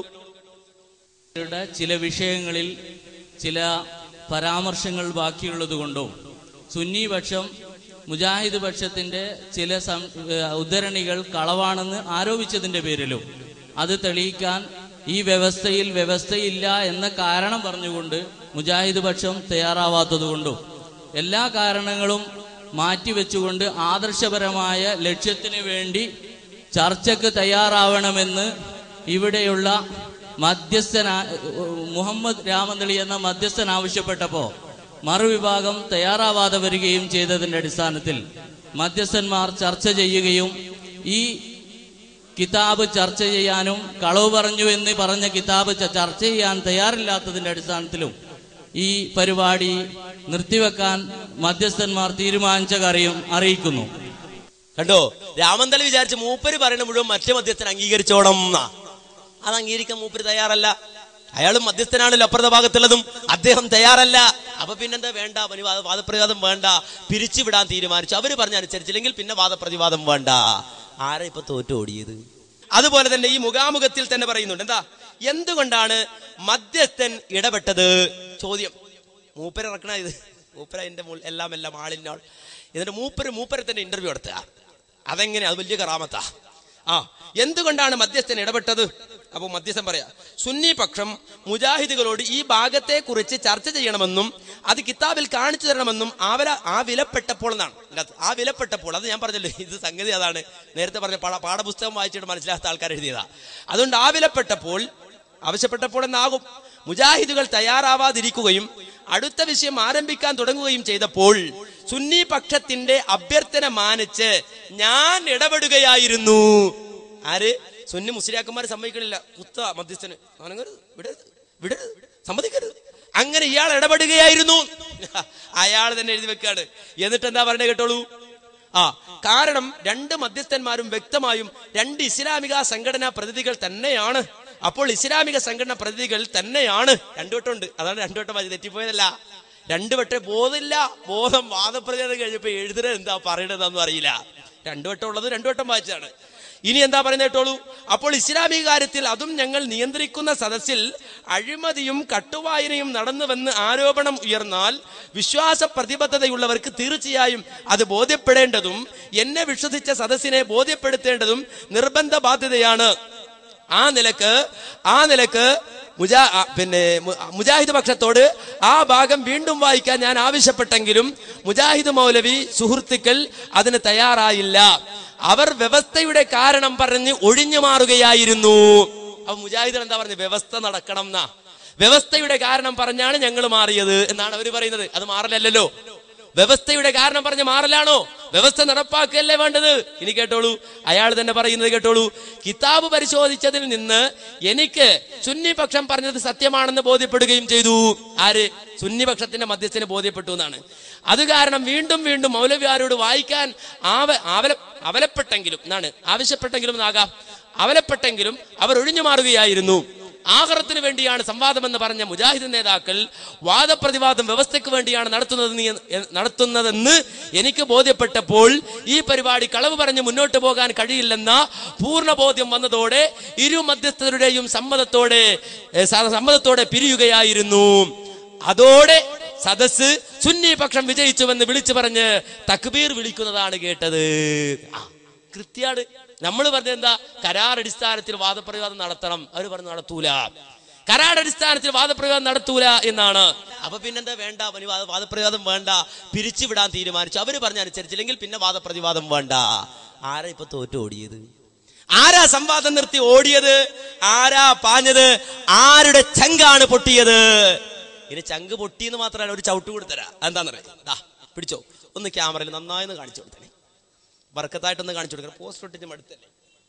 ചില വിഷയങ്ങളിൽ ചില പരാമർശങ്ങൾ ബാക്കിയുള്ളത് കൊണ്ടോ സുന്നി പക്ഷം മുജാഹിദ് പക്ഷത്തിന്റെ ചില ഉദ്ധരണികൾ കളവാണെന്ന് ആരോപിച്ചതിന്റെ പേരിലും അത് തെളിയിക്കാൻ ഈ വ്യവസ്ഥയിൽ വ്യവസ്ഥയില്ല എന്ന കാരണം പറഞ്ഞുകൊണ്ട് മുജാഹിദ് പക്ഷം തയ്യാറാവാത്തതുകൊണ്ടും എല്ലാ കാരണങ്ങളും മാറ്റിവെച്ചുകൊണ്ട് ആദർശപരമായ ലക്ഷ്യത്തിന് വേണ്ടി ചർച്ചയ്ക്ക് തയ്യാറാവണമെന്ന് ഇവിടെയുള്ള മധ്യസ്ഥന മുഹമ്മദ് രാമന്തളി എന്ന മധ്യസ്ഥൻ ആവശ്യപ്പെട്ടപ്പോ മറുവിഭാഗം തയ്യാറാവാതെ വരികയും ചെയ്തതിന്റെ അടിസ്ഥാനത്തിൽ മധ്യസ്ഥന്മാർ ചർച്ച ചെയ്യുകയും ഈ കിതാബ് ചർച്ച ചെയ്യാനും കളവ് പറഞ്ഞു എന്ന് പറഞ്ഞ കിതാബ് ചർച്ച ചെയ്യാൻ തയ്യാറില്ലാത്തതിന്റെ അടിസ്ഥാനത്തിലും ഈ പരിപാടി നിർത്തിവെക്കാൻ മധ്യസ്ഥന്മാർ തീരുമാനിച്ച കാര്യം അറിയിക്കുന്നു. കണ്ടോ, രാമന്തളി വിചാരിച്ച് മൂപ്പര് പറയുന്ന മുഴുവൻ മറ്റേ മധ്യസ്ഥൻ അംഗീകരിച്ചോണം എന്നാ. അത് അംഗീകരിക്കാൻ മൂപ്പര് തയ്യാറല്ല. അയാളും മധ്യസ്ഥനാണല്ലോ അപ്പുറത്തെ ഭാഗത്തുള്ളതും, അദ്ദേഹം തയ്യാറല്ല. അപ്പൊ പിന്നെന്താ, വേണ്ട വാദപ്രതിവാദം വേണ്ട, പിരിച്ചുവിടാൻ തീരുമാനിച്ചു. അവര് പറഞ്ഞനുസരിച്ചില്ലെങ്കിൽ പിന്നെ വാദപ്രതിവാദം വേണ്ട. ആരാ ഇപ്പൊ തോറ്റോടിയത്? അതുപോലെ തന്നെ ഈ മുഖാമുഖത്തിൽ തന്നെ പറയുന്നുണ്ട് എന്താ, എന്തുകൊണ്ടാണ് മധ്യസ്ഥൻ ഇടപെട്ടത്? ചോദ്യം മൂപ്പര് ഇറക്കണ ഇത്, മൂപ്പര അതിന്റെ എല്ലാം എല്ലാം ആളിനാൾ. എന്നിട്ട് മൂപ്പര് മൂപ്പരെ തന്നെ ഇന്റർവ്യൂ നടത്തുക. അതെങ്ങനെ? അത് വലിയ കറാമത്താ. ആ എന്തുകൊണ്ടാണ് മധ്യസ്ഥൻ ഇടപെട്ടത്? അപ്പൊ മധ്യസ്ഥൻ പറയാ, സുന്നി പക്ഷം മുജാഹിദുകളോട് ഈ ഭാഗത്തെ കുറിച്ച് ചർച്ച ചെയ്യണമെന്നും അത് കിതാബിൽ കാണിച്ചു തരണമെന്നും ആവല ആ വിലപ്പെട്ടപ്പോൾ എന്നാണ്. ആ വിലപ്പെട്ടപ്പോൾ, അത് ഞാൻ പറഞ്ഞല്ലോ, ഇത് സംഗതി അതാണ്. നേരത്തെ പറഞ്ഞ പാഠപുസ്തകം വായിച്ചിട്ട് മനസ്സിലാത്ത ആൾക്കാർ എഴുതിയതാ. അതുകൊണ്ട് ആ വിലപ്പെട്ടപ്പോൾ, ആവശ്യപ്പെട്ടപ്പോൾ എന്നാകും, മുജാഹിദുകൾ തയ്യാറാവാതിരിക്കുകയും അടുത്ത വിഷയം ആരംഭിക്കാൻ തുടങ്ങുകയും ചെയ്തപ്പോൾ സുന്നി പക്ഷത്തിന്റെ അഭ്യർത്ഥന മാനിച്ച് ഞാൻ ഇടപെടുകയായിരുന്നു. ആര്? സുന്നി മുസ്ലിയാക്കന്മാർ സമ്മതിക്കണില്ല, കുത്ത മധ്യസ്ഥന് വിടരുത് വിടരുത് സമ്മതിക്കരുത്. അങ്ങനെ ഇയാൾ ഇടപെടുകയായിരുന്നു. അയാൾ തന്നെ എഴുതി വെക്കാണ്. എന്നിട്ട് എന്താ പറഞ്ഞ കേട്ടോളൂ. ആ കാരണം രണ്ട് മധ്യസ്ഥന്മാരും വ്യക്തമായും രണ്ട് ഇസ്ലാമിക സംഘടനാ പ്രതിനിധികൾ തന്നെയാണ്. അപ്പോൾ ഇസ്ലാമിക സംഘടനാ പ്രതിനിധികൾ തന്നെയാണ്. രണ്ടു വട്ടം ഉണ്ട്, അതാണ് രണ്ടു വട്ടം വായിച്ച് തെറ്റിപ്പോയതല്ല. രണ്ടു വട്ടം ബോധമില്ല, ബോധം വാദപ്രതിവാദം കഴിഞ്ഞപ്പോ എഴുതുന്നത് എന്താ പറയണതെന്നൊന്നും അറിയില്ല. രണ്ടു വട്ടം ഉള്ളത് രണ്ടു വട്ടം വായിച്ചാണ്. ഇനി എന്താ പറയുന്നത് കേട്ടോളൂ. അപ്പോൾ ഇസ്ലാമിക കാര്യത്തിൽ അതും ഞങ്ങൾ നിയന്ത്രിക്കുന്ന സദസ്സിൽ അഴിമതിയും കട്ടുവായനയും നടന്നുവെന്ന് ആരോപണം ഉയർന്നാൽ വിശ്വാസ പ്രതിബദ്ധതയുള്ളവർക്ക് തീർച്ചയായും അത് ബോധ്യപ്പെടേണ്ടതും എന്നെ വിശ്വസിച്ച സദസ്സിനെ ബോധ്യപ്പെടുത്തേണ്ടതും നിർബന്ധ ബാധ്യതയാണ്. ആ നിലക്ക് ആ നിലക്ക് മുജാ പിന്നെ മുജാഹിദ് പക്ഷത്തോട് ആ ഭാഗം വീണ്ടും വായിക്കാൻ ഞാൻ ആവശ്യപ്പെട്ടെങ്കിലും മുജാഹിദ് മൗലവി സുഹൃത്തുക്കൾ അതിന് തയ്യാറായില്ല. അവർ വ്യവസ്ഥയുടെ കാരണം പറഞ്ഞ് ഒഴിഞ്ഞു മാറുകയായിരുന്നു. അപ്പൊ മുജാഹിദ് എന്താ പറഞ്ഞത്? വ്യവസ്ഥ നടക്കണം എന്നാ. വ്യവസ്ഥയുടെ കാരണം പറഞ്ഞാണ് ഞങ്ങൾ മാറിയത് എന്നാണ് അവർ പറയുന്നത്. അത് മാറലല്ലോ. വ്യവസ്ഥയുടെ കാരണം പറഞ്ഞ് മാറലാണോ? വ്യവസ്ഥ നടപ്പാക്കുകയല്ലേ വേണ്ടത്. ഇനി കേട്ടോളൂ, അയാൾ തന്നെ പറയുന്നത് കേട്ടോളൂ. കിതാബ് പരിശോധിച്ചതിൽ നിന്ന് എനിക്ക് സുന്നി പക്ഷം പറഞ്ഞത് സത്യമാണെന്ന് ബോധ്യപ്പെടുകയും ചെയ്തു. ആര്? സുന്നി പക്ഷത്തിന്റെ മധ്യസ്ഥന് ബോധ്യപ്പെട്ടു എന്നാണ്. അത് കാരണം വീണ്ടും വീണ്ടും മൗലവിയാരോട് വായിക്കാൻ ആവ ആവല അവലപ്പെട്ടെങ്കിലും എന്നാണ് ആവശ്യപ്പെട്ടെങ്കിലും എന്നാകാം അവലപ്പെട്ടെങ്കിലും അവർ ഒഴിഞ്ഞു മാറുകയായിരുന്നു. ആഖിറത്തിന് വേണ്ടിയാണ് സംവാദമെന്ന് പറഞ്ഞ മുജാഹിദ് നേതാക്കൾ വാദപ്രതിവാദം വ്യവസ്ഥയ്ക്ക് വേണ്ടിയാണ് നടത്തുന്നത് നടത്തുന്നതെന്ന് എനിക്ക് ബോധ്യപ്പെട്ടപ്പോൾ ഈ പരിപാടി കളവ് പറഞ്ഞ് മുന്നോട്ട് പോകാൻ കഴിയില്ലെന്ന പൂർണ്ണ ബോധ്യം വന്നതോടെ ഇരു മധ്യസ്ഥരുടെയും സമ്മതത്തോടെ സമ്മതത്തോടെ പിരിയുകയായിരുന്നു. അതോടെ സദസ് സുന്നി പക്ഷം വിജയിച്ചുവെന്ന് വിളിച്ചു പറഞ്ഞ് തക്ബീർ വിളിക്കുന്നതാണ് കേട്ടത്. കൃത്യാണ്. നമ്മൾ പറഞ്ഞത് എന്താ? കരാർ അടിസ്ഥാനത്തിൽ വാദപ്രതിവാദം നടത്തണം. അവർ പറഞ്ഞു നടത്തൂല. കരാടടിസ്ഥാനത്തിൽ വാദപ്രയോഗം നടത്തൂല എന്നാണ്. അപ്പൊ പിന്നെന്താ വേണ്ട, വാദപ്രതിവാദം വേണ്ട, പിരിച്ചുവിടാൻ തീരുമാനിച്ചു. അവര് പറഞ്ഞനുസരിച്ചില്ലെങ്കിൽ പിന്നെ വാദപ്രതിവാദം വേണ്ട. ആരാ ഇപ്പൊ തോറ്റു ഓടിയത്? ആരാ സംവാദം നിർത്തി ഓടിയത്? ആരാ പാഞ്ഞത്? ആരുടെ ചങ്കാണ് പൊട്ടിയത്? ഇനി ചങ്ക് പൊട്ടിയെന്ന് മാത്രമല്ല, ഒരു ചവിട്ട് കൊടുത്തരാ. എന്താന്നറിയാ, പിടിച്ചോ, ഒന്ന് ക്യാമറയിൽ നന്നായി ഒന്ന് കാണിച്ചു കൊടുത്തേ, ബർക്കത്തായിട്ടൊന്ന് കാണിച്ചു കൊടുക്കണം. പോസ്റ്റ് ഒട്ടിച്ച് മടുത്തല്ലേ.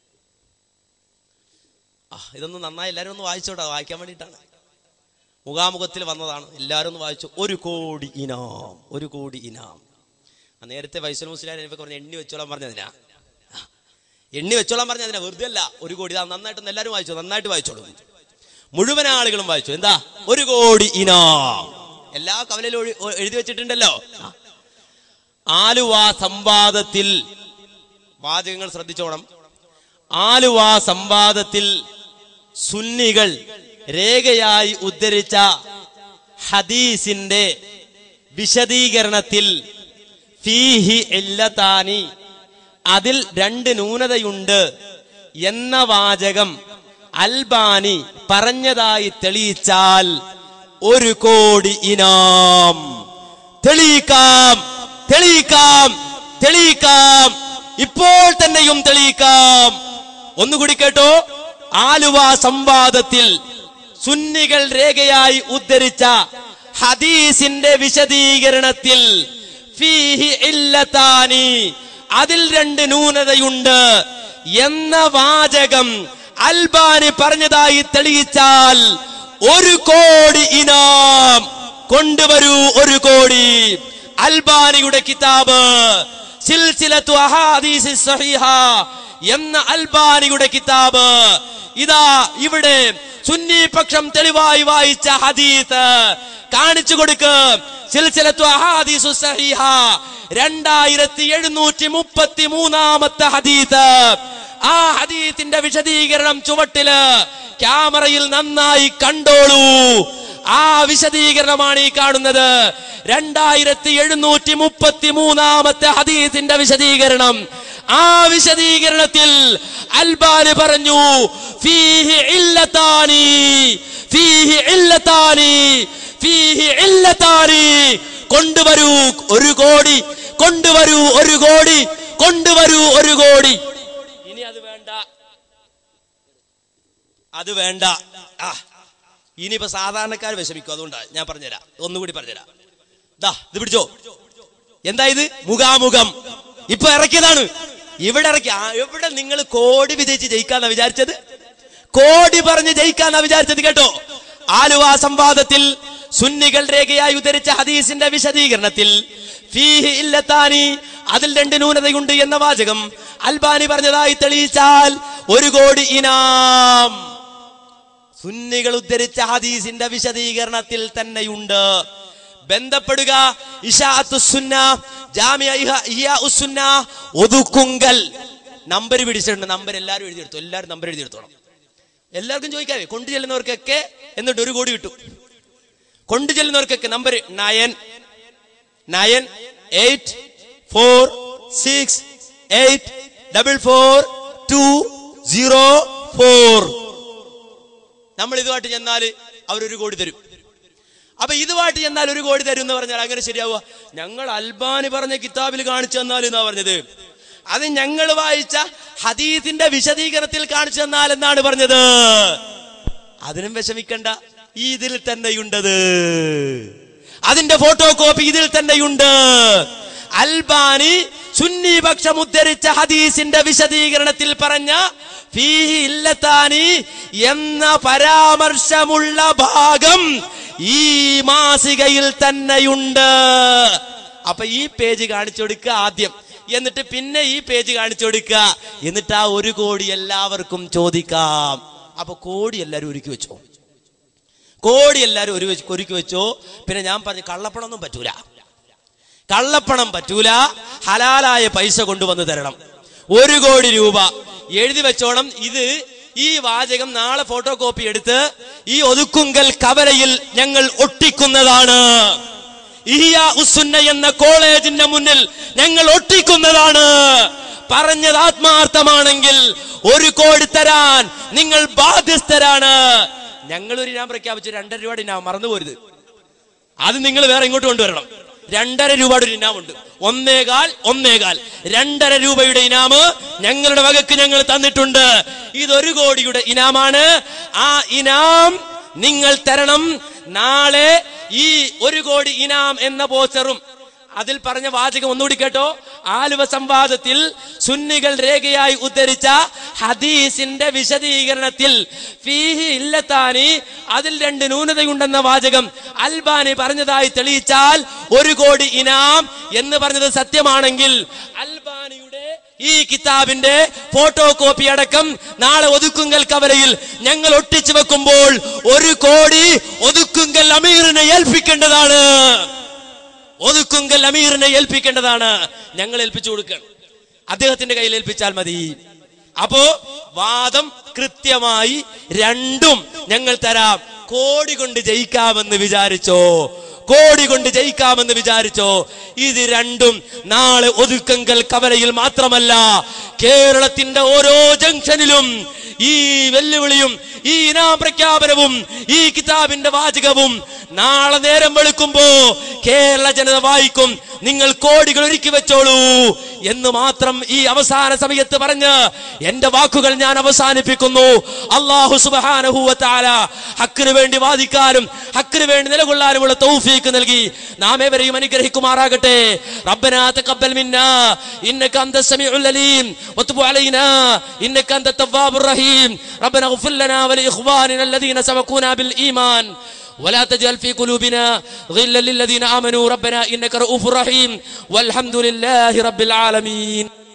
ആ ഇതൊന്ന് നന്നായി എല്ലാവരും ഒന്ന് വായിച്ചോട്ടെ, വായിക്കാൻ വേണ്ടിയിട്ടാണ്. മുഖാമുഖത്തിൽ വന്നതാണ്, എല്ലാവരും ഒന്ന് വായിച്ചു. ഒരു കോടി ഇനാം, ഒരു കോടി ഇനാം. നേരത്തെ വൈസൽ മുസ്ലിയാർ എനിക്ക് പറഞ്ഞ എണ്ണി വെച്ചോളാൻ പറഞ്ഞതിനാ, എണ്ണി വെച്ചോളാൻ പറഞ്ഞതിനാ, വെറുതെ അല്ല. ഒരു കോടി നന്നായിട്ടൊന്ന് എല്ലാവരും വായിച്ചു, നന്നായിട്ട് വായിച്ചോളൂ, മുഴുവൻ ആളുകളും വായിച്ചു. എന്താ ഒരു കോടി ഇനാം? എല്ലാ കവലയിലും എഴുതി വെച്ചിട്ടുണ്ടല്ലോ. ആലുവ സംവാദത്തിൽ വാചകങ്ങൾ ശ്രദ്ധിച്ചോണം. ആലുവ സംവാദത്തിൽ സുന്നികൾ രേഖയായി ഉദ്ധരിച്ച ഹദീസിന്റെ വിശദീകരണത്തിൽ ഫീഹി ഇല്ലതാനി, അതിൽ രണ്ട് ന്യൂനതയുണ്ട് എന്ന വാചകം അൽബാനി പറഞ്ഞതായി തെളിയിച്ചാൽ ഒരു കോടി ഇനാം. തെളിയിക്കാം, തെളിയിക്കാം, തെളിയിക്കാം, ഇപ്പോൾ തന്നെയും തെളിയിക്കാം. ഒന്നുകൂടി കേട്ടോ. ആലുവ സംവാദത്തിൽ സുന്നികൾ രേഖയായി ഉദ്ധരിച്ച ഹദീസിന്റെ വിശദീകരണത്തിൽ ഫീഹി ഇല്ലതാനി, അതിൽ രണ്ട് ന്യൂനതയുണ്ട് എന്ന വാചകം അൽബാനി പറഞ്ഞതായി തെളിയിച്ചാൽ ഒരു കോടി ഇനാം. കൊണ്ടുവരൂ ഒരു കോടി. അൽബാനിയുടെ കിതാബ് സിൽസിലത്തു അഹാദീസ് സ്വഹീഹ എന്ന അൽബാനിയുടെ കിതാബ് ഇതാ ഇവിടെ സുന്നി പക്ഷം തെളിവായി വായിച്ച ഹദീസ് കാണിച്ചു കൊടുക്ക്. സിൽസിലത്തു അഹാദീസു സ്വഹീഹ രണ്ടായിരത്തി എഴുന്നൂറ്റി മുപ്പത്തി മൂന്നാമത്തെ ഹദീസ്. ആ ഹദീസിന്റെ വിശദീകരണം ചുവട്ടില് ക്യാമറയിൽ നന്നായി കണ്ടോളൂ. ആ വിശദീകരണമാണ് ഈ കാണുന്നത്. രണ്ടായിരത്തി എഴുന്നൂറ്റി മുപ്പത്തി മൂന്നാമത്തെ ഹദീസിന്റെ വിശദീകരണം. ആ വിശദീകരണത്തിൽ അൽബാനി പറഞ്ഞു ഫീഹി ഇല്ലതാനി, ഫീഹി ഇല്ലതാനി, ഫീഹി ഇല്ലതാനി. കൊണ്ടുവരൂ ഒരു കോടി, കൊണ്ടുവരൂ ഒരു കോടി, കൊണ്ടുവരൂ ഒരു കോടി. ഇനി അത് വേണ്ട, അത് വേണ്ട. ആ ഇനിയിപ്പോ സാധാരണക്കാർ വിഷമിക്കും, അതുകൊണ്ടാണ് ഞാൻ പറഞ്ഞുതരാം, ഒന്നുകൂടി പറഞ്ഞുതരാം. ദാ ഇത് പിടിച്ചോ. എന്താ ഇത്? മുഖാമുഖം ഇപ്പൊ ഇറക്കിയതാണ്. ഇവിടെ ഇറക്കി. എവിടെ നിങ്ങൾ കോടി വിജയിച്ച് ജയിക്കാന്നാ വിചാരിച്ചത്? കോടി പറഞ്ഞ് ജയിക്കാന്നാ വിചാരിച്ചത് കേട്ടോ. ആലുവ സംവാദത്തിൽ സുന്നികൾ രേഖയായി ഉദ്ധരിച്ച ഹദീസിന്റെ വിശദീകരണത്തിൽ ഫീഹി ഇല്ലതാനി, അതിൽ രണ്ട് ന്യൂനതയുണ്ട് എന്ന വാചകം അൽബാനി പറഞ്ഞതായി തെളിയിച്ചാൽ ഒരു കോടി ഇനാം. സുന്നികൾ ഉദ്ധരിച്ച ഹദീസിന്റെ വിശദീകരണത്തിൽ തന്നെയുണ്ട്. ബന്ധപ്പെടുക ഇശാഅത്തുസ്സുന്ന, ജാമിഅ ഇഹ്യാഉസ്സുന്ന, ഒതുക്കുങ്കൽ. നമ്പർ പിടിച്ചിട്ടുണ്ട്, നമ്പർ എല്ലാവരും എഴുതിയെടുത്തു. എല്ലാവരും നമ്പർ എഴുതിയെടുത്തോണം. എല്ലാവർക്കും ചോദിക്കാവേ. കൊണ്ടു ചെല്ലുന്നവർക്കൊക്കെ എന്നിട്ട് ഒരു കോടി കിട്ടും. കൊണ്ടു ചെല്ലുന്നവർക്കൊക്കെ number nine nine eight four six eight double four two zero four. നമ്മൾ ഇതുമായിട്ട് ചെന്നാല് അവരൊരു കോടി തരും. അപ്പൊ ഇതുമായിട്ട് ചെന്നാൽ ഒരു കോടി തരും എന്ന് പറഞ്ഞാൽ അങ്ങനെ ശരിയാവുക? ഞങ്ങൾ അൽബാനി പറഞ്ഞ കിതാബിൽ കാണിച്ചു തന്നാൽ എന്നാ പറഞ്ഞത്. അത് ഞങ്ങൾ വായിച്ച ഹദീസിന്റെ വിശദീകരണത്തിൽ കാണിച്ചു തന്നാൽ എന്നാണ് പറഞ്ഞത്. അതിനും വിഷമിക്കണ്ട, ഇതിൽ തന്നെയുണ്ടത്. അതിന്റെ ഫോട്ടോ കോപ്പി ഇതിൽ തന്നെയുണ്ട്. അൽബാനി സുന്നി പക്ഷം ഉദ്ധരിച്ച ഹദീസിന്റെ വിശദീകരണത്തിൽ പറഞ്ഞ ഫീഹി ഇല്ലതാനി എന്ന പരാമർശമുള്ള ഭാഗം ഈ മാസികയിൽ തന്നെയുണ്ട്. അപ്പൊ ഈ പേജ് കാണിച്ചു കൊടുക്കുക ആദ്യം, എന്നിട്ട് പിന്നെ ഈ പേജ് കാണിച്ചു കൊടുക്കുക, എന്നിട്ട് ആ ഒരു കോടി എല്ലാവർക്കും ചോദിക്കാം. അപ്പൊ കോടി എല്ലാരും ഒരുക്കി വെച്ചോ, കോടി എല്ലാരും ഒരു ഒരുക്കി വെച്ചോ. പിന്നെ ഞാൻ പറഞ്ഞു കള്ളപ്പണമൊന്നും പറ്റൂല, കള്ളപ്പണം പറ്റൂല. ഹലാലായ പൈസ കൊണ്ടുവന്ന് തരണം. ഒരു കോടി രൂപ എഴുതി വെച്ചോണം. ഇത് ഈ വാചകം നാളെ ഫോട്ടോ കോപ്പി എടുത്ത് ഈ ഒതുക്കുങ്കൽ കവലയിൽ ഞങ്ങൾ ഒട്ടിക്കുന്നതാണ്. ഇഹ്യാഉസ്സുന്ന എന്ന കോളേജിന്റെ മുന്നിൽ ഞങ്ങൾ ഒട്ടിക്കുന്നതാണ്. പറഞ്ഞത് ആത്മാർത്ഥമാണെങ്കിൽ ഒരു കോടി തരാൻ നിങ്ങൾ ബാധ്യസ്ഥരാണ്. ഞങ്ങളൊരു ഇനാം പ്രഖ്യാപിച്ചു, രണ്ടര രൂപയുടെ ഇനാം, മറന്നു പോരുത്. അത് നിങ്ങൾ വേറെ ഇങ്ങോട്ട് കൊണ്ടുവരണം. രണ്ടര രൂപയുടെ ഒരു ഇനാമുണ്ട്. ഒന്നേകാൽ ഒന്നേകാൽ രണ്ടര രൂപയുടെ ഇനാമ് ഞങ്ങളുടെ വകക്ക് ഞങ്ങൾ തന്നിട്ടുണ്ട്. ഇതൊരു കോടിയുടെ ഇനാമാണ്. ആ ഇനാം നിങ്ങൾ തരണം. നാളെ ഈ ഒരു കോടി ഇനാം എന്ന പോസ്റ്ററും അതിൽ പറഞ്ഞ വാചകം ഒന്നുകൂടി കേട്ടോ. ആലുവ സംവാദത്തിൽ സുന്നികൾ രേഖയായി ഉദ്ധരിച്ച ഹദീസിന്റെ വിശദീകരണത്തിൽ ഫീഹി ഇല്ലത്താനി, അതിൽ രണ്ട് ന്യൂനതയുണ്ടെന്ന വാചകം അൽബാനി പറഞ്ഞതായി തെളിയിച്ചാൽ ഒരു കോടി ഇനാം എന്ന് പറഞ്ഞത് സത്യമാണെങ്കിൽ അൽബാനിയുടെ ഈ കിതാബിന്റെ ഫോട്ടോ കോപ്പി അടക്കം നാളെ ഒതുക്കുങ്കൽ കവലയിൽ ഞങ്ങൾ ഒട്ടിച്ചു വെക്കുമ്പോൾ ഒരു കോടി ഒതുക്കുങ്കൽ അമീറിനെ ഏൽപ്പിക്കേണ്ടതാണ്. ഒതുക്കുങ്കൽ അമീറിനെ ഏൽപ്പിക്കേണ്ടതാണ്. ഞങ്ങൾ ഏൽപ്പിച്ചു കൊടുക്കണം. അദ്ദേഹത്തിന്റെ കയ്യിൽ ഏൽപ്പിച്ചാൽ മതി. അപ്പോ വാദം കൃത്യമായി രണ്ടും ഞങ്ങൾ തരാം. കോടി കൊണ്ട് ജയിക്കാമെന്ന് വിചാരിച്ചോ, കോടി കൊണ്ട് ജയിക്കാമെന്ന് വിചാരിച്ചോ, ഇത് രണ്ടും നാളെ ഒതുക്കങ്കൽ കവലയിൽ മാത്രമല്ല കേരളത്തിന്റെ ഓരോ ജംഗ്ഷനിലും ഈ വെല്ലുവിളിയും ഈ ഇനാം പ്രഖ്യാപനവും ഈ കിതാബിന്റെ വാചകവും നാളെ നേരം വെളുക്കുമ്പോ കേരള ജനത വായിക്കും. നിങ്ങൾ കോടികൾ ഒരുക്കി വെച്ചോളൂ എന്ന് മാത്രം ഈ അവസാന സമയത്ത് പറഞ്ഞ് എന്റെ വാക്കുകൾ ഞാൻ അവസാനിപ്പിക്കുന്നു. അല്ലാഹു സുബ്ഹാനഹു വ തആല ഹക്കിന് വേണ്ടി വാദിക്കാനും ഹക്കിന് വേണ്ടി നിലകൊള്ളാനുമുള്ള തൗഫീഖ് നൽകി നാം ഏവരെയും അനുഗ്രഹിക്കുമാറാകട്ടെ. റബ്ബനാ തഖബ്ബൽ മിന്നാ ഇന്നക അൻതസ് സമീഉൽ അലീം വതുബ് അലൈനാ ഇന്നക അൻതത് തവ്വാബുർ റഹീം. റബ്ബനാ ഇഗ്ഫിർ ലനാ വലിഇഖ്വാനിനാ الذين سبقونا بالإيمان ولا تجعل في قلوبنا غلا للذين آمنوا ربنا إنك رؤوف رحيم والحمد لله رب العالمين.